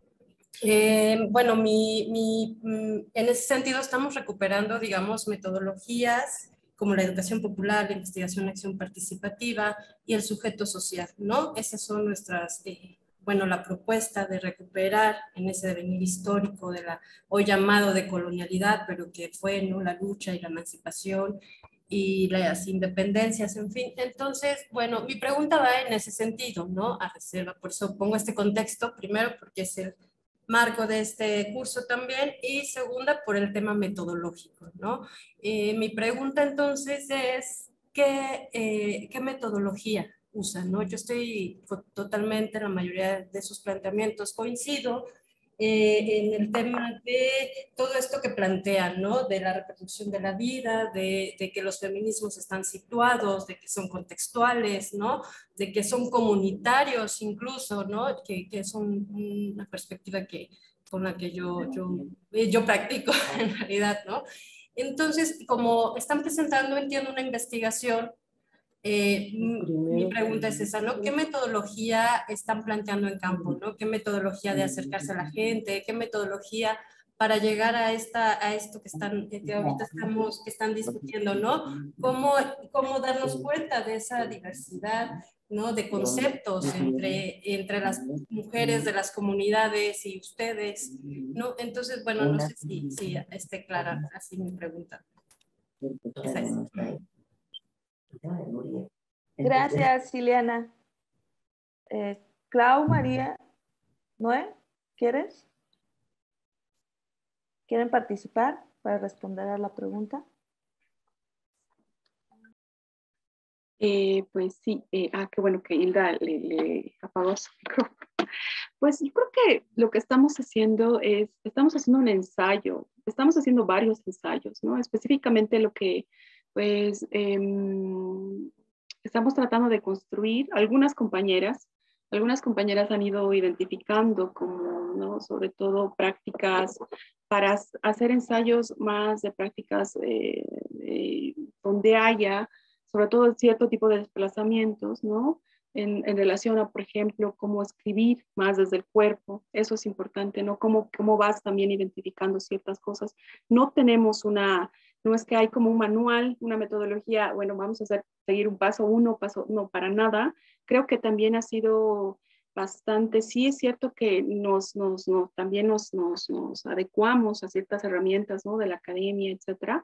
Eh, bueno, mi, mi, en ese sentido estamos recuperando, digamos, metodologías como la educación popular, la investigación, la acción participativa y el sujeto social, ¿no? Esas son nuestras, eh, bueno, la propuesta de recuperar en ese devenir histórico de la hoy llamado de colonialidad, pero que fue, ¿no? La lucha y la emancipación y las independencias, en fin. Entonces, bueno, mi pregunta va en ese sentido, ¿no? A reserva, por eso pongo este contexto, primero porque es el marco de este curso también, y segunda por el tema metodológico, ¿no? Eh, mi pregunta entonces es, ¿qué, eh, ¿qué metodología usan, no? Yo estoy totalmente en la mayoría de sus planteamientos, coincido eh, en el tema de todo esto que plantean, ¿no? De la reproducción de la vida, de, de que los feminismos están situados, de que son contextuales, ¿no? De que son comunitarios incluso, ¿no? Que, que es un, una perspectiva que, con la que yo, yo, yo practico en realidad, ¿no? Entonces, como están presentando, entiendo, una investigación, eh, mi pregunta es esa, ¿no? ¿Qué metodología están planteando en campo, ¿no? ¿Qué metodología de acercarse a la gente? ¿Qué metodología para llegar a, esta, a esto que, están, que ahorita estamos, que están discutiendo, ¿no? ¿Cómo, cómo darnos cuenta de esa diversidad, ¿no? De conceptos entre, entre las mujeres de las comunidades y ustedes, ¿no? Entonces, bueno, no sé si, si esté clara así mi pregunta. Esa es. Gracias, Ileana. Eh, Clau, María, Noé, ¿quieres? ¿Quieren participar para responder a la pregunta? Eh, pues sí, eh, ah, qué bueno que Hilda le, le apagó su micrófono. Pues yo creo que lo que estamos haciendo es, estamos haciendo un ensayo, estamos haciendo varios ensayos, ¿no? Específicamente lo que, pues, eh, estamos tratando de construir, algunas compañeras, algunas compañeras han ido identificando como, ¿no? Sobre todo prácticas para hacer ensayos más de prácticas eh, eh, donde haya, sobre todo cierto tipo de desplazamientos, ¿no? En, en, relación a, por ejemplo, cómo escribir más desde el cuerpo. Eso es importante, ¿no? Cómo, cómo vas también identificando ciertas cosas. No tenemos una, no es que hay como un manual, una metodología, bueno, vamos a hacer, seguir un paso uno, paso, no, para nada. Creo que también ha sido bastante, sí es cierto que nos, nos, nos también nos, nos, nos adecuamos a ciertas herramientas, ¿no? De la academia, etcétera.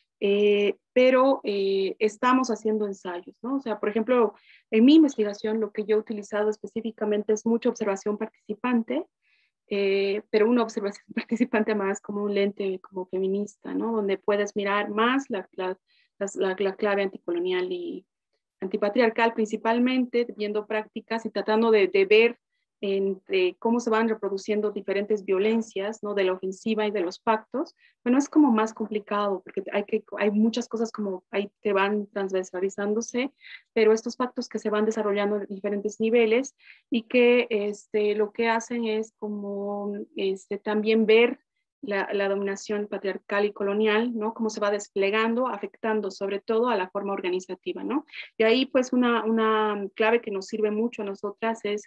Eh, pero eh, estamos haciendo ensayos, ¿no? O sea, por ejemplo, en mi investigación lo que yo he utilizado específicamente es mucha observación participante, eh, pero una observación participante más como un lente como feminista, ¿no? Donde puedes mirar más la, la, la, la clave anticolonial y antipatriarcal, principalmente viendo prácticas y tratando de, de ver entre cómo se van reproduciendo diferentes violencias, ¿no? De la ofensiva y de los pactos. Bueno, es como más complicado porque hay, que, hay muchas cosas como ahí que van transversalizándose, pero estos pactos que se van desarrollando en diferentes niveles y que este, lo que hacen es como este, también ver La, la dominación patriarcal y colonial, ¿no? Cómo se va desplegando, afectando sobre todo a la forma organizativa, ¿no? Y ahí pues una, una clave que nos sirve mucho a nosotras es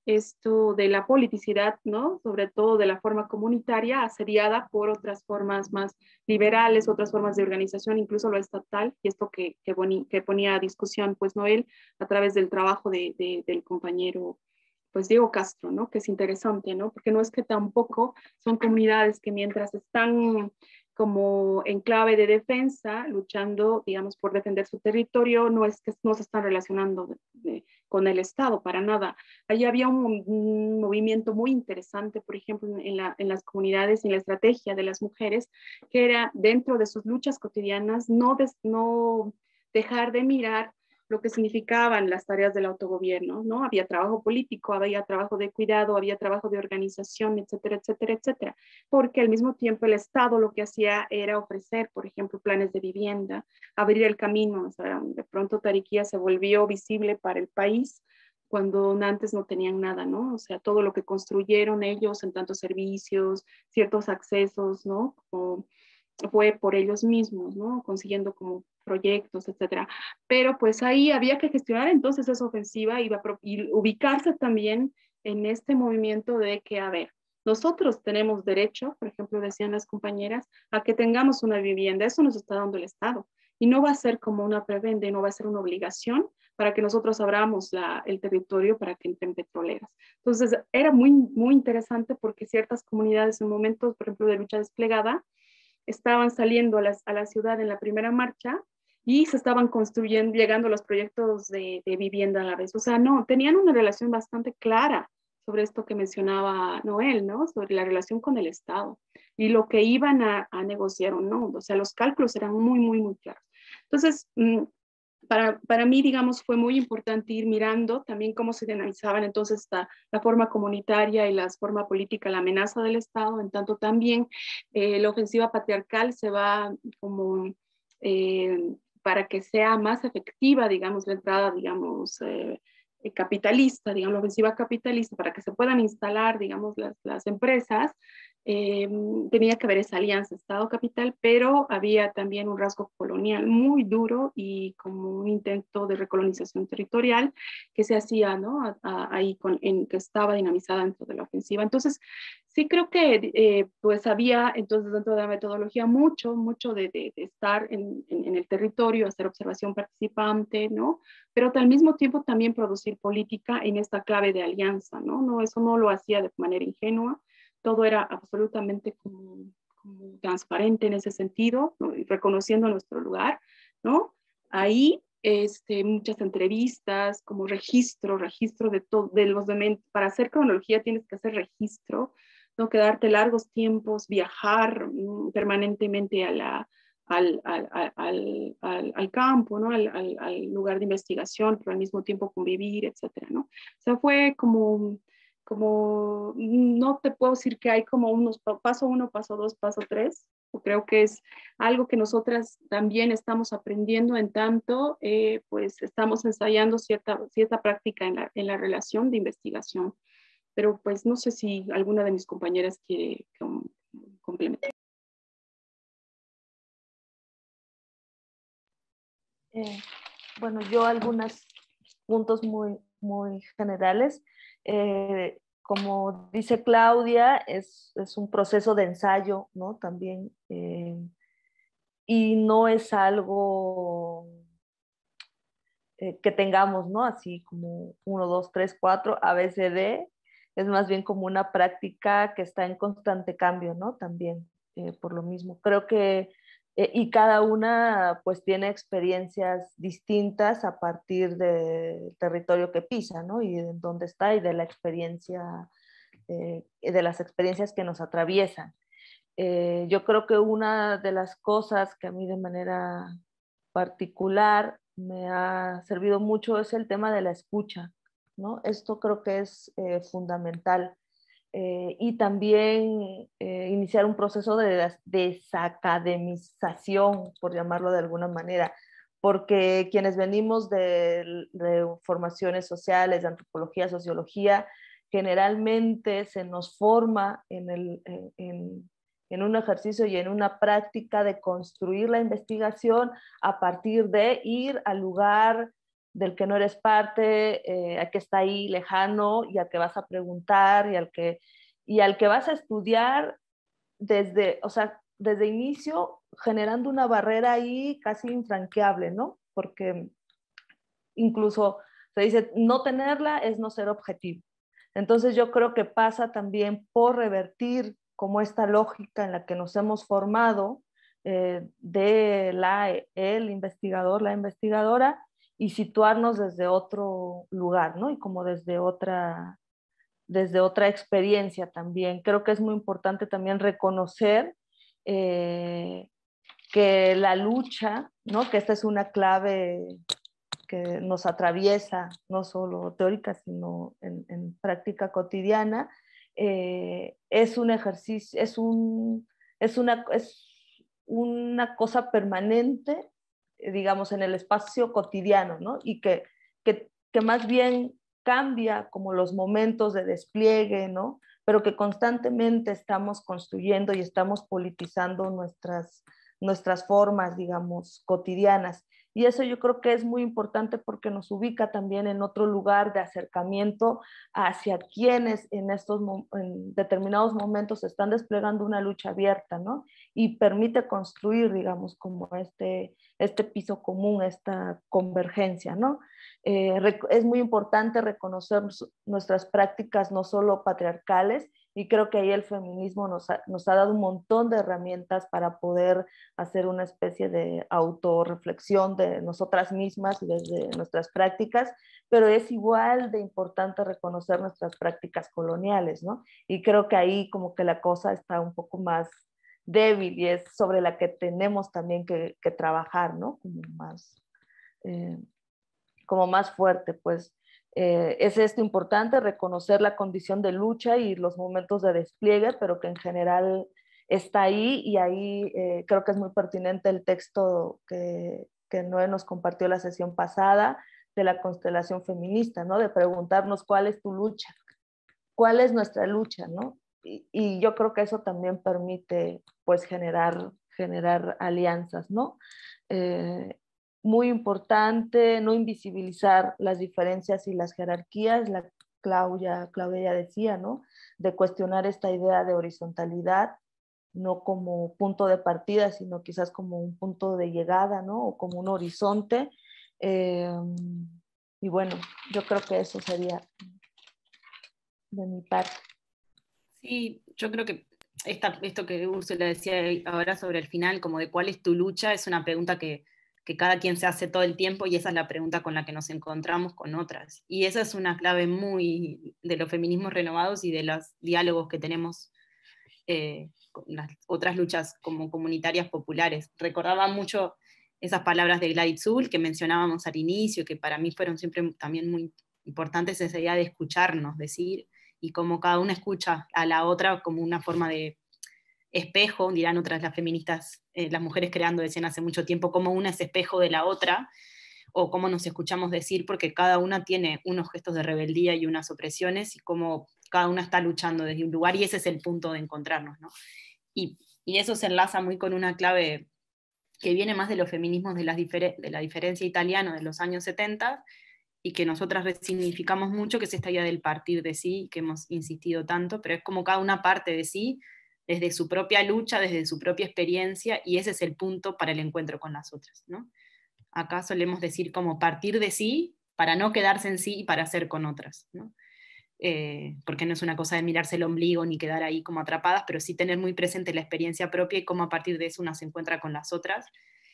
esto de la politicidad, ¿no? Sobre todo de la forma comunitaria, asediada por otras formas más liberales, otras formas de organización, incluso lo estatal, y esto que, que, boni, que ponía a discusión pues Noel a través del trabajo de, de, del compañero pues Diego Castro, ¿no? Que es interesante, ¿no? Porque no es que tampoco son comunidades que mientras están como en clave de defensa, luchando, digamos, por defender su territorio, no es que no se están relacionando de, de, con el Estado, para nada. Allí había un, un movimiento muy interesante, por ejemplo, en, la, en las comunidades, en la estrategia de las mujeres, que era dentro de sus luchas cotidianas, no, des, no dejar de mirar lo que significaban las tareas del autogobierno, ¿no? Había trabajo político, había trabajo de cuidado, había trabajo de organización, etcétera, etcétera, etcétera, porque al mismo tiempo el Estado lo que hacía era ofrecer, por ejemplo, planes de vivienda, abrir el camino, o sea, de pronto Tariquía se volvió visible para el país cuando antes no tenían nada, ¿no? O sea, todo lo que construyeron ellos en tantos servicios, ciertos accesos, ¿no? Como fue por ellos mismos, ¿no? Consiguiendo como proyectos, etcétera. Pero pues ahí había que gestionar entonces esa ofensiva y, y ubicarse también en este movimiento de que, a ver, nosotros tenemos derecho, por ejemplo, decían las compañeras, a que tengamos una vivienda. Eso nos está dando el Estado. Y no va a ser como una prebenda, no va a ser una obligación para que nosotros abramos la, el territorio para que entren petroleras. Entonces, era muy, muy interesante porque ciertas comunidades en momentos, por ejemplo, de lucha desplegada, estaban saliendo a la, a la ciudad en la primera marcha y se estaban construyendo, llegando los proyectos de, de vivienda a la vez. O sea, no, tenían una relación bastante clara sobre esto que mencionaba Noel, ¿no? Sobre la relación con el Estado y lo que iban a, a negociar o no. O sea, los cálculos eran muy, muy, muy claros. Entonces, mmm, Para, para mí, digamos, fue muy importante ir mirando también cómo se dinamizaban entonces esta, la forma comunitaria y la forma política, la amenaza del Estado, en tanto también eh, la ofensiva patriarcal se va como eh, para que sea más efectiva, digamos, la entrada, digamos, eh, capitalista, digamos, la ofensiva capitalista, para que se puedan instalar, digamos, las, las empresas, eh, tenía que haber esa alianza Estado-Capital, pero había también un rasgo colonial muy duro y como un intento de recolonización territorial que se hacía, ¿no? A, a, ahí con, en, que estaba dinamizada dentro de la ofensiva. Entonces, sí creo que eh, pues había entonces dentro de la metodología mucho, mucho de, de, de estar en, en, en el territorio, hacer observación participante, ¿no? Pero al mismo tiempo también producir política en esta clave de alianza, ¿no? No, eso no lo hacía de manera ingenua, todo era absolutamente como, como transparente en ese sentido, ¿no? Y reconociendo nuestro lugar, ¿no? Ahí este, muchas entrevistas, como registro, registro de, todo, de los dementos. Para hacer cronología tienes que hacer registro ¿no? Quedarte largos tiempos, viajar mm, permanentemente a la, al, al, al, al, al campo, ¿no? Al, al, al lugar de investigación, pero al mismo tiempo convivir, etcétera, ¿no? O sea, fue como, como, no te puedo decir que hay como unos paso uno, paso dos, paso tres. Creo que es algo que nosotras también estamos aprendiendo en tanto, eh, pues estamos ensayando cierta, cierta práctica en la, en la relación de investigación. Pero pues no sé si alguna de mis compañeras quiere um, complementar. Eh, bueno, yo algunos puntos muy, muy generales. Eh, como dice Claudia, es, es, un proceso de ensayo, ¿no? También, eh, y no es algo eh, que tengamos, ¿no? Así como uno, dos, tres, cuatro, A, B, C, D, es más bien como una práctica que está en constante cambio, ¿no? También, eh, por lo mismo. Creo que, eh, y cada una pues tiene experiencias distintas a partir del territorio que pisa, ¿no? Y de dónde está y de la experiencia, eh, de las experiencias que nos atraviesan. Eh, yo creo que una de las cosas que a mí de manera particular me ha servido mucho es el tema de la escucha, ¿no? Esto creo que es eh, fundamental. Eh, y también eh, iniciar un proceso de desacademización, por llamarlo de alguna manera, porque quienes venimos de, de formaciones sociales, de antropología, sociología, generalmente se nos forma en, el, en, en, en un ejercicio y en una práctica de construir la investigación a partir de ir al lugar del que no eres parte, eh, al que está ahí lejano y al que vas a preguntar y al que, y al que vas a estudiar desde, o sea, desde inicio generando una barrera ahí casi infranqueable, ¿no? Porque incluso se dice, no tenerla es no ser objetivo. Entonces yo creo que pasa también por revertir como esta lógica en la que nos hemos formado eh, de la, el investigador, la investigadora, y situarnos desde otro lugar, ¿no? Y como desde otra, desde otra experiencia también. Creo que es muy importante también reconocer eh, que la lucha, ¿no? Que esta es una clave que nos atraviesa, no solo teórica, sino en, en práctica cotidiana, eh, es un ejercicio, es, un, es, una, es una cosa permanente, digamos, en el espacio cotidiano, ¿no? Y que, que, que más bien cambia como los momentos de despliegue, ¿no? Pero que constantemente estamos construyendo y estamos politizando nuestras, nuestras formas, digamos, cotidianas. Y eso yo creo que es muy importante porque nos ubica también en otro lugar de acercamiento hacia quienes en estos en determinados momentos están desplegando una lucha abierta, ¿no? Y permite construir, digamos, como este, este piso común, esta convergencia, ¿no? Eh, es muy importante reconocer nuestras prácticas no solo patriarcales, y creo que ahí el feminismo nos ha, nos ha dado un montón de herramientas para poder hacer una especie de autorreflexión de nosotras mismas y desde nuestras prácticas, pero es igual de importante reconocer nuestras prácticas coloniales, ¿no? Y creo que ahí como que la cosa está un poco más débil y es sobre la que tenemos también que, que trabajar, ¿no? Como más, eh, como más fuerte, pues. Eh, es esto importante, reconocer la condición de lucha y los momentos de despliegue, pero que en general está ahí y ahí eh, creo que es muy pertinente el texto que, que Noé nos compartió la sesión pasada de la constelación feminista, ¿no? De preguntarnos cuál es tu lucha, cuál es nuestra lucha, ¿no? Y, y yo creo que eso también permite pues generar, generar alianzas, ¿no? Eh, muy importante no invisibilizar las diferencias y las jerarquías, la Claudia, Claudia ya decía, ¿no? De cuestionar esta idea de horizontalidad, no como punto de partida, sino quizás como un punto de llegada, ¿no? O como un horizonte. Eh, y bueno, yo creo que eso sería de mi parte. Sí, yo creo que esta, esto que Úrsula decía ahora sobre el final, como de cuál es tu lucha, es una pregunta que que cada quien se hace todo el tiempo y esa es la pregunta con la que nos encontramos con otras. Y esa es una clave muy de los feminismos renovados y de los diálogos que tenemos eh, las otras luchas como comunitarias populares. Recordaba mucho esas palabras de Gladys Zull que mencionábamos al inicio, que para mí fueron siempre también muy importantes, esa idea de escucharnos, decir, y como cada una escucha a la otra como una forma de espejo, dirán otras las feministas, eh, las mujeres creando decían hace mucho tiempo, como una es espejo de la otra, o cómo nos escuchamos decir, porque cada una tiene unos gestos de rebeldía y unas opresiones, y cómo cada una está luchando desde un lugar, y ese es el punto de encontrarnos, ¿no? Y, y eso se enlaza muy con una clave que viene más de los feminismos de la, difer de la diferencia italiana de los años setenta, y que nosotras resignificamos mucho, que es esta idea del partir de sí, que hemos insistido tanto, pero es como cada una parte de sí, desde su propia lucha, desde su propia experiencia, y ese es el punto para el encuentro con las otras, ¿no? Acá solemos decir como partir de sí, para no quedarse en sí y para hacer con otras, ¿no? Eh, porque no es una cosa de mirarse el ombligo ni quedar ahí como atrapadas, pero sí tener muy presente la experiencia propia y cómo a partir de eso una se encuentra con las otras.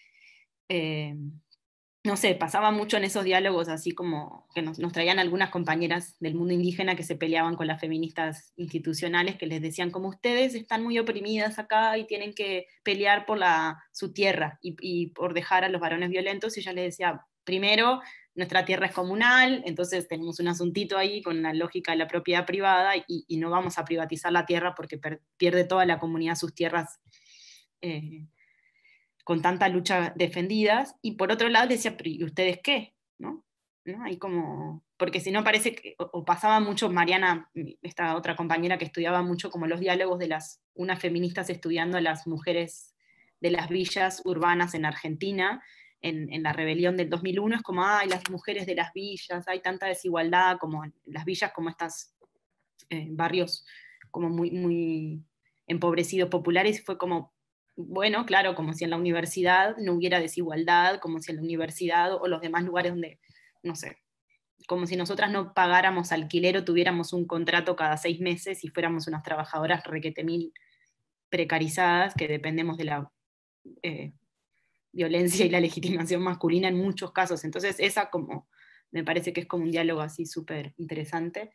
Eh, no sé, pasaba mucho en esos diálogos así como que nos, nos traían algunas compañeras del mundo indígena que se peleaban con las feministas institucionales, que les decían como ustedes están muy oprimidas acá y tienen que pelear por la, su tierra y, y por dejar a los varones violentos, y ella les decía, primero, nuestra tierra es comunal, entonces tenemos un asuntito ahí con la lógica de la propiedad privada, y, y no vamos a privatizar la tierra porque per, pierde toda la comunidad sus tierras eh, con tanta lucha defendidas. Y por otro lado decía, ¿y ustedes qué? ¿No? ¿No? Ahí como, porque si no parece que, o, o pasaba mucho, Mariana, esta otra compañera que estudiaba mucho como los diálogos de las, unas feministas estudiando a las mujeres de las villas urbanas en Argentina, en, en la rebelión del dos mil uno, es como, ay, las mujeres de las villas, hay tanta desigualdad, como en las villas, como estos eh, barrios como muy, muy empobrecidos, populares, y fue como, bueno, claro, como si en la universidad no hubiera desigualdad, como si en la universidad o los demás lugares donde, no sé, como si nosotras no pagáramos alquiler o tuviéramos un contrato cada seis meses y fuéramos unas trabajadoras requete mil precarizadas que dependemos de la eh, violencia y la legitimación masculina en muchos casos. Entonces esa como, me parece que es como un diálogo así súper interesante,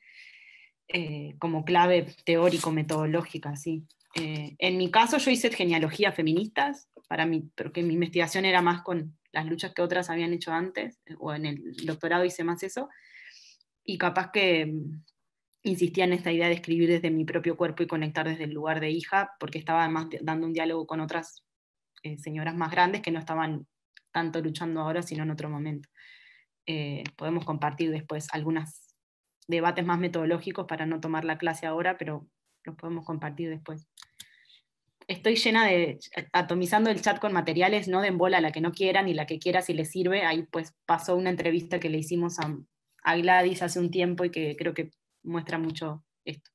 eh, como clave teórico-metodológica, así. Eh, en mi caso yo hice genealogía feministas, para mí, porque mi investigación era más con las luchas que otras habían hecho antes, o en el doctorado hice más eso, y capaz que mm, insistía en esta idea de escribir desde mi propio cuerpo y conectar desde el lugar de hija, porque estaba además dando un diálogo con otras eh, señoras más grandes que no estaban tanto luchando ahora, sino en otro momento. Eh, podemos compartir después algunos debates más metodológicos para no tomar la clase ahora, pero los podemos compartir después. Estoy llena de, atomizando el chat con materiales, no den bola a la que no quieran y la que quiera si les sirve. Ahí pues pasó una entrevista que le hicimos a, a Gladys hace un tiempo y que creo que muestra mucho esto.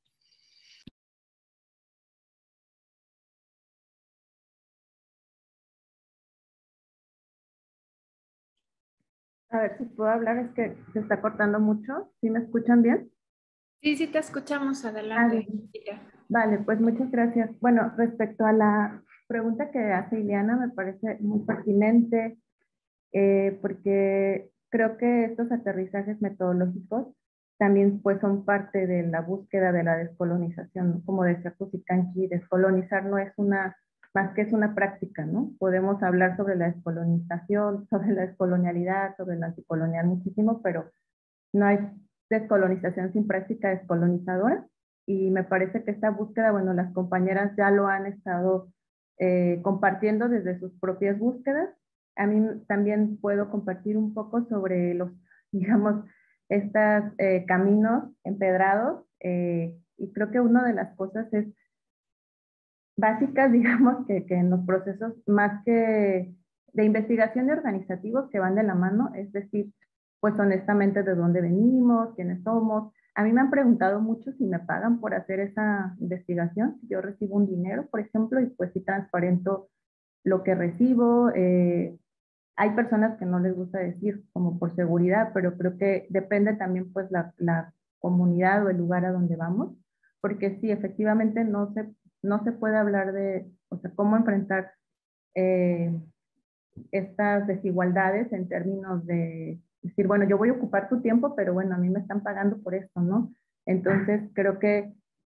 A ver si puedo hablar, es que se está cortando mucho. ¿Sí me escuchan bien? Sí, sí te escuchamos, adelante. Ah, vale, pues muchas gracias. Bueno, respecto a la pregunta que hace Ileana, me parece muy pertinente eh, porque creo que estos aterrizajes metodológicos también pues son parte de la búsqueda de la descolonización, ¿no? Como decía Kusikanki, descolonizar no es una, más que es una práctica, ¿no? Podemos hablar sobre la descolonización, sobre la descolonialidad, sobre la anticolonial muchísimo, pero no hay descolonización sin práctica descolonizadora, y me parece que esta búsqueda, bueno, las compañeras ya lo han estado eh, compartiendo desde sus propias búsquedas. A mí también puedo compartir un poco sobre los, digamos, estos eh, caminos empedrados, eh, y creo que una de las cosas es básicas, digamos, que, que en los procesos más que de investigación y organizativos que van de la mano, es decir, pues honestamente de dónde venimos, quiénes somos. A mí me han preguntado mucho si me pagan por hacer esa investigación. Yo recibo un dinero, por ejemplo, y pues sí transparento lo que recibo. Eh, hay personas que no les gusta decir como por seguridad, pero creo que depende también pues la, la comunidad o el lugar a donde vamos, porque sí, efectivamente no se, no se puede hablar de, o sea, cómo enfrentar eh, estas desigualdades en términos de decir, bueno, yo voy a ocupar tu tiempo, pero bueno, a mí me están pagando por esto, ¿no? Entonces, creo que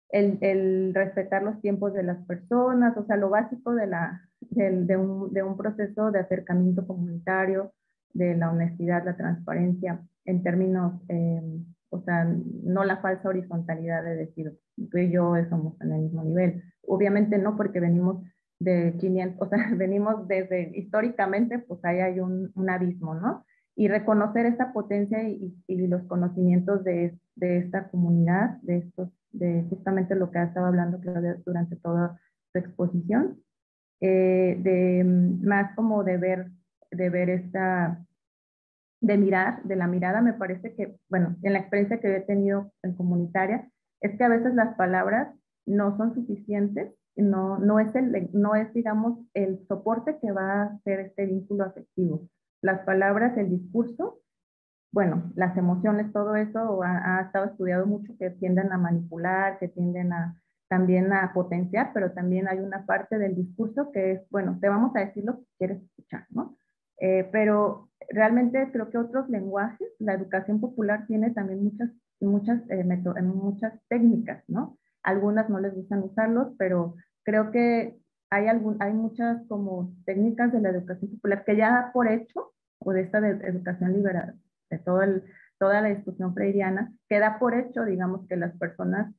el, el respetar los tiempos de las personas, o sea, lo básico de, la, de, de, un, de un proceso de acercamiento comunitario, de la honestidad, la transparencia, en términos, eh, o sea, no la falsa horizontalidad de decir, tú y yo somos en el mismo nivel. Obviamente no, porque venimos de quinientos, o sea, venimos desde, históricamente, pues ahí hay un, un abismo, ¿no? Y reconocer esa potencia y, y los conocimientos de, de esta comunidad, de estos, de justamente lo que ha estado hablando Claudia durante toda su exposición, eh, de más como de ver, de ver esta, de mirar, de la mirada, me parece que, bueno, en la experiencia que he tenido en comunitaria, es que a veces las palabras no son suficientes, no, no, es el, no es, digamos, el soporte que va a hacer este vínculo afectivo. Las palabras, el discurso, bueno, las emociones, todo eso ha, ha estado estudiado mucho, que tienden a manipular, que tienden a también a potenciar, pero también hay una parte del discurso que es, bueno, te vamos a decir lo que quieres escuchar, ¿no? Eh, pero realmente creo que otros lenguajes, la educación popular tiene también muchas, muchas, eh, muchas técnicas, ¿no? Algunas no les gustan usarlos, pero creo que hay, algún, hay muchas como técnicas de la educación popular que ya da por hecho, o de esta de educación liberal, de todo el, toda la discusión freiriana, que da por hecho, digamos, que las personas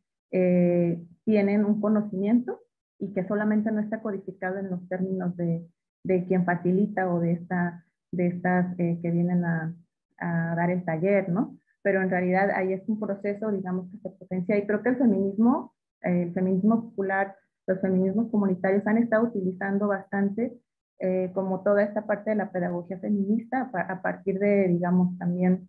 eh, tienen un conocimiento y que solamente no está codificado en los términos de, de quien facilita o de, esta, de estas eh, que vienen a, a dar el taller, ¿no? Pero en realidad ahí es un proceso, digamos, que se potencia, y creo que el feminismo, eh, el feminismo popular, los feminismos comunitarios han estado utilizando bastante eh, como toda esta parte de la pedagogía feminista a, a partir de, digamos, también,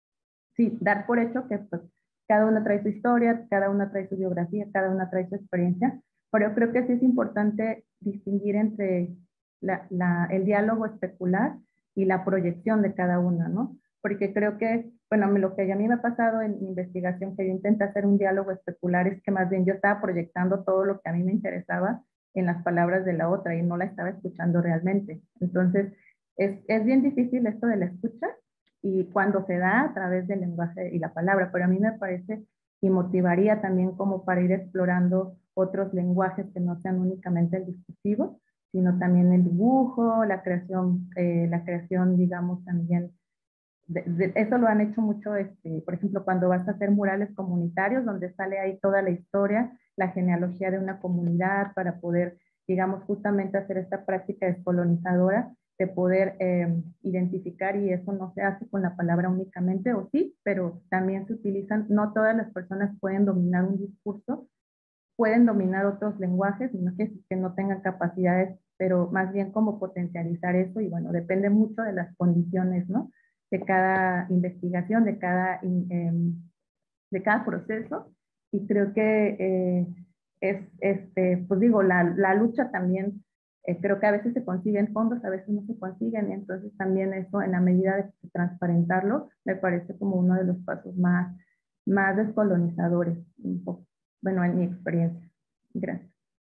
sí, dar por hecho que pues cada una trae su historia, cada una trae su biografía, cada una trae su experiencia, pero yo creo que sí es importante distinguir entre la, la, el diálogo especular y la proyección de cada una, ¿no? Porque creo que, bueno, lo que a mí me ha pasado en mi investigación, que yo intenté hacer un diálogo especular, es que más bien yo estaba proyectando todo lo que a mí me interesaba en las palabras de la otra y no la estaba escuchando realmente. Entonces, es, es bien difícil esto de la escucha, y cuando se da a través del lenguaje y la palabra, pero a mí me parece y motivaría también como para ir explorando otros lenguajes que no sean únicamente el discursivo, sino también el dibujo, la creación, eh, la creación, digamos, también, de, de, eso lo han hecho mucho, este, por ejemplo, cuando vas a hacer murales comunitarios, donde sale ahí toda la historia, la genealogía de una comunidad, para poder, digamos, justamente hacer esta práctica descolonizadora, de poder eh, identificar, y eso no se hace con la palabra únicamente, o sí, pero también se utilizan, no todas las personas pueden dominar un discurso, pueden dominar otros lenguajes, no que, que no tengan capacidades, pero más bien como potencializar eso, y bueno, depende mucho de las condiciones, ¿no? De cada investigación, de cada, eh, de cada proceso, y creo que eh, es, este, pues digo, la, la lucha también, Eh, creo que a veces se consiguen fondos, a veces no se consiguen, y entonces también eso, en la medida de transparentarlo, me parece como uno de los pasos más, más descolonizadores, un poco, bueno, en mi experiencia. Gracias.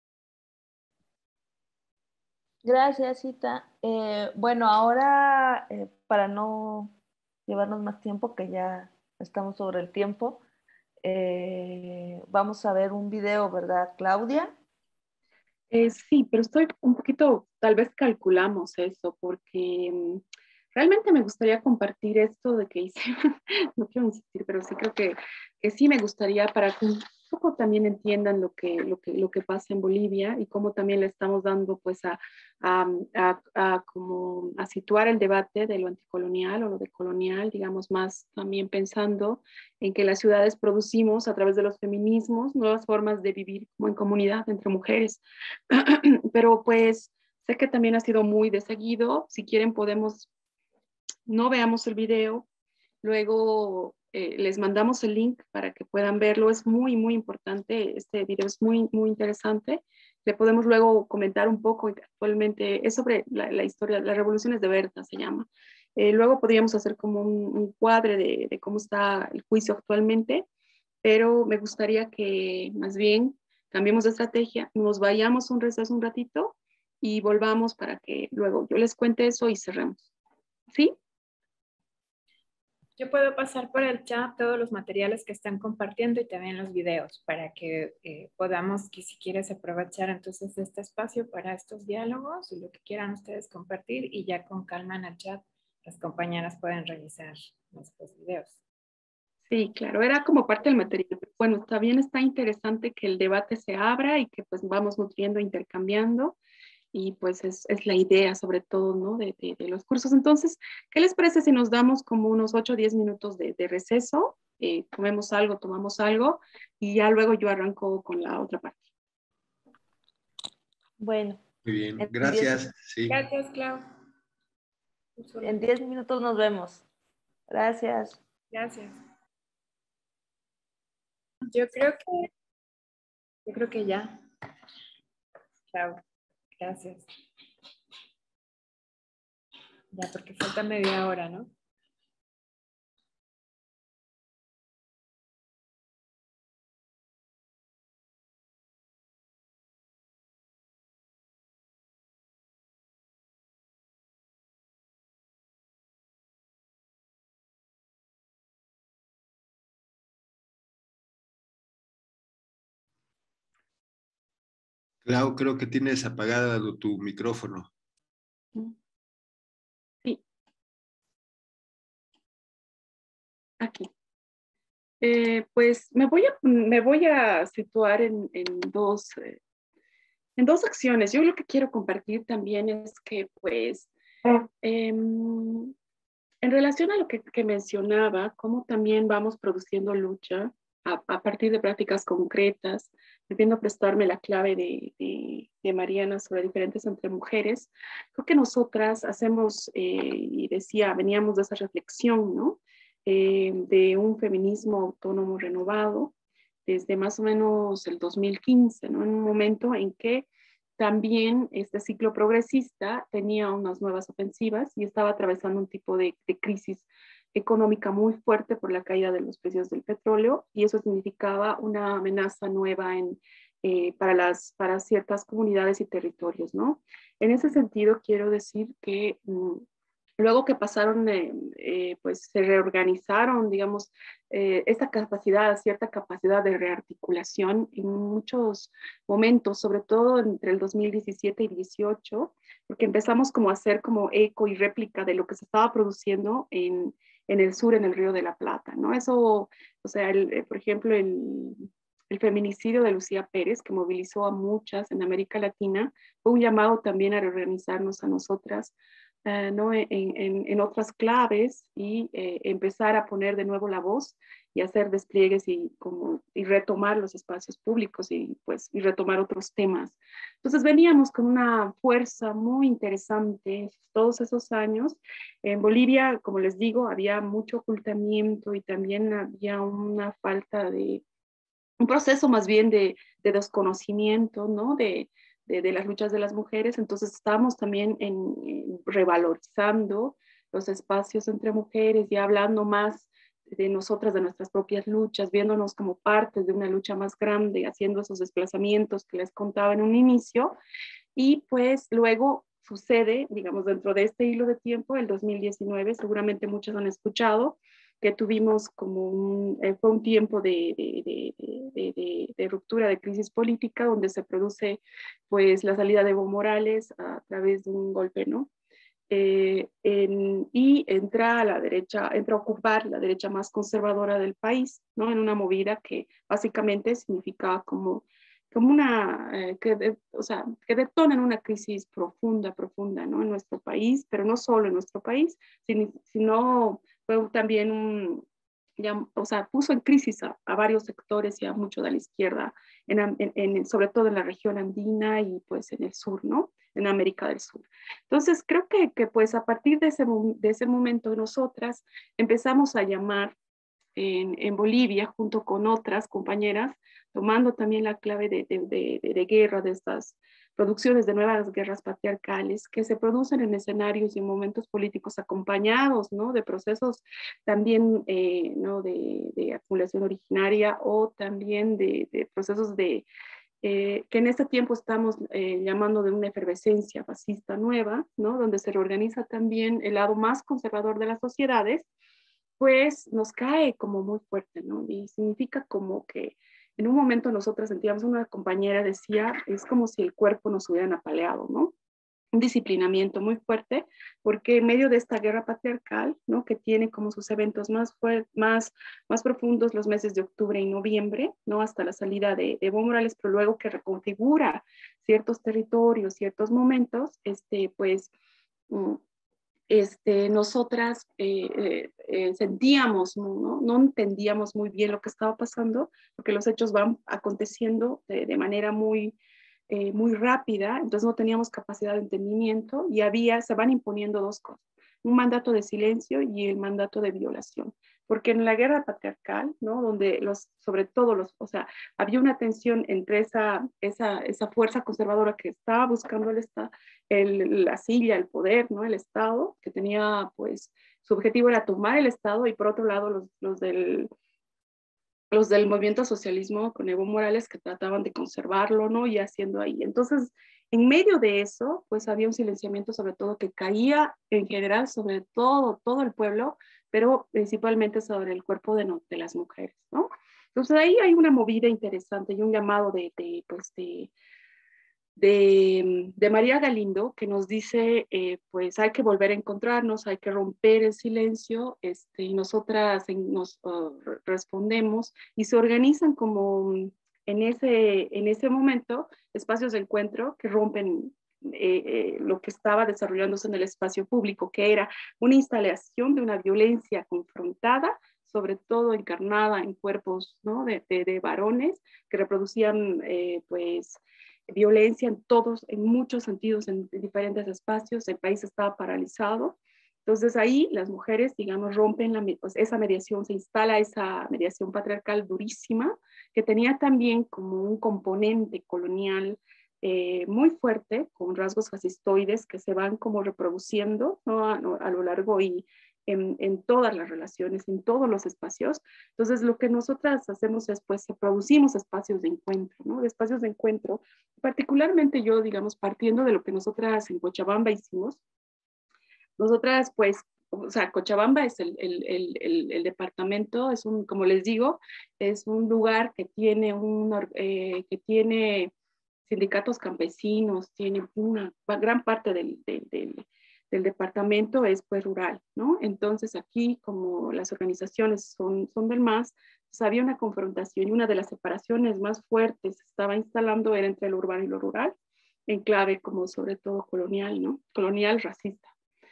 Gracias, Cita. Eh, bueno, ahora, eh, para no llevarnos más tiempo, que ya estamos sobre el tiempo, eh, vamos a ver un video, ¿verdad, Claudia? Eh, sí, pero estoy un poquito, tal vez calculamos eso, porque um, realmente me gustaría compartir esto de que hice, no quiero insistir, pero sí creo que, que sí me gustaría para que un poco también entiendan lo que, lo que, lo que pasa en Bolivia y cómo también le estamos dando pues a, a, a, a, como a situar el debate de lo anticolonial o lo decolonial, digamos, más también pensando en que las ciudades producimos a través de los feminismos nuevas formas de vivir como en comunidad entre mujeres. Pero pues sé que también ha sido muy de seguido. Si quieren podemos, no veamos el video, luego eh, les mandamos el link para que puedan verlo. Es muy, muy importante. Este video es muy, muy interesante. Le podemos luego comentar un poco. Actualmente es sobre la, la historia, las revoluciones de Berta se llama. Eh, luego podríamos hacer como un, un cuadre de, de cómo está el juicio actualmente, pero me gustaría que más bien cambiemos de estrategia, nos vayamos un receso un ratito y volvamos para que luego yo les cuente eso y cerremos. ¿Sí? Yo puedo pasar por el chat todos los materiales que están compartiendo y también los videos para que eh, podamos, que si quieres aprovechar entonces este espacio para estos diálogos y lo que quieran ustedes compartir y ya con calma en el chat las compañeras pueden revisar nuestros videos. Sí, claro, era como parte del material. Bueno, también está interesante que el debate se abra y que pues vamos nutriendo, intercambiando. Y pues es, es la idea sobre todo, ¿no? De, de, de los cursos. Entonces, ¿qué les parece si nos damos como unos ocho o diez minutos de, de receso? Eh, comemos algo, tomamos algo y ya luego yo arranco con la otra parte. Bueno. Muy bien, En gracias. diez, sí. Gracias, Clau. En diez minutos nos vemos. Gracias. Gracias. Yo creo que, yo creo que ya. Chao. Gracias. Ya, porque falta media hora, ¿no? Clau, creo que tienes apagado tu micrófono. Sí. Aquí. Eh, pues me voy a, me voy a situar en, en dos, eh, en dos acciones. Yo lo que quiero compartir también es que, pues, eh, en relación a lo que, que mencionaba, cómo también vamos produciendo lucha a, a partir de prácticas concretas, debiendo prestarme la clave de, de, de Mariana sobre diferentes entre mujeres, creo que nosotras hacemos, eh, y decía, veníamos de esa reflexión, ¿no? Eh, de un feminismo autónomo renovado desde más o menos el dos mil quince, ¿no? En un momento en que también este ciclo progresista tenía unas nuevas ofensivas y estaba atravesando un tipo de, de crisis económica muy fuerte por la caída de los precios del petróleo y eso significaba una amenaza nueva en, eh, para, las, para ciertas comunidades y territorios, ¿no? En ese sentido, quiero decir que mmm, luego que pasaron, eh, eh, pues se reorganizaron, digamos, eh, esta capacidad, cierta capacidad de rearticulación en muchos momentos, sobre todo entre el dos mil diecisiete y dieciocho, porque empezamos como a hacer como eco y réplica de lo que se estaba produciendo en, en el sur, en el Río de la Plata, ¿no? Eso, o sea, el, eh, por ejemplo, el, el feminicidio de Lucía Pérez, que movilizó a muchas en América Latina, fue un llamado también a reorganizarnos a nosotras, Uh, ¿no? en, en, en otras claves y eh, empezar a poner de nuevo la voz y hacer despliegues y, como, y retomar los espacios públicos y, pues, y retomar otros temas. Entonces veníamos con una fuerza muy interesante todos esos años. En Bolivia, como les digo, había mucho ocultamiento y también había una falta de, un proceso más bien de, de desconocimiento, ¿no? De, de, de las luchas de las mujeres, entonces estamos también en, en revalorizando los espacios entre mujeres y hablando más de nosotras, de nuestras propias luchas, viéndonos como partes de una lucha más grande, haciendo esos desplazamientos que les contaba en un inicio, y pues luego sucede, digamos, dentro de este hilo de tiempo, el dos mil diecinueve, seguramente muchos han escuchado, que tuvimos como un, eh, fue un tiempo de, de, de, de, de, de ruptura, de crisis política, donde se produce pues la salida de Evo Morales a través de un golpe, ¿no? Eh, en, y entra a la derecha, entra a ocupar la derecha más conservadora del país, ¿no? En una movida que básicamente significaba como, como una, eh, que, de, o sea, que detona en una crisis profunda, profunda, ¿no? En nuestro país, pero no solo en nuestro país, sino, sino fue también un, ya, o sea, puso en crisis a, a varios sectores y a mucho de la izquierda, en, en, en, sobre todo en la región andina y pues en el sur, ¿no? En América del Sur. Entonces, creo que, que pues a partir de ese, de ese momento nosotras empezamos a llamar en, en Bolivia junto con otras compañeras, tomando también la clave de, de, de, de guerra, de estas producciones de nuevas guerras patriarcales que se producen en escenarios y en momentos políticos acompañados, ¿no? De procesos también, eh, ¿no? De, de acumulación originaria o también de, de procesos de, eh, que en este tiempo estamos eh, llamando de una efervescencia fascista nueva, ¿no? Donde se reorganiza también el lado más conservador de las sociedades pues nos cae como muy fuerte, ¿no? Y significa como que en un momento nosotras sentíamos, una compañera decía, es como si el cuerpo nos hubieran apaleado, ¿no? Un disciplinamiento muy fuerte, porque en medio de esta guerra patriarcal, ¿no? Que tiene como sus eventos más, más, más profundos los meses de octubre y noviembre, ¿no? Hasta la salida de, de Evo Morales, pero luego que reconfigura ciertos territorios, ciertos momentos, este, pues este, nosotras eh, eh, eh, sentíamos, ¿no? No entendíamos muy bien lo que estaba pasando, porque los hechos van aconteciendo de, de manera muy Eh, muy rápida, entonces no teníamos capacidad de entendimiento y había, se van imponiendo dos cosas, un mandato de silencio y el mandato de violación, porque en la guerra patriarcal, ¿no? Donde los, sobre todo los, o sea, había una tensión entre esa, esa, esa fuerza conservadora que estaba buscando el, el, la silla, el poder, ¿no? El Estado, que tenía, pues, su objetivo era tomar el Estado, y por otro lado los, los del los del movimiento socialismo con Evo Morales, que trataban de conservarlo, ¿no? Y haciendo ahí. Entonces, en medio de eso, pues había un silenciamiento sobre todo que caía en general sobre todo, todo el pueblo, pero principalmente sobre el cuerpo de, no, de las mujeres, ¿no? Entonces ahí hay una movida interesante y un llamado de, de pues de, de, de María Galindo, que nos dice, eh, pues hay que volver a encontrarnos, hay que romper el silencio, este, y nosotras en, nos uh, respondemos, y se organizan como en ese, en ese momento espacios de encuentro que rompen eh, eh, lo que estaba desarrollándose en el espacio público, que era una instalación de una violencia confrontada, sobre todo encarnada en cuerpos, ¿no? de, de, de varones que reproducían eh, pues violencia en todos, en muchos sentidos, en, en diferentes espacios. El país estaba paralizado. Entonces ahí las mujeres, digamos, rompen la, pues, esa mediación, se instala esa mediación patriarcal durísima, que tenía también como un componente colonial eh, muy fuerte, con rasgos fascistoides que se van como reproduciendo, ¿no? a, a lo largo y en, en todas las relaciones, en todos los espacios. Entonces lo que nosotras hacemos es, pues, producimos espacios de encuentro, ¿no? De espacios de encuentro, particularmente yo, digamos, partiendo de lo que nosotras en Cochabamba hicimos. Nosotras, pues, o sea, Cochabamba es el, el, el, el, el departamento, es un, como les digo, es un lugar que tiene, un, eh, que tiene sindicatos campesinos, tiene una gran parte del, del, del, del departamento es pues rural, ¿no? Entonces aquí, como las organizaciones son, son del M A S, pues había una confrontación, y una de las separaciones más fuertes se estaba instalando era entre lo urbano y lo rural, en clave como sobre todo colonial, ¿no? Colonial racista.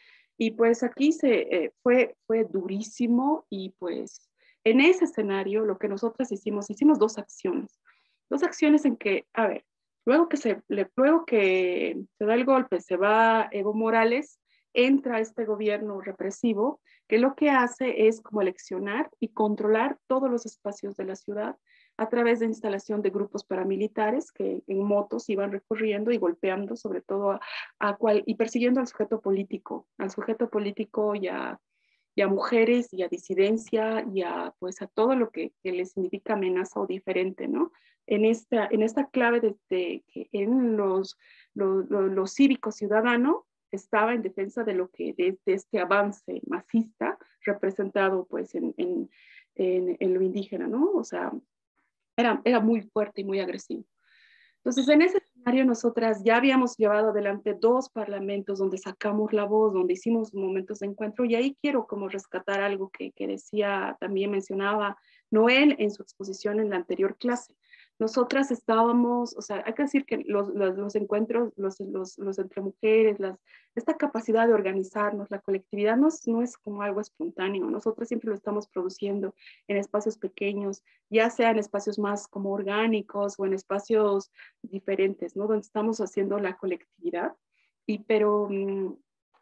Y pues aquí se, eh, fue, fue durísimo, y pues en ese escenario lo que nosotros hicimos, hicimos dos acciones. Dos acciones en que, a ver, luego que se, luego que se da el golpe, se va Evo Morales, entra este gobierno represivo, que lo que hace es como eleccionar y controlar todos los espacios de la ciudad a través de instalación de grupos paramilitares que en motos iban recorriendo y golpeando sobre todo a, a cual, y persiguiendo al sujeto político, al sujeto político y a, y a mujeres y a disidencia y a, pues, a todo lo que, que les significa amenaza o diferente, ¿no? En esta, en esta clave de, de que en los, lo, lo, lo cívico ciudadano estaba en defensa de lo que, de, de este avance masista representado pues en, en, en, en lo indígena, ¿no? O sea, era, era muy fuerte y muy agresivo. Entonces, en ese escenario, nosotras ya habíamos llevado adelante dos parlamentos donde sacamos la voz, donde hicimos momentos de encuentro, y ahí quiero como rescatar algo que, que decía, también mencionaba Noel en su exposición en la anterior clase. Nosotras estábamos, o sea, hay que decir que los, los, los encuentros, los, los, los entre mujeres, las, esta capacidad de organizarnos, la colectividad no es, no es como algo espontáneo. Nosotros siempre lo estamos produciendo en espacios pequeños, ya sea en espacios más como orgánicos o en espacios diferentes, ¿no? Donde estamos haciendo la colectividad. Y pero mmm,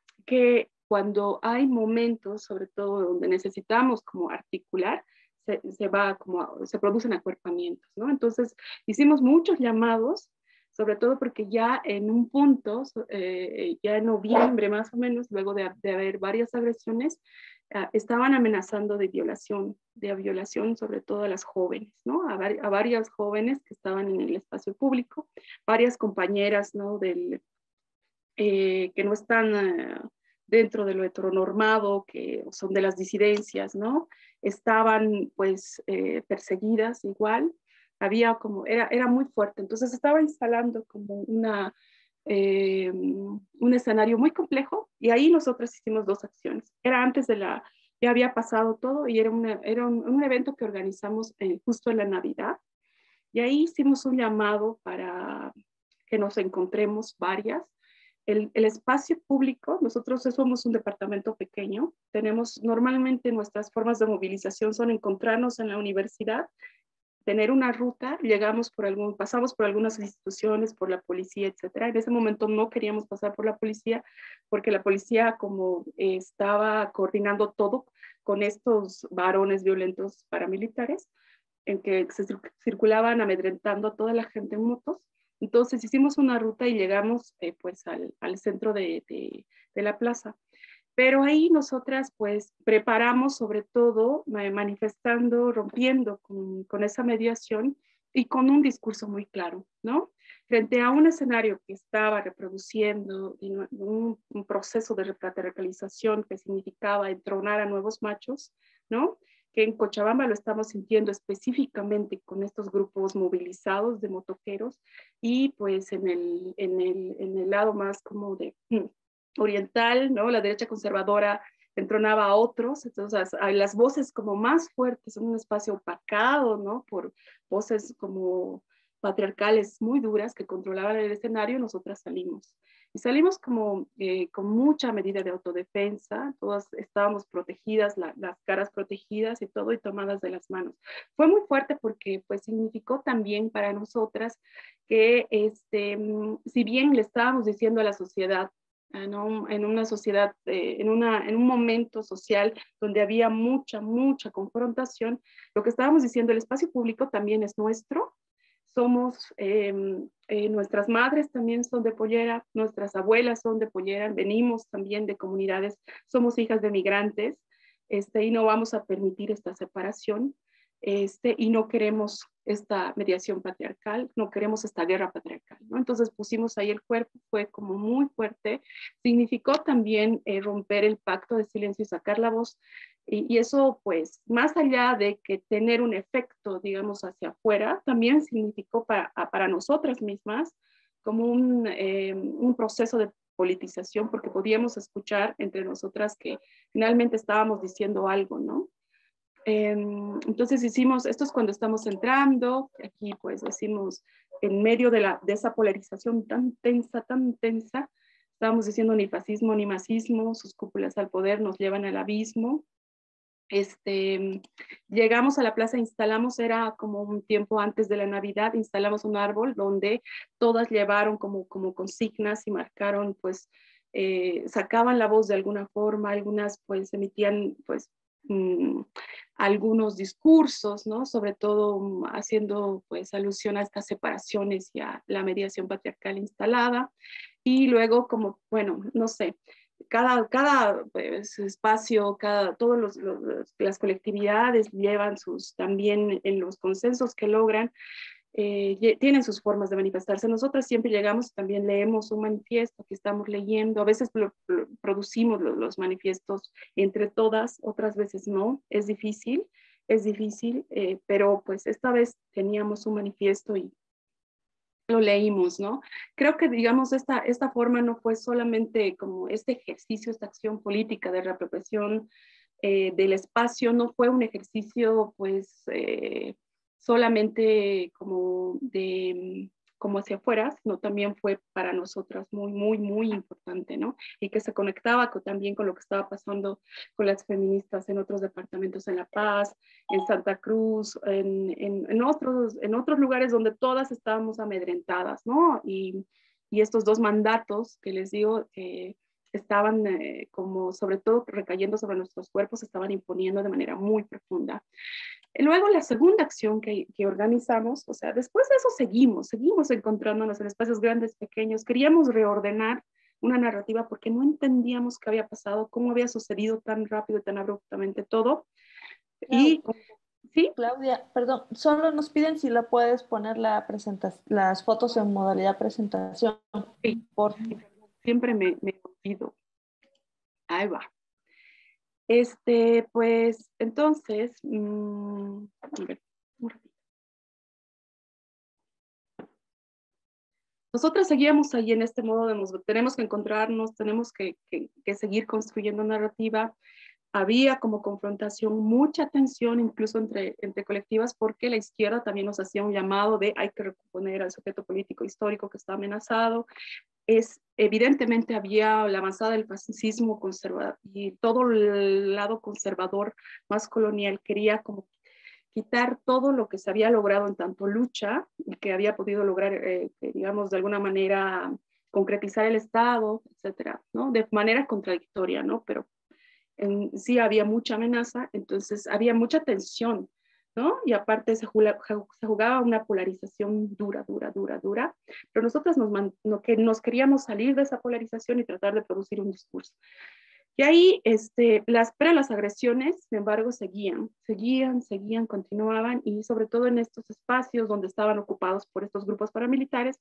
que cuando hay momentos, sobre todo donde necesitamos como articular, se, se va como, se producen acuerpamientos, ¿no? Entonces hicimos muchos llamados, sobre todo porque ya en un punto, eh, ya en noviembre más o menos, luego de, de haber varias agresiones, uh, estaban amenazando de violación, de violación sobre todo a las jóvenes, ¿no? A, a varias jóvenes que estaban en el espacio público, varias compañeras, ¿no? Del, eh, que no están... Uh, dentro de lo heteronormado, que son de las disidencias, ¿no? Estaban pues eh, perseguidas igual, había como, era, era muy fuerte, entonces estaba instalando como una, eh, un escenario muy complejo y ahí nosotros hicimos dos acciones. Era antes de la, ya había pasado todo y era, una, era un, un evento que organizamos eh, justo en la Navidad y ahí hicimos un llamado para que nos encontremos varias. El, el espacio público, nosotros somos un departamento pequeño, tenemos normalmente nuestras formas de movilización son encontrarnos en la universidad, tener una ruta, llegamos por algún, pasamos por algunas instituciones, por la policía, etcétera. En ese momento no queríamos pasar por la policía porque la policía como eh, estaba coordinando todo con estos varones violentos paramilitares en que se circulaban amedrentando a toda la gente en motos. Entonces hicimos una ruta y llegamos eh, pues al, al centro de, de, de la plaza. Pero ahí nosotras pues preparamos sobre todo manifestando, rompiendo con, con esa mediación y con un discurso muy claro, ¿no? Frente a un escenario que estaba reproduciendo un, un proceso de repatrialización que significaba entronar a nuevos machos, ¿no? Que en Cochabamba lo estamos sintiendo específicamente con estos grupos movilizados de motoqueros y pues en el, en el, en el lado más como de oriental, ¿no? La derecha conservadora entronaba a otros, entonces a las voces como más fuertes en un espacio opacado, ¿no? Por voces como patriarcales muy duras que controlaban el escenario, nosotras salimos. Y salimos como eh, con mucha medida de autodefensa, todas estábamos protegidas, la, las caras protegidas y todo, y tomadas de las manos. Fue muy fuerte porque pues significó también para nosotras que este, si bien le estábamos diciendo a la sociedad, ¿no? En una sociedad, eh, en, una, en un momento social donde había mucha, mucha confrontación, lo que estábamos diciendo, el espacio público también es nuestro, somos, eh, eh, nuestras madres también son de Pollera, nuestras abuelas son de Pollera, venimos también de comunidades, somos hijas de migrantes, este, y no vamos a permitir esta separación, este, y no queremos esta mediación patriarcal, no queremos esta guerra patriarcal, ¿no? Entonces pusimos ahí el cuerpo, fue como muy fuerte, significó también eh, romper el pacto de silencio y sacar la voz, y, y eso pues más allá de que tener un efecto, digamos, hacia afuera, también significó para, para nosotras mismas como un, eh, un proceso de politización, porque podíamos escuchar entre nosotras que finalmente estábamos diciendo algo, ¿no? Eh, entonces hicimos, esto es cuando estamos entrando, aquí pues decimos, en medio de, la, de esa polarización tan tensa, tan tensa, estábamos diciendo ni fascismo ni masismo, sus cúpulas al poder nos llevan al abismo. Este, llegamos a la plaza, instalamos, era como un tiempo antes de la Navidad, instalamos un árbol donde todas llevaron como, como consignas y marcaron, pues, eh, sacaban la voz de alguna forma, algunas pues emitían pues mmm, algunos discursos, ¿no? Sobre todo um, haciendo pues alusión a estas separaciones y a la mediación patriarcal instalada. Y luego como, bueno, no sé, cada, cada pues, espacio, cada, todas los, los, las colectividades llevan sus, también en los consensos que logran, eh, tienen sus formas de manifestarse. Nosotros siempre llegamos y también leemos un manifiesto que estamos leyendo, a veces lo, lo, producimos los, los manifiestos entre todas, otras veces no, es difícil, es difícil, eh, pero pues esta vez teníamos un manifiesto y lo leímos, ¿no? Creo que, digamos, esta, esta forma no fue solamente como este ejercicio, esta acción política de reapropiación eh, del espacio, no fue un ejercicio, pues, eh, solamente como de como hacia afuera, sino también fue para nosotras muy, muy, muy importante, ¿no? Y que se conectaba con, también con lo que estaba pasando con las feministas en otros departamentos en La Paz, en Santa Cruz, en, en, en, otros, en otros lugares donde todas estábamos amedrentadas, ¿no? Y, y estos dos mandatos que les digo que estaban eh, como sobre todo recayendo sobre nuestros cuerpos, estaban imponiendo de manera muy profunda. Luego la segunda acción que, que organizamos, o sea, después de eso seguimos, seguimos encontrándonos en espacios grandes, pequeños, queríamos reordenar una narrativa porque no entendíamos qué había pasado, cómo había sucedido tan rápido y tan abruptamente todo. Y, ¿sí? Claudia, perdón, solo nos piden si la puedes poner la presentación, las fotos en modalidad presentación. Sí, por siempre me, me olvido. Ahí va. Este, pues, entonces, mmm, a ver, un ratito. Nosotras seguíamos ahí en este modo de nos, tenemos que encontrarnos, tenemos que, que, que seguir construyendo narrativa. Había como confrontación, mucha tensión incluso entre, entre colectivas, porque la izquierda también nos hacía un llamado de hay que recomponer al sujeto político histórico que está amenazado. Es, evidentemente había la avanzada del fascismo conservador y todo el lado conservador más colonial quería como quitar todo lo que se había logrado en tanto lucha y que había podido lograr, eh, digamos, de alguna manera concretizar el Estado, etcétera, ¿no? De manera contradictoria, ¿no? Pero en, sí había mucha amenaza, entonces había mucha tensión, ¿no? Y aparte se jugaba, se jugaba una polarización dura, dura, dura, dura, pero nosotros nos, no, que nos queríamos salir de esa polarización y tratar de producir un discurso. Y ahí, este, las, pero las agresiones, sin embargo, seguían, seguían, seguían, continuaban, y sobre todo en estos espacios donde estaban ocupados por estos grupos paramilitares.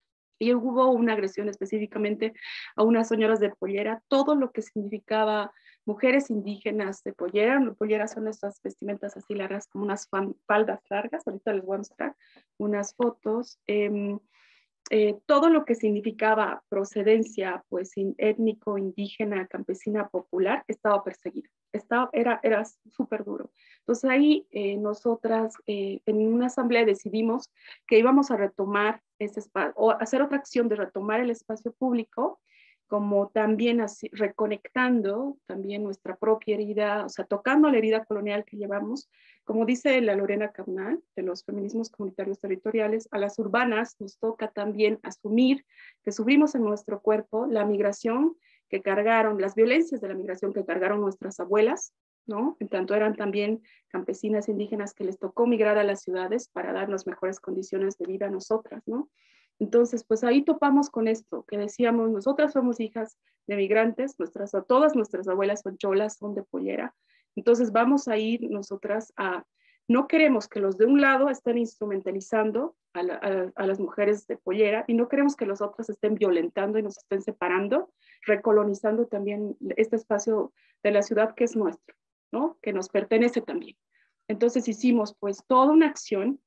Y hubo una agresión específicamente a unas señoras de pollera, todo lo que significaba mujeres indígenas de pollera. Polleras son estas vestimentas así largas, como unas faldas largas. Ahorita les voy a mostrar unas fotos. Eh, eh, todo lo que significaba procedencia, pues, étnico, indígena, campesina, popular, estaba perseguido. Estaba, era era súper duro. Entonces ahí eh, nosotras eh, en una asamblea decidimos que íbamos a retomar ese espacio, o hacer otra acción de retomar el espacio público, como también así, reconectando también nuestra propia herida, o sea, tocando la herida colonial que llevamos. Como dice la Lorena Cabnal, de los feminismos comunitarios territoriales, a las urbanas nos toca también asumir que sufrimos en nuestro cuerpo la migración que cargaron, las violencias de la migración que cargaron nuestras abuelas, ¿no? En tanto eran también campesinas indígenas que les tocó migrar a las ciudades para darnos mejores condiciones de vida a nosotras, ¿no? Entonces, pues ahí topamos con esto, que decíamos, nosotras somos hijas de migrantes, nuestras, todas nuestras abuelas son cholas, son de pollera, entonces vamos a ir nosotras a, no queremos que los de un lado estén instrumentalizando a, la, a, a las mujeres de pollera, y no queremos que los otros estén violentando y nos estén separando, recolonizando también este espacio de la ciudad que es nuestro, ¿no? Que nos pertenece también. Entonces hicimos pues toda una acción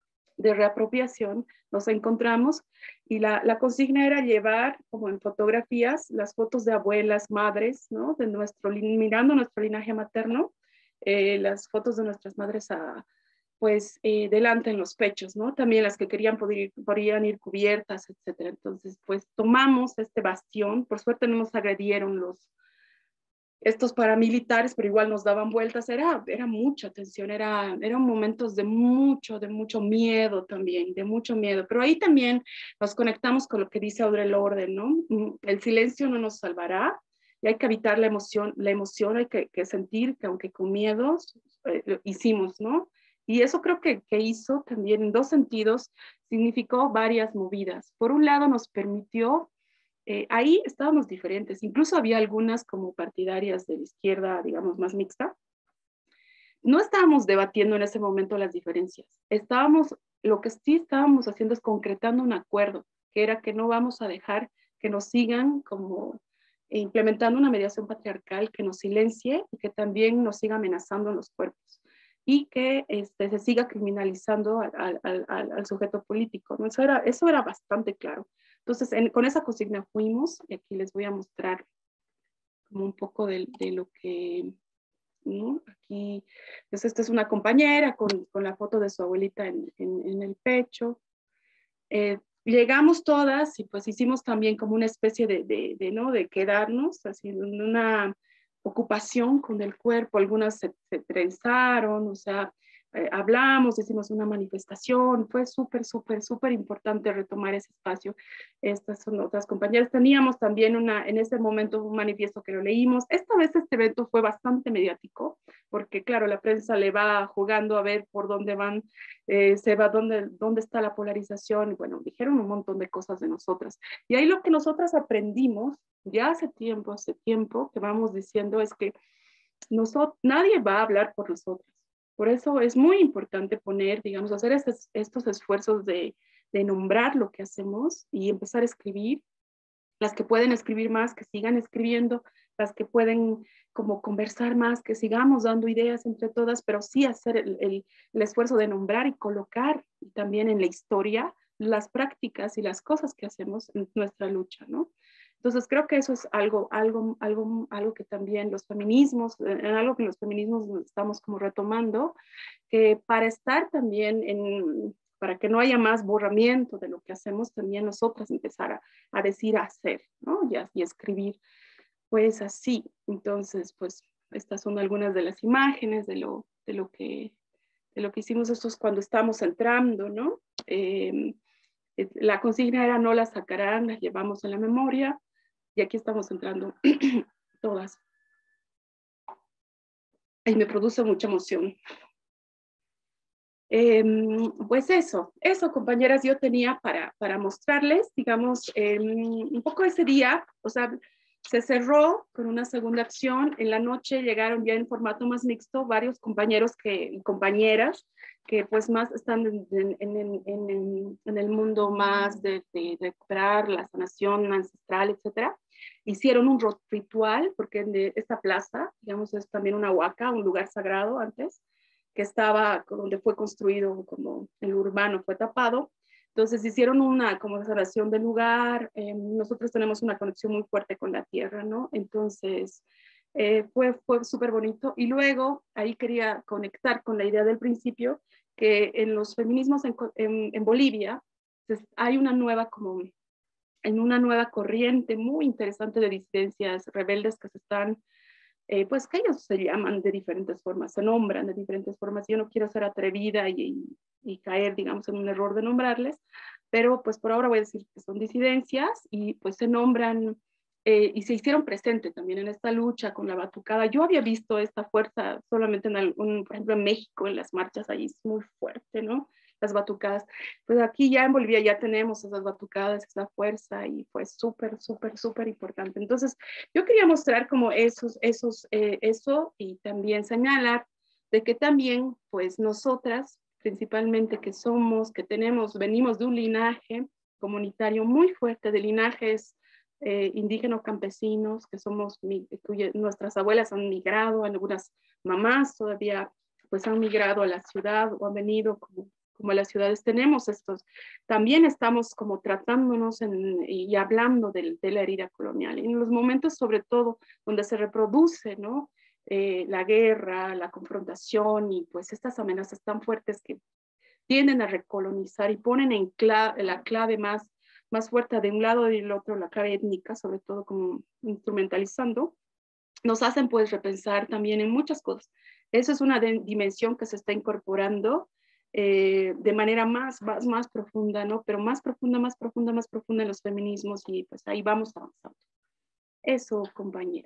de reapropiación, nos encontramos, y la, la consigna era llevar como en fotografías las fotos de abuelas, madres, ¿no? De nuestro, mirando nuestro linaje materno, eh, las fotos de nuestras madres a, pues eh, delante en los pechos, ¿no? También las que querían poder ir, podrían ir cubiertas, etcétera. Entonces, pues tomamos este bastión, por suerte no nos agredieron los estos paramilitares, pero igual nos daban vueltas, era, era mucha tensión, era, eran momentos de mucho, de mucho miedo también, de mucho miedo, pero ahí también nos conectamos con lo que dice Audre Lorde, ¿no? El silencio no nos salvará, y hay que evitar la emoción, la emoción hay que, que sentir que aunque con miedos, eh, lo hicimos, ¿no? Y eso creo que, que hizo también en dos sentidos, significó varias movidas. Por un lado nos permitió, Eh, ahí estábamos diferentes, incluso había algunas como partidarias de la izquierda, digamos, más mixta. No estábamos debatiendo en ese momento las diferencias, estábamos, lo que sí estábamos haciendo es concretando un acuerdo, que era que no vamos a dejar que nos sigan como implementando una mediación patriarcal que nos silencie y que también nos siga amenazando en los cuerpos, y que este, se siga criminalizando al, al, al, al sujeto político, ¿no? Eso era, eso era bastante claro. Entonces, en, con esa consigna fuimos, y aquí les voy a mostrar como un poco de, de lo que, ¿no? Aquí, pues esta es una compañera con, con la foto de su abuelita en, en, en el pecho. Eh, llegamos todas y pues hicimos también como una especie de, de, de, ¿no? de quedarnos, así en una ocupación con el cuerpo, algunas se, se trenzaron, o sea, eh, hablamos, hicimos una manifestación, fue súper, súper, súper importante retomar ese espacio. Estas son otras compañeras. Teníamos también una, en ese momento un manifiesto que lo leímos. Esta vez este evento fue bastante mediático, porque claro, la prensa le va jugando a ver por dónde van, eh, se va, dónde, dónde está la polarización, y bueno, dijeron un montón de cosas de nosotras. Y ahí lo que nosotras aprendimos, ya hace tiempo, hace tiempo, que vamos diciendo es que nosotros, nadie va a hablar por nosotros. Por eso es muy importante poner, digamos, hacer estos, estos esfuerzos de, de nombrar lo que hacemos y empezar a escribir. Las que pueden escribir más, que sigan escribiendo, las que pueden como conversar más, que sigamos dando ideas entre todas, pero sí hacer el, el, el esfuerzo de nombrar y colocar también en la historia las prácticas y las cosas que hacemos en nuestra lucha, ¿no? Entonces creo que eso es algo, algo, algo, algo que también los feminismos, en algo que los feminismos estamos como retomando, que para estar también en, para que no haya más borramiento de lo que hacemos, también nosotras empezar a, a decir, a hacer, ¿no? Y, a, y escribir, pues así. Entonces, pues estas son algunas de las imágenes de lo, de lo que, de lo que hicimos estos cuando estamos entrando, ¿no? Eh, la consigna era no las sacarán, las llevamos en la memoria, y aquí estamos entrando todas. Y me produce mucha emoción. Eh, pues eso, eso compañeras, yo tenía para, para mostrarles, digamos, eh, un poco ese día, o sea, se cerró con una segunda acción, en la noche llegaron ya en formato más mixto varios compañeros que, y compañeras que pues más están en, en, en, en, en el mundo más de, de, de recuperar la sanación ancestral, etcétera. Hicieron un ritual, porque en esta plaza, digamos, es también una huaca, un lugar sagrado antes, que estaba, donde fue construido como el urbano, fue tapado. Entonces hicieron una como sanación del lugar. Eh, nosotros tenemos una conexión muy fuerte con la tierra, ¿no? Entonces eh, fue, fue súper bonito. Y luego ahí quería conectar con la idea del principio, que en los feminismos en, en, en Bolivia pues, hay una nueva como en una nueva corriente muy interesante de disidencias rebeldes que se están Eh, pues que ellos se llaman de diferentes formas, se nombran de diferentes formas. Yo no quiero ser atrevida y, y caer, digamos, en un error de nombrarles, pero pues por ahora voy a decir que son disidencias y pues se nombran eh, y se hicieron presentes también en esta lucha con la batucada. Yo había visto esta fuerza solamente en algún, por ejemplo, en México, en las marchas, ahí es muy fuerte, ¿no? Las batucadas. Pues aquí ya en Bolivia ya tenemos esas batucadas, esa fuerza y fue súper, súper, súper importante. Entonces, yo quería mostrar como esos, esos, eh, eso y también señalar de que también, pues nosotras, principalmente que somos, que tenemos, venimos de un linaje comunitario muy fuerte, de linajes eh, indígenas campesinos, que somos, cuya, nuestras abuelas han migrado, algunas mamás todavía pues han migrado a la ciudad o han venido como como las ciudades tenemos estos, también estamos como tratándonos en, y hablando de, de la herida colonial. En los momentos sobre todo donde se reproduce, ¿no? Eh, la guerra, la confrontación y pues estas amenazas tan fuertes que tienden a recolonizar y ponen en clave, la clave más, más fuerte de un lado y del otro, la clave étnica, sobre todo como instrumentalizando, nos hacen pues repensar también en muchas cosas. Esa es una de, dimensión que se está incorporando eh, de manera más, más, más profunda, ¿no? Pero más profunda, más profunda, más profunda en los feminismos y pues ahí vamos avanzando. Eso, compañera.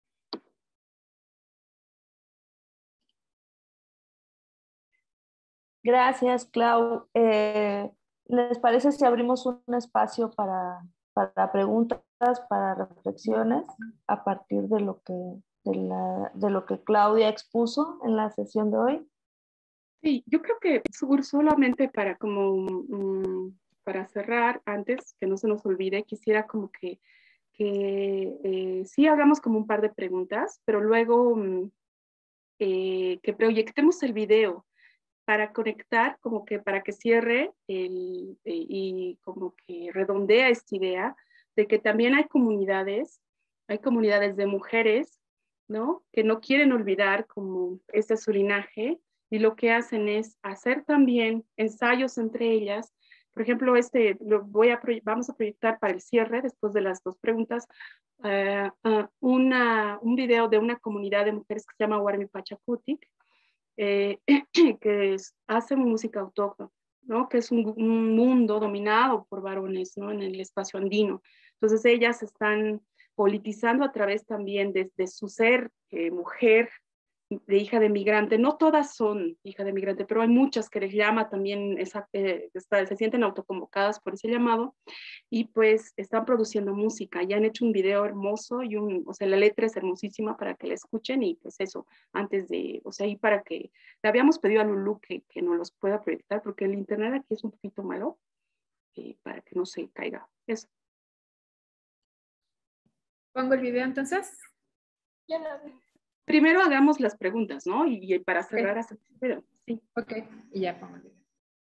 Gracias, Clau. Eh, ¿les parece si abrimos un espacio para, para preguntas, para reflexiones a partir de lo que, de, la, de lo que Claudia expuso en la sesión de hoy? Sí, yo creo que solamente para como um, para cerrar, antes que no se nos olvide, quisiera como que, que eh, sí hagamos como un par de preguntas, pero luego um, eh, que proyectemos el video para conectar, como que para que cierre el, eh, y como que redondea esta idea de que también hay comunidades, hay comunidades de mujeres, ¿no? Que no quieren olvidar como este su linaje y lo que hacen es hacer también ensayos entre ellas. Por ejemplo, este lo voy a vamos a proyectar para el cierre, después de las dos preguntas, uh, uh, una, un video de una comunidad de mujeres que se llama Warmi Pachacutic, eh, que es, hacen música autóctona, ¿no? Que es un, un mundo dominado por varones, ¿no? En el espacio andino. Entonces ellas están politizando a través también de, de su ser eh, mujer, de hija de migrante. No todas son hija de migrante, pero hay muchas que les llama también, esa, eh, está, se sienten autoconvocadas por ese llamado y pues están produciendo música. Ya han hecho un video hermoso y un, o sea, la letra es hermosísima para que la escuchen y pues eso, antes de, o sea, y para que le habíamos pedido a Lulu que, que nos los pueda proyectar porque el internet aquí es un poquito malo eh, para que no se caiga. Eso. ¿Pongo el video entonces? Primero hagamos las preguntas, ¿no? Y, y para cerrar, okay. Pero, sí. Ok, y ya pongo el video.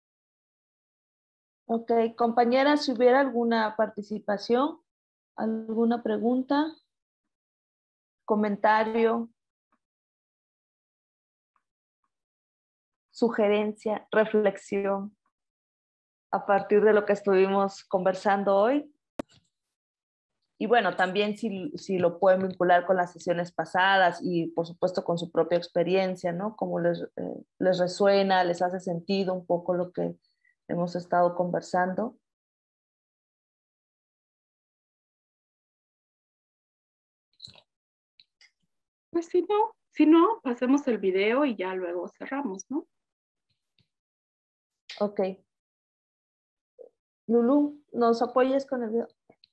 Ok, compañeras, si hubiera alguna participación, alguna pregunta, comentario, sugerencia, reflexión, a partir de lo que estuvimos conversando hoy. Y bueno, también si, si lo pueden vincular con las sesiones pasadas y por supuesto con su propia experiencia, ¿no? Cómo les, eh, les resuena, les hace sentido un poco lo que hemos estado conversando. Pues si no, si no, pasemos el video y ya luego cerramos, ¿no? Ok. Lulu, ¿nos apoyas con el video?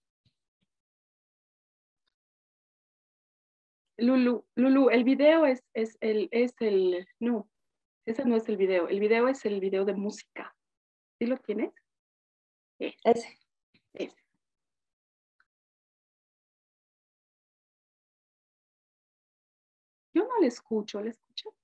Lulu, Lulu, el video es, es, el, es el, no, ese no es el video, el video es el video de música. ¿Sí lo tienes? Ese. Ese. Ese. Yo no le escucho, ¿le escucho?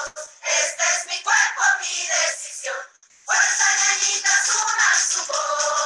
Fuerza, ñañitas, una su voz.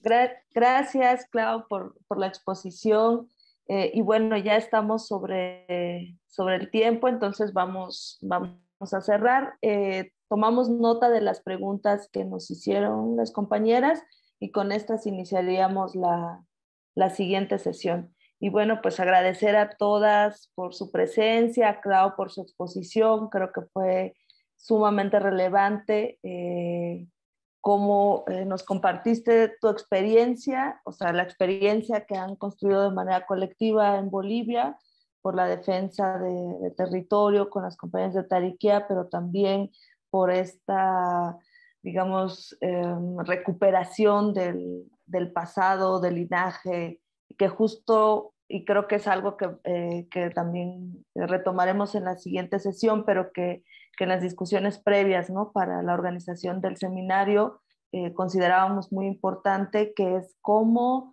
Gra gracias, Clau, por, por la exposición. Eh, y bueno, ya estamos sobre, sobre el tiempo, entonces vamos, vamos a cerrar. Eh, tomamos nota de las preguntas que nos hicieron las compañeras y con estas iniciaríamos la, la siguiente sesión. Y bueno, pues agradecer a todas por su presencia, a Clau por su exposición, creo que fue sumamente relevante. Eh, cómo eh, nos compartiste tu experiencia, o sea, la experiencia que han construido de manera colectiva en Bolivia por la defensa de, de territorio con las compañías de Tariquía, pero también por esta, digamos, eh, recuperación del, del pasado, del linaje, que justo, y creo que es algo que, eh, que también retomaremos en la siguiente sesión, pero que que en las discusiones previas, ¿no?, para la organización del seminario eh, considerábamos muy importante, que es cómo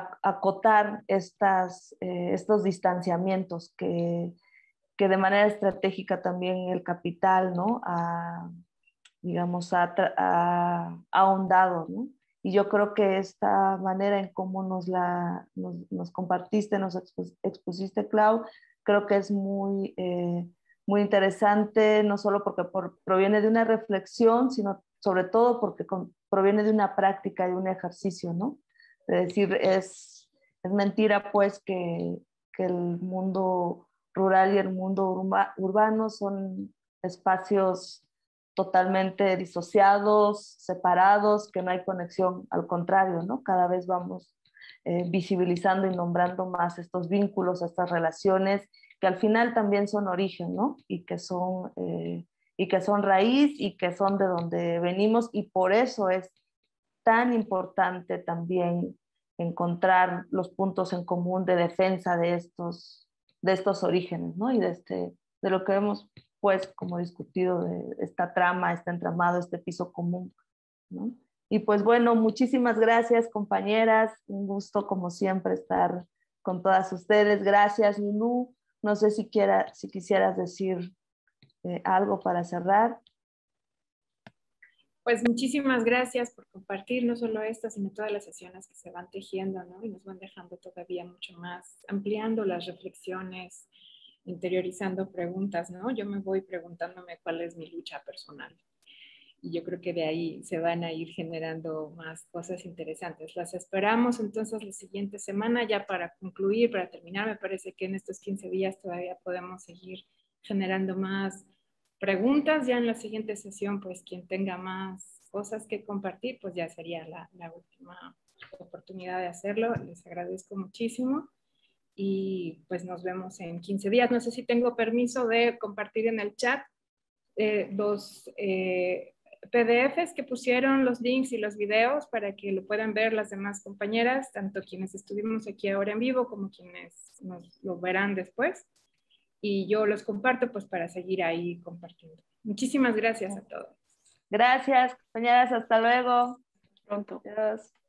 acotar estas, eh, estos distanciamientos que, que de manera estratégica también el capital, ¿no?, ha, digamos, ha, ha, ha ahondado, ¿no? Y yo creo que esta manera en cómo nos, la, nos, nos compartiste, nos expusiste, Clau, creo que es muy... Eh, muy interesante, no solo porque por, proviene de una reflexión, sino sobre todo porque con, proviene de una práctica, de un ejercicio, ¿no? Es decir, es, es mentira pues que, que el mundo rural y el mundo urba, urbano son espacios totalmente disociados, separados, que no hay conexión, al contrario, ¿no? Cada vez vamos eh, visibilizando y nombrando más estos vínculos, estas relaciones, que al final también son origen, ¿no? Y que son, eh, y que son raíz y que son de donde venimos, y por eso es tan importante también encontrar los puntos en común de defensa de estos, de estos orígenes, ¿no? Y de, este, de lo que hemos, pues, como discutido, de esta trama, este entramado, este piso común, ¿no? Y pues bueno, muchísimas gracias, compañeras, un gusto como siempre estar con todas ustedes. Gracias, Lulú. No sé si, quiera, si quisieras decir eh, algo para cerrar. Pues muchísimas gracias por compartir no solo estas, sino todas las sesiones que se van tejiendo, ¿no? Y nos van dejando todavía mucho más, ampliando las reflexiones, interiorizando preguntas, ¿no? Yo me voy preguntándome cuál es mi lucha personal. Y yo creo que de ahí se van a ir generando más cosas interesantes. Las esperamos entonces la siguiente semana, ya para concluir, para terminar. Me parece que en estos quince días todavía podemos seguir generando más preguntas. Ya en la siguiente sesión, pues quien tenga más cosas que compartir, pues ya sería la, la última oportunidad de hacerlo. Les agradezco muchísimo y pues nos vemos en quince días. No sé si tengo permiso de compartir en el chat eh, los... Eh, P D Fs que pusieron, los links y los videos para que lo puedan ver las demás compañeras, tanto quienes estuvimos aquí ahora en vivo como quienes nos lo verán después. Y yo los comparto pues para seguir ahí compartiendo. Muchísimas gracias a todos. Gracias, compañeras. Hasta luego. Pronto. Adiós.